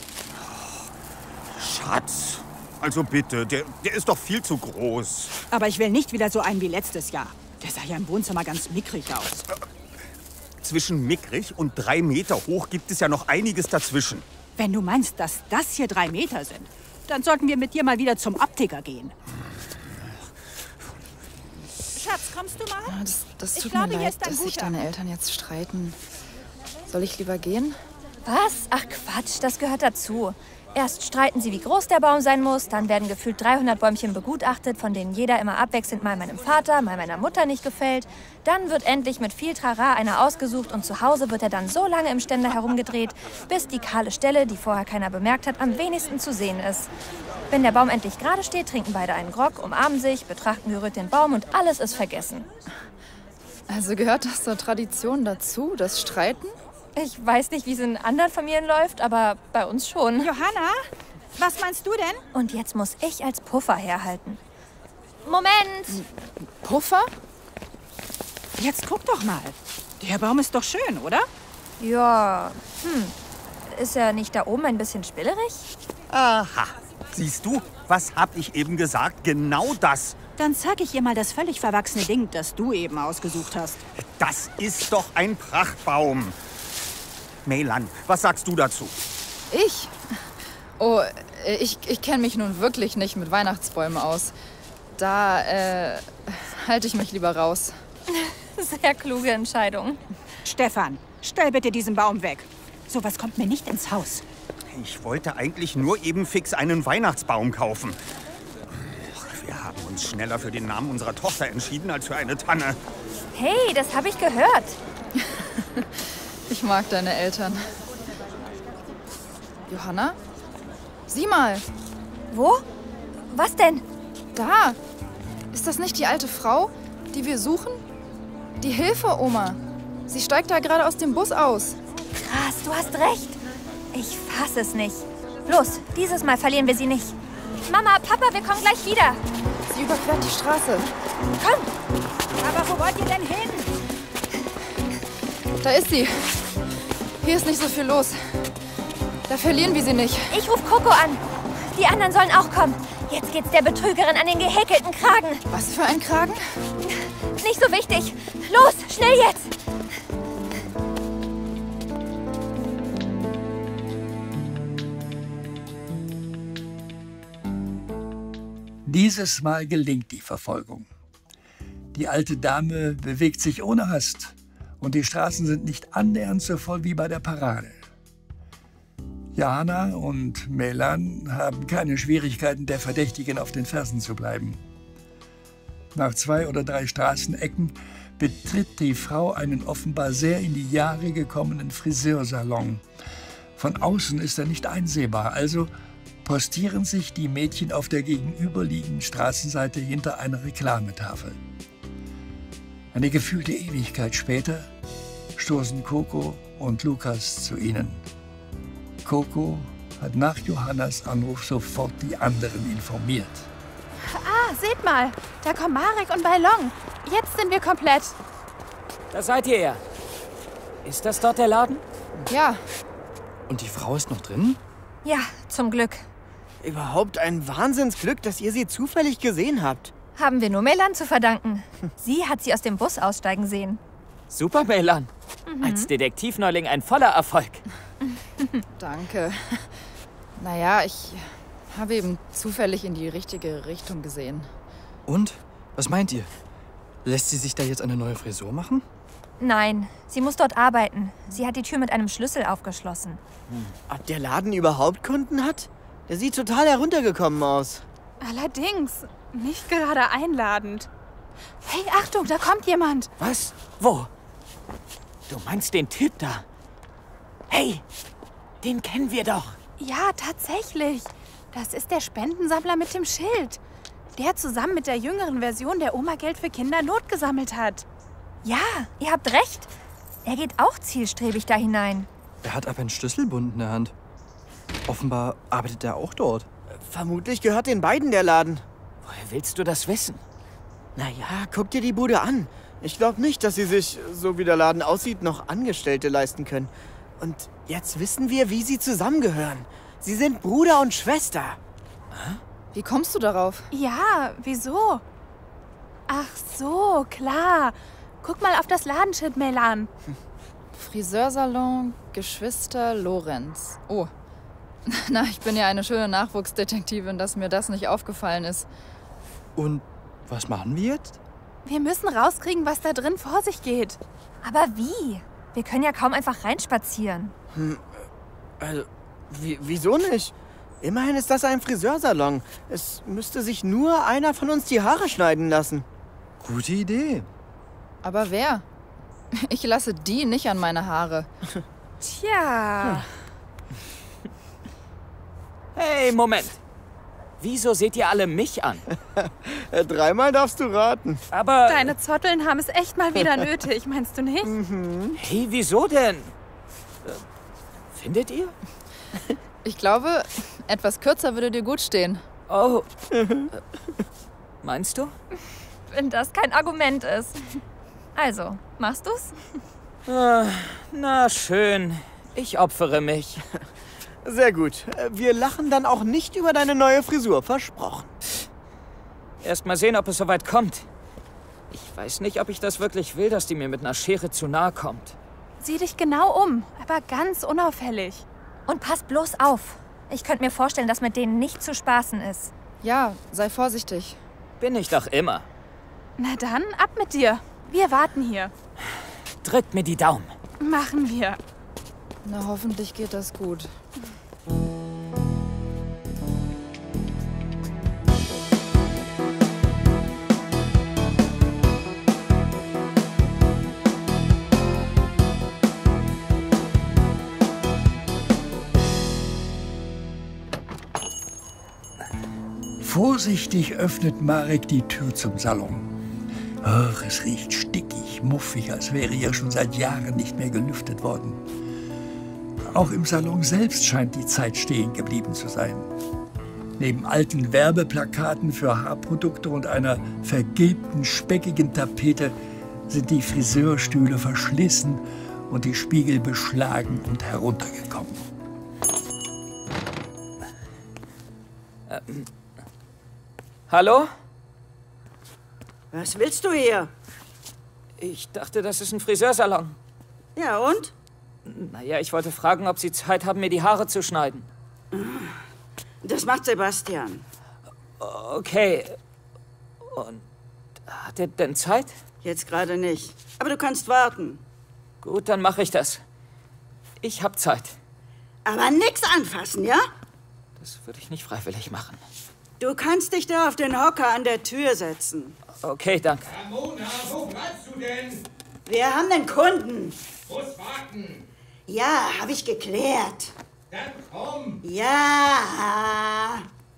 Schatz, also bitte, der, der ist doch viel zu groß. Aber ich will nicht wieder so einen wie letztes Jahr. Der sah ja im Wohnzimmer ganz mickrig aus. Zwischen mickrig und drei Meter hoch gibt es ja noch einiges dazwischen. Wenn du meinst, dass das hier drei Meter sind, dann sollten wir mit dir mal wieder zum Optiker gehen. Schatz, kommst du mal? Ja, das das Ich tut glaube, mir hier leid, ist ein dass sich guter. deine Eltern jetzt streiten. Soll ich lieber gehen? Was? Ach Quatsch, das gehört dazu. Erst streiten sie, wie groß der Baum sein muss, dann werden gefühlt dreihundert Bäumchen begutachtet, von denen jeder immer abwechselnd mal meinem Vater, mal meiner Mutter nicht gefällt. Dann wird endlich mit viel Trara einer ausgesucht und zu Hause wird er dann so lange im Ständer herumgedreht, bis die kahle Stelle, die vorher keiner bemerkt hat, am wenigsten zu sehen ist. Wenn der Baum endlich gerade steht, trinken beide einen Grog, umarmen sich, betrachten gerührt den Baum und alles ist vergessen. Also gehört das zur Tradition dazu, das Streiten? Ich weiß nicht, wie es in anderen Familien läuft, aber bei uns schon. Johanna, was meinst du denn? Und jetzt muss ich als Puffer herhalten. Moment! Puffer? Jetzt guck doch mal. Der Baum ist doch schön, oder? Ja, hm. Ist er nicht da oben ein bisschen spillerig? Aha. Siehst du, was hab ich eben gesagt? Genau das. Dann zeig ich ihr mal das völlig verwachsene Ding, das du eben ausgesucht hast. Das ist doch ein Prachtbaum. Meylan, was sagst du dazu? Ich? Oh, ich, ich kenne mich nun wirklich nicht mit Weihnachtsbäumen aus. Da, äh, halte ich mich lieber raus. Sehr kluge Entscheidung. Stefan, stell bitte diesen Baum weg. Sowas kommt mir nicht ins Haus. Ich wollte eigentlich nur eben fix einen Weihnachtsbaum kaufen. Wir haben uns schneller für den Namen unserer Tochter entschieden als für eine Tanne. Hey, das habe ich gehört. Ich mag deine Eltern. Johanna? Sieh mal. Wo? Was denn? Da. Ist das nicht die alte Frau, die wir suchen? Die Hilfe-Oma. Sie steigt da gerade aus dem Bus aus. Krass, du hast recht. Ich fass es nicht. Los, dieses Mal verlieren wir sie nicht. Mama, Papa, wir kommen gleich wieder. Sie überquert die Straße. Komm. Aber wo wollt ihr denn hin? Da ist sie. Hier ist nicht so viel los. Da verlieren wir sie nicht. Ich ruf Coco an. Die anderen sollen auch kommen. Jetzt geht's der Betrügerin an den gehäkelten Kragen. Was für ein Kragen? Nicht so wichtig. Los, schnell jetzt. Dieses Mal gelingt die Verfolgung. Die alte Dame bewegt sich ohne Hast und die Straßen sind nicht annähernd so voll wie bei der Parade. Johanna und Meylan haben keine Schwierigkeiten, der Verdächtigen auf den Fersen zu bleiben. Nach zwei oder drei Straßenecken betritt die Frau einen offenbar sehr in die Jahre gekommenen Friseursalon. Von außen ist er nicht einsehbar, also postieren sich die Mädchen auf der gegenüberliegenden Straßenseite hinter einer Reklametafel. Eine gefühlte Ewigkeit später stoßen Coco und Lukas zu ihnen. Coco hat nach Johannas Anruf sofort die anderen informiert. Ah, seht mal, da kommen Marek und Ballon. Jetzt sind wir komplett. Da seid ihr ja. Ist das dort der Laden? Ja. Und die Frau ist noch drin? Ja, zum Glück. Überhaupt ein Wahnsinnsglück, dass ihr sie zufällig gesehen habt. Haben wir nur Meylan zu verdanken. Sie hat sie aus dem Bus aussteigen sehen. Super, Meylan. Mhm. Als Detektivneuling ein voller Erfolg. Danke. Naja, ich habe eben zufällig in die richtige Richtung gesehen. Und? Was meint ihr? Lässt sie sich da jetzt eine neue Frisur machen? Nein, sie muss dort arbeiten. Sie hat die Tür mit einem Schlüssel aufgeschlossen. Hm. Ob der Laden überhaupt Kunden hat? Der sieht total heruntergekommen aus. Allerdings. Nicht gerade einladend. Hey, Achtung, da kommt jemand. Was? Wo? Du meinst den Typ da? Hey, den kennen wir doch. Ja, tatsächlich. Das ist der Spendensammler mit dem Schild. Der zusammen mit der jüngeren Version der Oma Geld für Kindernot gesammelt hat. Ja, ihr habt recht. Er geht auch zielstrebig da hinein. Er hat aber einen Schlüsselbund in der Hand. Offenbar arbeitet er auch dort. Vermutlich gehört den beiden der Laden. Woher willst du das wissen? Naja, guck dir die Bude an. Ich glaube nicht, dass sie sich, so wie der Laden aussieht, noch Angestellte leisten können. Und jetzt wissen wir, wie sie zusammengehören. Sie sind Bruder und Schwester. Wie kommst du darauf? Ja, wieso? Ach so, klar. Guck mal auf das Ladenschild, Meylan. Friseursalon, Geschwister Lorenz. Oh. Na, ich bin ja eine schöne Nachwuchsdetektivin, dass mir das nicht aufgefallen ist. Und was machen wir jetzt? Wir müssen rauskriegen, was da drin vor sich geht. Aber wie? Wir können ja kaum einfach reinspazieren. Hm, also, wie, wieso nicht? Immerhin ist das ein Friseursalon. Es müsste sich nur einer von uns die Haare schneiden lassen. Gute Idee. Aber wer? Ich lasse die nicht an meine Haare. Tja. Hm. Hey, Moment. Wieso seht ihr alle mich an? Dreimal darfst du raten. Aber... Deine Zotteln haben es echt mal wieder nötig, meinst du nicht? Mhm. Hey, wieso denn? Findet ihr? Ich glaube, etwas kürzer würde dir gut stehen. Oh. Meinst du? Wenn das kein Argument ist. Also, machst du's? Ah, na schön. Ich opfere mich. Sehr gut. Wir lachen dann auch nicht über deine neue Frisur, versprochen. Erst mal sehen, ob es soweit kommt. Ich weiß nicht, ob ich das wirklich will, dass die mir mit einer Schere zu nahe kommt. Sieh dich genau um, aber ganz unauffällig. Und pass bloß auf. Ich könnte mir vorstellen, dass mit denen nicht zu spaßen ist. Ja, sei vorsichtig. Bin ich doch immer. Na dann, ab mit dir. Wir warten hier. Drückt mir die Daumen. Machen wir. Na, hoffentlich geht das gut. Vorsichtig öffnet Marek die Tür zum Salon. Ach, es riecht stickig, muffig, als wäre hier schon seit Jahren nicht mehr gelüftet worden. Auch im Salon selbst scheint die Zeit stehen geblieben zu sein. Neben alten Werbeplakaten für Haarprodukte und einer vergilbten, speckigen Tapete sind die Friseurstühle verschlissen und die Spiegel beschlagen und heruntergekommen. Ähm. Hallo? Was willst du hier? Ich dachte, das ist ein Friseursalon. Ja, und? Naja, ich wollte fragen, ob Sie Zeit haben, mir die Haare zu schneiden. Das macht Sebastian. Okay. Und hat er denn Zeit? Jetzt gerade nicht. Aber du kannst warten. Gut, dann mache ich das. Ich habe Zeit. Aber nix anfassen, ja? Das würde ich nicht freiwillig machen. Du kannst dich da auf den Hocker an der Tür setzen. Okay, danke. Ramona, wo bleibst du denn? Wir haben einen Kunden. Muss warten. Ja, habe ich geklärt. Dann komm. Ja.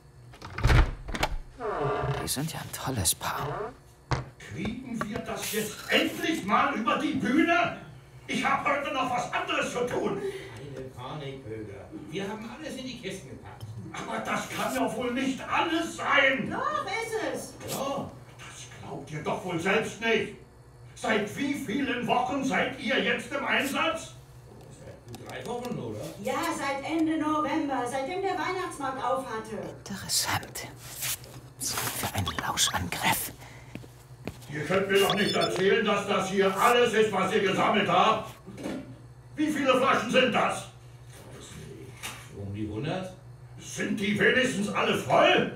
Die sind ja ein tolles Paar. Kriegen wir das jetzt endlich mal über die Bühne? Ich habe heute noch was anderes zu tun. Keine Panik, Böger. Wir haben alles in die Kisten gepackt. Aber das kann ja wohl nicht alles sein. Doch, ist es. Ja, das glaubt ihr doch wohl selbst nicht. Seit wie vielen Wochen seid ihr jetzt im Einsatz? Seit drei Wochen, oder? Ja, seit Ende November, seitdem der Weihnachtsmarkt auf hatte. Interessant. Zeit für einen Lauschangriff. Ihr könnt mir doch nicht erzählen, dass das hier alles ist, was ihr gesammelt habt. Wie viele Flaschen sind das? Um die hundert? Sind die wenigstens alle voll?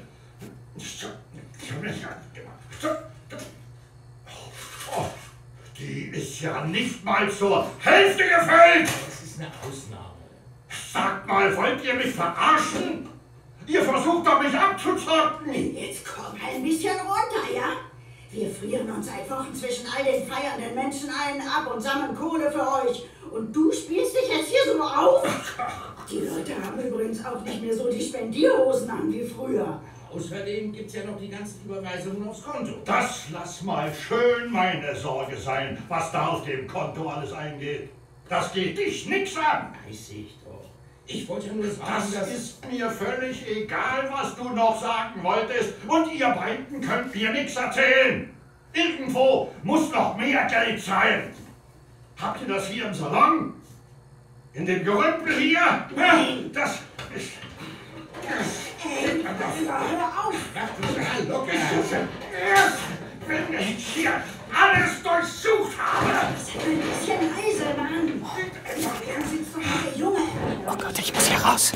Oh, die ist ja nicht mal zur Hälfte gefüllt! Das ist eine Ausnahme. Sagt mal, wollt ihr mich verarschen? Ihr versucht doch, mich abzuzocken! Jetzt komm ein bisschen runter, ja? Wir frieren uns seit Wochen zwischen all den feiernden Menschen einen ab und sammeln Kohle für euch. Und du spielst dich jetzt hier so auf? Die Leute haben übrigens auch nicht mehr so die Spendierhosen an wie früher. Außerdem gibt's ja noch die ganzen Überweisungen aufs Konto. Das lass mal schön meine Sorge sein, was da auf dem Konto alles eingeht. Das geht dich nix an. Weiß ich doch. Ich wollte ja nur sagen, Das dass... ist mir völlig egal, was du noch sagen wolltest. Und ihr beiden könnt mir nichts erzählen. Irgendwo muss noch mehr Geld sein. Habt ihr das hier im Salon? In dem Gerümpel hier? Ja, das ist... Hey, hör auf! Mach total locker! Erst, wenn ich hier alles durchsucht habe! Sei ein bisschen leise, Mann! Da sitzt doch noch der Junge! Oh Gott, ich muss hier raus!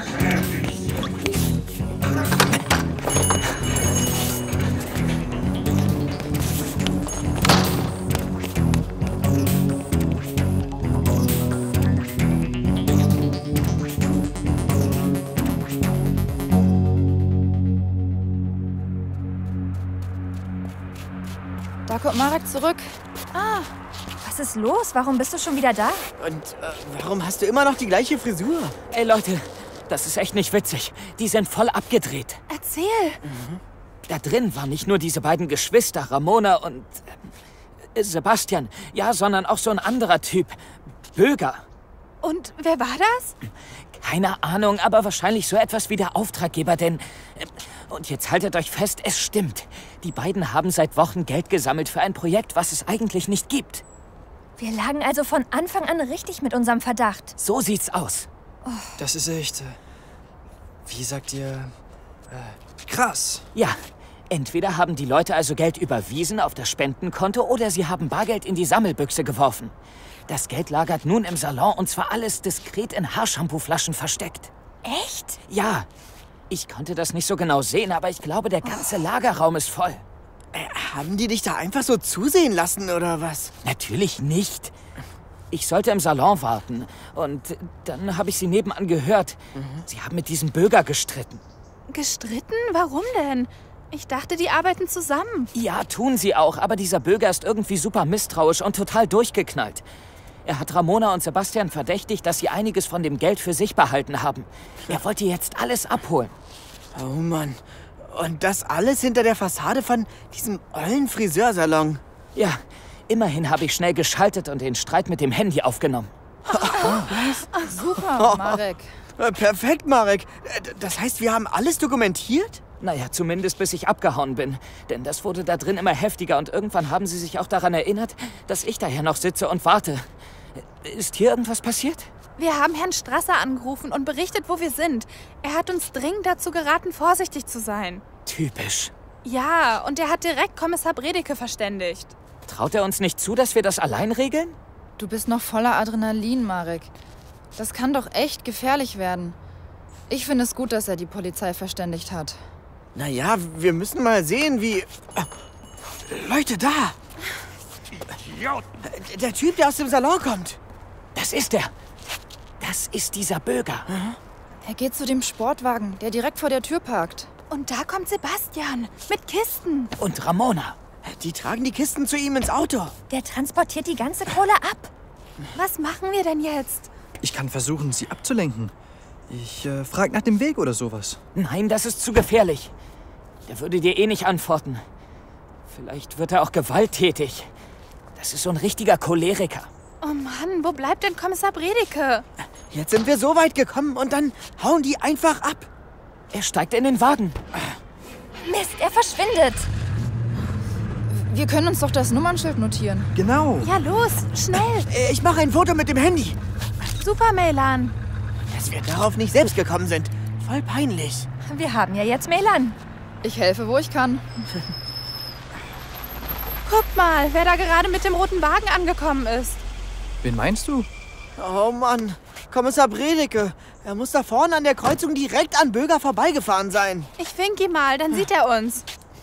Da kommt Marek zurück. Ah, was ist los? Warum bist du schon wieder da? Und äh, warum hast du immer noch die gleiche Frisur? Ey Leute, das ist echt nicht witzig. Die sind voll abgedreht. Erzähl. Mhm. Da drin waren nicht nur diese beiden Geschwister, Ramona und äh, Sebastian. Ja, sondern auch so ein anderer Typ. Böger. Und wer war das? Keine Ahnung, aber wahrscheinlich so etwas wie der Auftraggeber, denn... Äh, und jetzt haltet euch fest, es stimmt. Die beiden haben seit Wochen Geld gesammelt für ein Projekt, was es eigentlich nicht gibt. Wir lagen also von Anfang an richtig mit unserem Verdacht. So sieht's aus. Oh. Das ist echt... Äh, wie sagt ihr... Äh, krass. Ja, Entweder haben die Leute also Geld überwiesen auf das Spendenkonto oder sie haben Bargeld in die Sammelbüchse geworfen. Das Geld lagert nun im Salon und zwar alles diskret in Haarshampooflaschen versteckt. Echt? Ja. Ich konnte das nicht so genau sehen, aber ich glaube, der ganze Lagerraum ist voll. Äh, haben die dich da einfach so zusehen lassen, oder was? Natürlich nicht. Ich sollte im Salon warten und dann habe ich sie nebenan gehört. Mhm. Sie haben mit diesem Böger gestritten. Gestritten? Warum denn? Ich dachte, die arbeiten zusammen. Ja, tun sie auch, aber dieser Böger ist irgendwie super misstrauisch und total durchgeknallt. Er hat Ramona und Sebastian verdächtigt, dass sie einiges von dem Geld für sich behalten haben. Er wollte jetzt alles abholen. Oh Mann. Und das alles hinter der Fassade von diesem ollen Friseursalon? Ja, immerhin habe ich schnell geschaltet und den Streit mit dem Handy aufgenommen. Was? Super, Marek. Oh, perfekt, Marek. Das heißt, wir haben alles dokumentiert? Naja, zumindest bis ich abgehauen bin. Denn das wurde da drin immer heftiger und irgendwann haben sie sich auch daran erinnert, dass ich daher noch sitze und warte. Ist hier irgendwas passiert? Wir haben Herrn Strasser angerufen und berichtet, wo wir sind. Er hat uns dringend dazu geraten, vorsichtig zu sein. Typisch. Ja, und er hat direkt Kommissar Bredeke verständigt. Traut er uns nicht zu, dass wir das allein regeln? Du bist noch voller Adrenalin, Marek. Das kann doch echt gefährlich werden. Ich finde es gut, dass er die Polizei verständigt hat. Naja, wir müssen mal sehen, wie... Leute, da! Der Typ, der aus dem Salon kommt. Das ist er. Das ist dieser Böger. Mhm. Er geht zu dem Sportwagen, der direkt vor der Tür parkt. Und da kommt Sebastian mit Kisten. Und Ramona. Die tragen die Kisten zu ihm ins Auto. Der transportiert die ganze Kohle ab. Was machen wir denn jetzt? Ich kann versuchen, sie abzulenken. Ich äh, frage nach dem Weg oder sowas. Nein, das ist zu gefährlich. Der würde dir eh nicht antworten. Vielleicht wird er auch gewalttätig. Das ist so ein richtiger Choleriker. Oh Mann, wo bleibt denn Kommissar Bredeke? Jetzt sind wir so weit gekommen und dann hauen die einfach ab. Er steigt in den Wagen. Mist, er verschwindet. Wir können uns doch das Nummernschild notieren. Genau. Ja, los, schnell. Ich mache ein Foto mit dem Handy. Super, Melan. Dass wir darauf nicht selbst gekommen sind. Voll peinlich. Wir haben ja jetzt Melan. Ich helfe, wo ich kann. Guck mal, wer da gerade mit dem roten Wagen angekommen ist. Wen meinst du? Oh Mann, Kommissar Bredeke. Er muss da vorne an der Kreuzung direkt an Böger vorbeigefahren sein. Ich wink ihm mal, dann sieht er uns.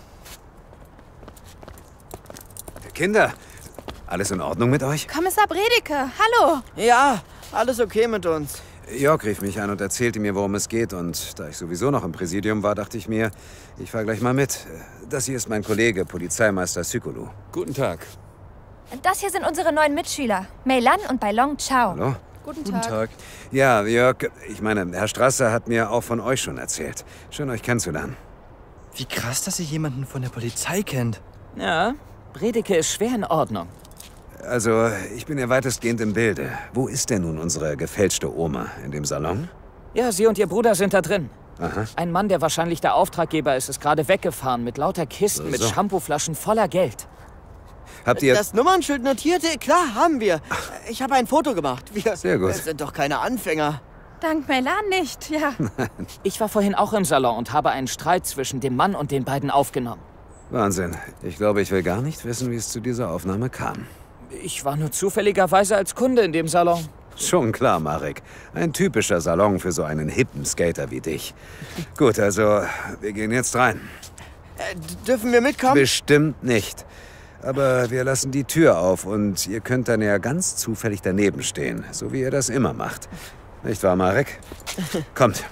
Kinder, alles in Ordnung mit euch? Kommissar Bredeke, hallo. Ja, alles okay mit uns. Jörg rief mich an und erzählte mir, worum es geht. Und da ich sowieso noch im Präsidium war, dachte ich mir, ich fahre gleich mal mit. Das hier ist mein Kollege, Polizeimeister Sykolo. Guten Tag. Das hier sind unsere neuen Mitschüler, Meilan und Bailong Chao. Hallo? Guten Tag. Guten Tag. Ja, Jörg, ich meine, Herr Strasser hat mir auch von euch schon erzählt. Schön, euch kennenzulernen. Wie krass, dass ihr jemanden von der Polizei kennt. Ja, Bredeke ist schwer in Ordnung. Also, ich bin ja weitestgehend im Bilde. Wo ist denn nun unsere gefälschte Oma? In dem Salon? Ja, sie und ihr Bruder sind da drin. Aha. Ein Mann, der wahrscheinlich der Auftraggeber ist, ist gerade weggefahren mit lauter Kisten, So, mit so. Shampooflaschen voller Geld. Habt ihr... Das Nummernschild notierte? Klar, haben wir. Ich habe ein Foto gemacht. Wir Sehr gut. sind doch keine Anfänger. Dank Melan nicht, ja. Ich war vorhin auch im Salon und habe einen Streit zwischen dem Mann und den beiden aufgenommen. Wahnsinn. Ich glaube, ich will gar nicht wissen, wie es zu dieser Aufnahme kam. Ich war nur zufälligerweise als Kunde in dem Salon. Schon klar, Marek. Ein typischer Salon für so einen hippen Skater wie dich. Gut, also, wir gehen jetzt rein. Äh, dürfen wir mitkommen? Bestimmt nicht. Aber wir lassen die Tür auf und ihr könnt dann ja ganz zufällig daneben stehen, so wie ihr das immer macht. Nicht wahr, Marek? Kommt.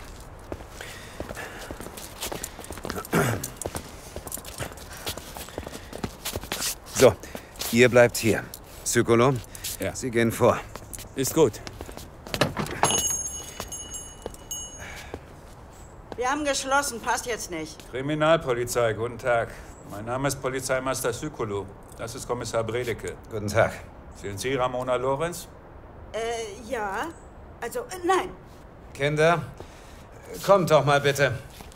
So, ihr bleibt hier. Sykolo, ja. Sie gehen vor. Ist gut. Wir haben geschlossen, passt jetzt nicht. Kriminalpolizei, guten Tag. Mein Name ist Polizeimeister Sykolo. Das ist Kommissar Bredeke. Guten Tag. Sind Sie Ramona Lorenz? Äh, ja. Also, äh, nein. Kinder, kommt doch mal bitte.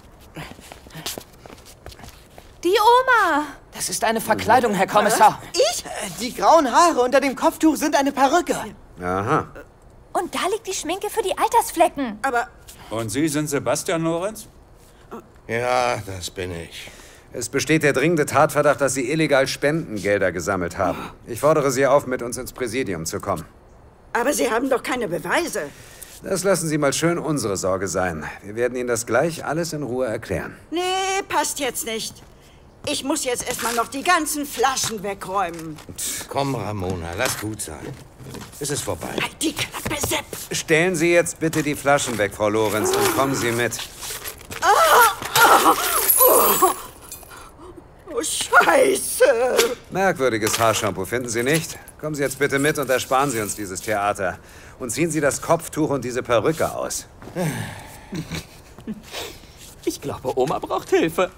Die Oma! Das ist eine Verkleidung, Herr Kommissar. Ich? Die grauen Haare unter dem Kopftuch sind eine Perücke. Aha. Und da liegt die Schminke für die Altersflecken. Aber... Und Sie sind Sebastian Lorenz? Ja, das bin ich. Es besteht der dringende Tatverdacht, dass Sie illegal Spendengelder gesammelt haben. Ich fordere Sie auf, mit uns ins Präsidium zu kommen. Aber Sie haben doch keine Beweise. Das lassen Sie mal schön unsere Sorge sein. Wir werden Ihnen das gleich alles in Ruhe erklären. Nee, passt jetzt nicht. Ich muss jetzt erstmal noch die ganzen Flaschen wegräumen. Komm, Ramona, lass gut sein. Es ist vorbei. Halt die Klappe, Sepp! Stellen Sie jetzt bitte die Flaschen weg, Frau Lorenz, und kommen Sie mit. Ah, ah, oh. Oh, Scheiße! Merkwürdiges Haarshampoo, finden Sie nicht? Kommen Sie jetzt bitte mit und ersparen Sie uns dieses Theater. Und ziehen Sie das Kopftuch und diese Perücke aus. Ich glaube, Oma braucht Hilfe.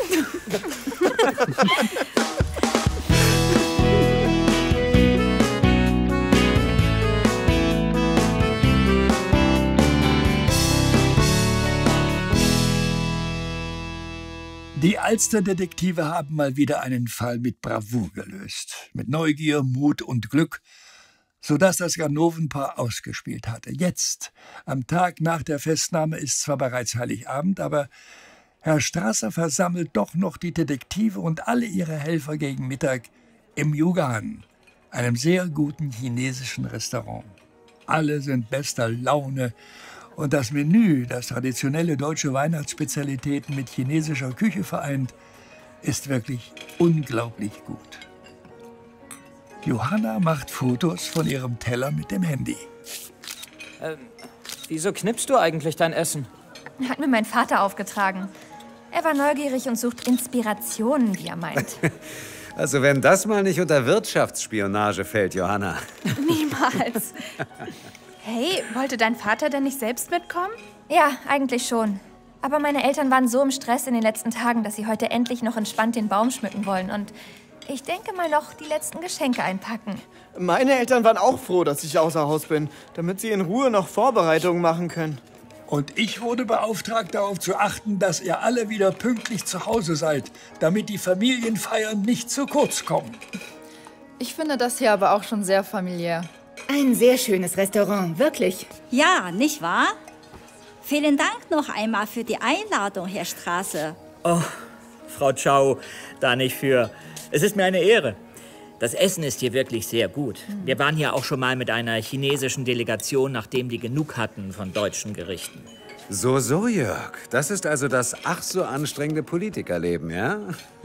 Die Alster-Detektive haben mal wieder einen Fall mit Bravour gelöst. Mit Neugier, Mut und Glück, sodass das Ganovenpaar ausgespielt hatte. Jetzt, am Tag nach der Festnahme, ist zwar bereits Heiligabend, aber Herr Strasser versammelt doch noch die Detektive und alle ihre Helfer gegen Mittag im Yugan, einem sehr guten chinesischen Restaurant. Alle sind bester Laune. Und das Menü, das traditionelle deutsche Weihnachtsspezialitäten mit chinesischer Küche vereint, ist wirklich unglaublich gut. Johanna macht Fotos von ihrem Teller mit dem Handy. Ähm, wieso knippst du eigentlich dein Essen? Hat mir mein Vater aufgetragen. Er war neugierig und sucht Inspirationen, wie er meint. Also wenn das mal nicht unter Wirtschaftsspionage fällt, Johanna. Niemals. Hey, wollte dein Vater denn nicht selbst mitkommen? Ja, eigentlich schon. Aber meine Eltern waren so im Stress in den letzten Tagen, dass sie heute endlich noch entspannt den Baum schmücken wollen. Und ich denke mal noch die letzten Geschenke einpacken. Meine Eltern waren auch froh, dass ich außer Haus bin, damit sie in Ruhe noch Vorbereitungen machen können. Und ich wurde beauftragt, darauf zu achten, dass ihr alle wieder pünktlich zu Hause seid, damit die Familienfeiern nicht zu kurz kommen. Ich finde das hier aber auch schon sehr familiär. Ein sehr schönes Restaurant, wirklich. Ja, nicht wahr? Vielen Dank noch einmal für die Einladung, Herr Strasser. Oh, Frau Chow, da nicht für. Es ist mir eine Ehre. Das Essen ist hier wirklich sehr gut. Wir waren hier auch schon mal mit einer chinesischen Delegation, nachdem die genug hatten von deutschen Gerichten. So, so, Jörg. Das ist also das ach so anstrengende Politikerleben, ja?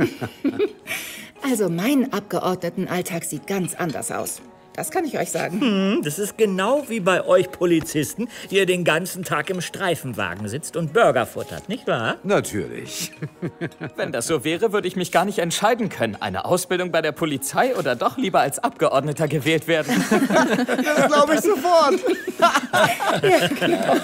Also mein Abgeordnetenalltag sieht ganz anders aus. Das kann ich euch sagen. Hm, das ist genau wie bei euch Polizisten, die ihr den ganzen Tag im Streifenwagen sitzt und Burger futtert, nicht wahr? Natürlich. Wenn das so wäre, würde ich mich gar nicht entscheiden können. Eine Ausbildung bei der Polizei oder doch lieber als Abgeordneter gewählt werden. Das glaube ich sofort. Ja, genau.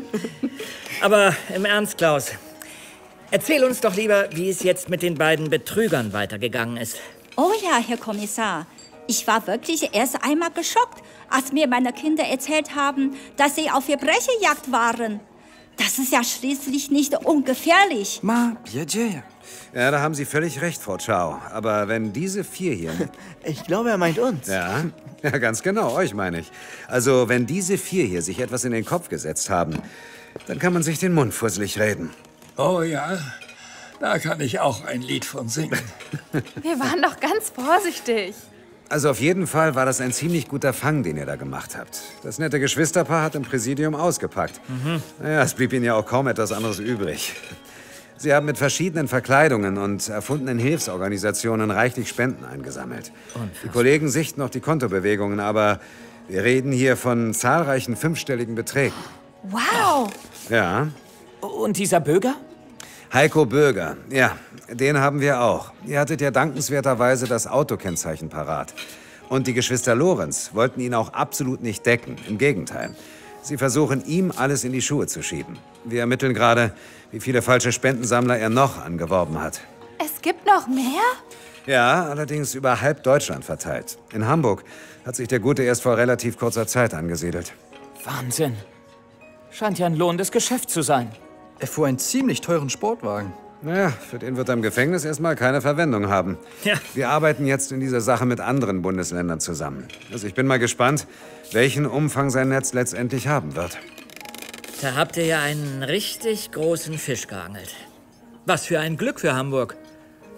Aber im Ernst, Klaus, erzähl uns doch lieber, wie es jetzt mit den beiden Betrügern weitergegangen ist. Oh ja, Herr Kommissar. Ich war wirklich erst einmal geschockt, als mir meine Kinder erzählt haben, dass sie auf Verbrecherjagd waren. Das ist ja schließlich nicht ungefährlich. Ma, bitte. Ja, da haben Sie völlig recht, Frau Chow. Aber wenn diese vier hier... Ich glaube, er meint uns. Ja, ja, ganz genau, euch meine ich. Also, wenn diese vier hier sich etwas in den Kopf gesetzt haben, dann kann man sich den Mund fusselig reden. Oh ja, da kann ich auch ein Lied von singen. Wir waren doch ganz vorsichtig. Also auf jeden Fall war das ein ziemlich guter Fang, den ihr da gemacht habt. Das nette Geschwisterpaar hat im Präsidium ausgepackt. Mhm. Naja, es blieb ihnen ja auch kaum etwas anderes übrig. Sie haben mit verschiedenen Verkleidungen und erfundenen Hilfsorganisationen reichlich Spenden eingesammelt. Die Kollegen sichten noch die Kontobewegungen, aber wir reden hier von zahlreichen fünfstelligen Beträgen. Wow! Ja. Und dieser Böger? Heiko Böger, ja, den haben wir auch. Ihr hattet ja dankenswerterweise das Autokennzeichen parat. Und die Geschwister Lorenz wollten ihn auch absolut nicht decken. Im Gegenteil. Sie versuchen, ihm alles in die Schuhe zu schieben. Wir ermitteln gerade, wie viele falsche Spendensammler er noch angeworben hat. Es gibt noch mehr? Ja, allerdings über halb Deutschland verteilt. In Hamburg hat sich der Gute erst vor relativ kurzer Zeit angesiedelt. Wahnsinn. Scheint ja ein lohnendes Geschäft zu sein. Er fuhr einen ziemlich teuren Sportwagen. Naja, für den wird er im Gefängnis erstmal keine Verwendung haben. Ja. Wir arbeiten jetzt in dieser Sache mit anderen Bundesländern zusammen. Also ich bin mal gespannt, welchen Umfang sein Netz letztendlich haben wird. Da habt ihr ja einen richtig großen Fisch geangelt. Was für ein Glück für Hamburg.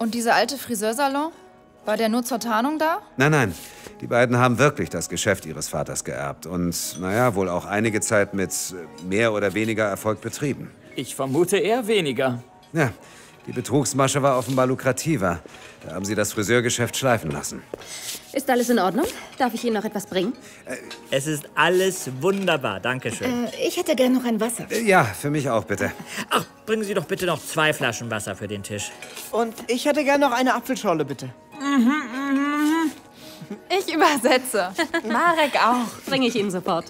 Und dieser alte Friseursalon? War der nur zur Tarnung da? Nein, nein. Die beiden haben wirklich das Geschäft ihres Vaters geerbt und, naja, wohl auch einige Zeit mit mehr oder weniger Erfolg betrieben. Ich vermute eher weniger. Ja, die Betrugsmasche war offenbar lukrativer. Da haben sie das Friseurgeschäft schleifen lassen. Ist alles in Ordnung? Darf ich Ihnen noch etwas bringen? Es ist alles wunderbar, danke schön. Äh, ich hätte gern noch ein Wasser. Ja, für mich auch, bitte. Ach, bringen Sie doch bitte noch zwei Flaschen Wasser für den Tisch. Und ich hätte gern noch eine Apfelschorle, bitte. Mhm, mhm. Ich übersetze. Marek auch. Bringe ich Ihnen sofort.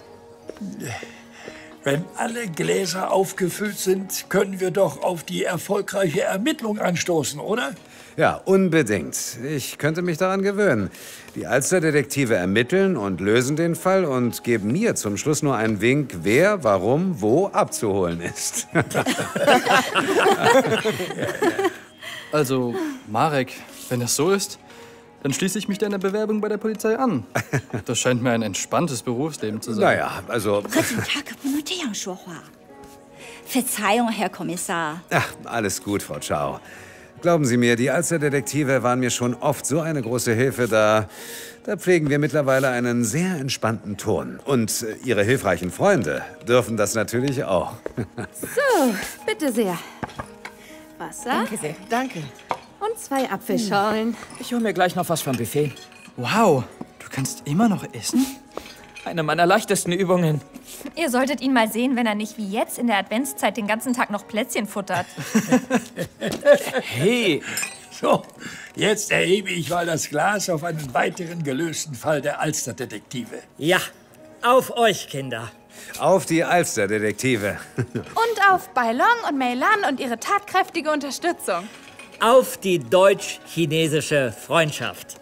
Wenn alle Gläser aufgefüllt sind, können wir doch auf die erfolgreiche Ermittlung anstoßen, oder? Ja, unbedingt. Ich könnte mich daran gewöhnen. Die Alster-Detektive ermitteln und lösen den Fall und geben mir zum Schluss nur einen Wink, wer, warum, wo abzuholen ist. Also, Marek, wenn das so ist, dann schließe ich mich deiner Bewerbung bei der Polizei an. Das scheint mir ein entspanntes Berufsleben zu sein. Naja, also... Verzeihung, Herr Kommissar. Ach, alles gut, Frau Chow. Glauben Sie mir, die Alster-Detektive waren mir schon oft so eine große Hilfe, da, da pflegen wir mittlerweile einen sehr entspannten Ton. Und äh, Ihre hilfreichen Freunde dürfen das natürlich auch. So, bitte sehr. Wasser? Danke sehr. Danke. Und zwei Apfelschorlen. Ich hole mir gleich noch was vom Buffet. Wow, du kannst immer noch essen? Eine meiner leichtesten Übungen. Ihr solltet ihn mal sehen, wenn er nicht wie jetzt in der Adventszeit den ganzen Tag noch Plätzchen futtert. Hey! So, jetzt erhebe ich mal das Glas auf einen weiteren gelösten Fall der Alster-Detektive. Ja, auf euch, Kinder. Auf die Alster-Detektive. Und auf Bailong und Meilan und ihre tatkräftige Unterstützung. Auf die deutsch-chinesische Freundschaft.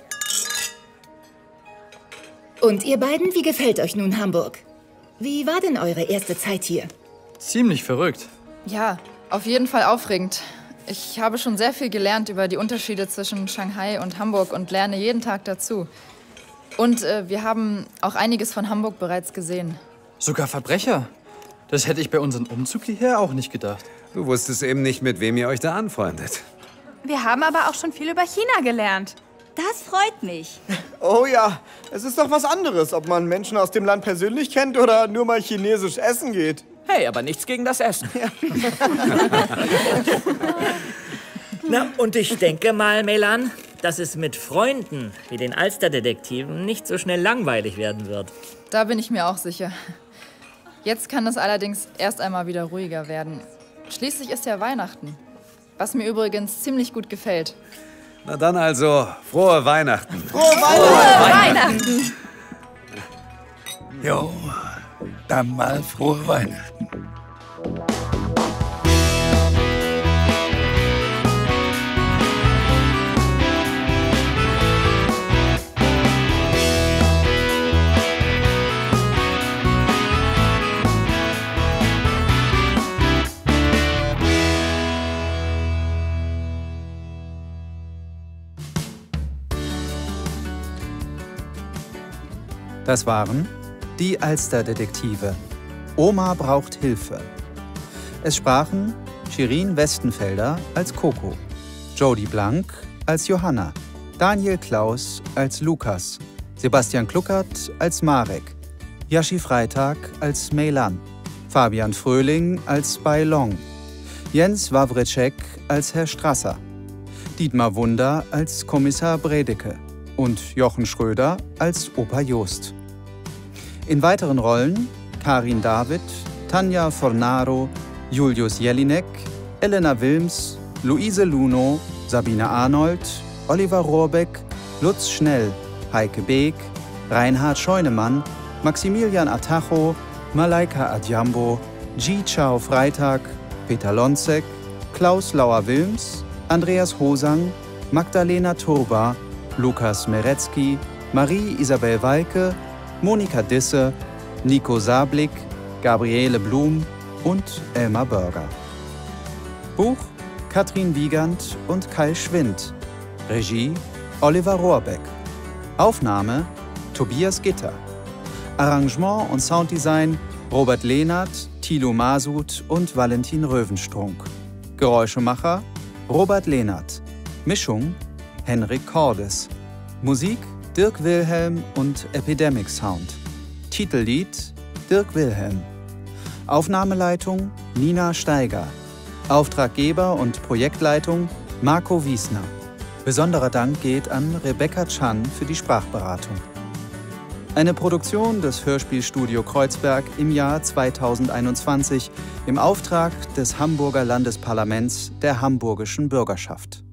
Und ihr beiden, wie gefällt euch nun Hamburg? Wie war denn eure erste Zeit hier? Ziemlich verrückt. Ja, auf jeden Fall aufregend. Ich habe schon sehr viel gelernt über die Unterschiede zwischen Shanghai und Hamburg und lerne jeden Tag dazu. Und äh, wir haben auch einiges von Hamburg bereits gesehen. Sogar Verbrecher? Das hätte ich bei unserem Umzug hierher auch nicht gedacht. Du wusstest eben nicht, mit wem ihr euch da anfreundet. Wir haben aber auch schon viel über China gelernt. Das freut mich. Oh ja, es ist doch was anderes, ob man Menschen aus dem Land persönlich kennt oder nur mal chinesisch essen geht. Hey, aber nichts gegen das Essen. Ja. Na, und ich denke mal, Meilan, dass es mit Freunden wie den Alster-Detektiven nicht so schnell langweilig werden wird. Da bin ich mir auch sicher. Jetzt kann es allerdings erst einmal wieder ruhiger werden. Schließlich ist ja Weihnachten. Was mir übrigens ziemlich gut gefällt. Na dann also, frohe Weihnachten. Frohe Weihnachten! Frohe Weihnachten! Jo, dann mal frohe Weihnachten. Das waren die Alster-Detektive. Oma braucht Hilfe. Es sprachen Shirin Westenfelder als Coco, Jody Blank als Johanna, Daniel Klaus als Lukas, Sebastian Kluckert als Marek, Yashi Freitag als Meilan, Fabian Fröhling als Bailong, Jens Wawritschek als Herr Strasser, Dietmar Wunder als Kommissar Bredeke und Jochen Schröder als Opa Jost. In weiteren Rollen Karin David, Tanja Fornaro, Julius Jelinek, Elena Wilms, Luise Luno, Sabine Arnold, Oliver Rohrbeck, Lutz Schnell, Heike Beek, Reinhard Scheunemann, Maximilian Atacho, Malaika Adjambo, Ji Chao Freitag, Peter Lonzek, Klaus Lauer-Wilms, Andreas Hosang, Magdalena Turba, Lukas Meretzky, Marie-Isabel Walke, Monika Disse, Nico Sablik, Gabriele Blum und Elmar Börger. Buch Katrin Wiegand und Kai Schwind. Regie Oliver Rohrbeck. Aufnahme Tobias Gitter. Arrangement und Sounddesign Robert Lehnert, Thilo Masud und Valentin Röwenstrunk. Geräuschemacher Robert Lehnert. Mischung Henrik Cordes. Musik Dirk Wilhelm und Epidemic Sound. Titellied Dirk Wilhelm. Aufnahmeleitung Nina Steiger. Auftraggeber und Projektleitung Marco Wiesner. Besonderer Dank geht an Rebecca Chan für die Sprachberatung. Eine Produktion des Hörspielstudio Kreuzberg im Jahr zweitausendeinundzwanzig im Auftrag des Hamburger Landesparlaments der hamburgischen Bürgerschaft.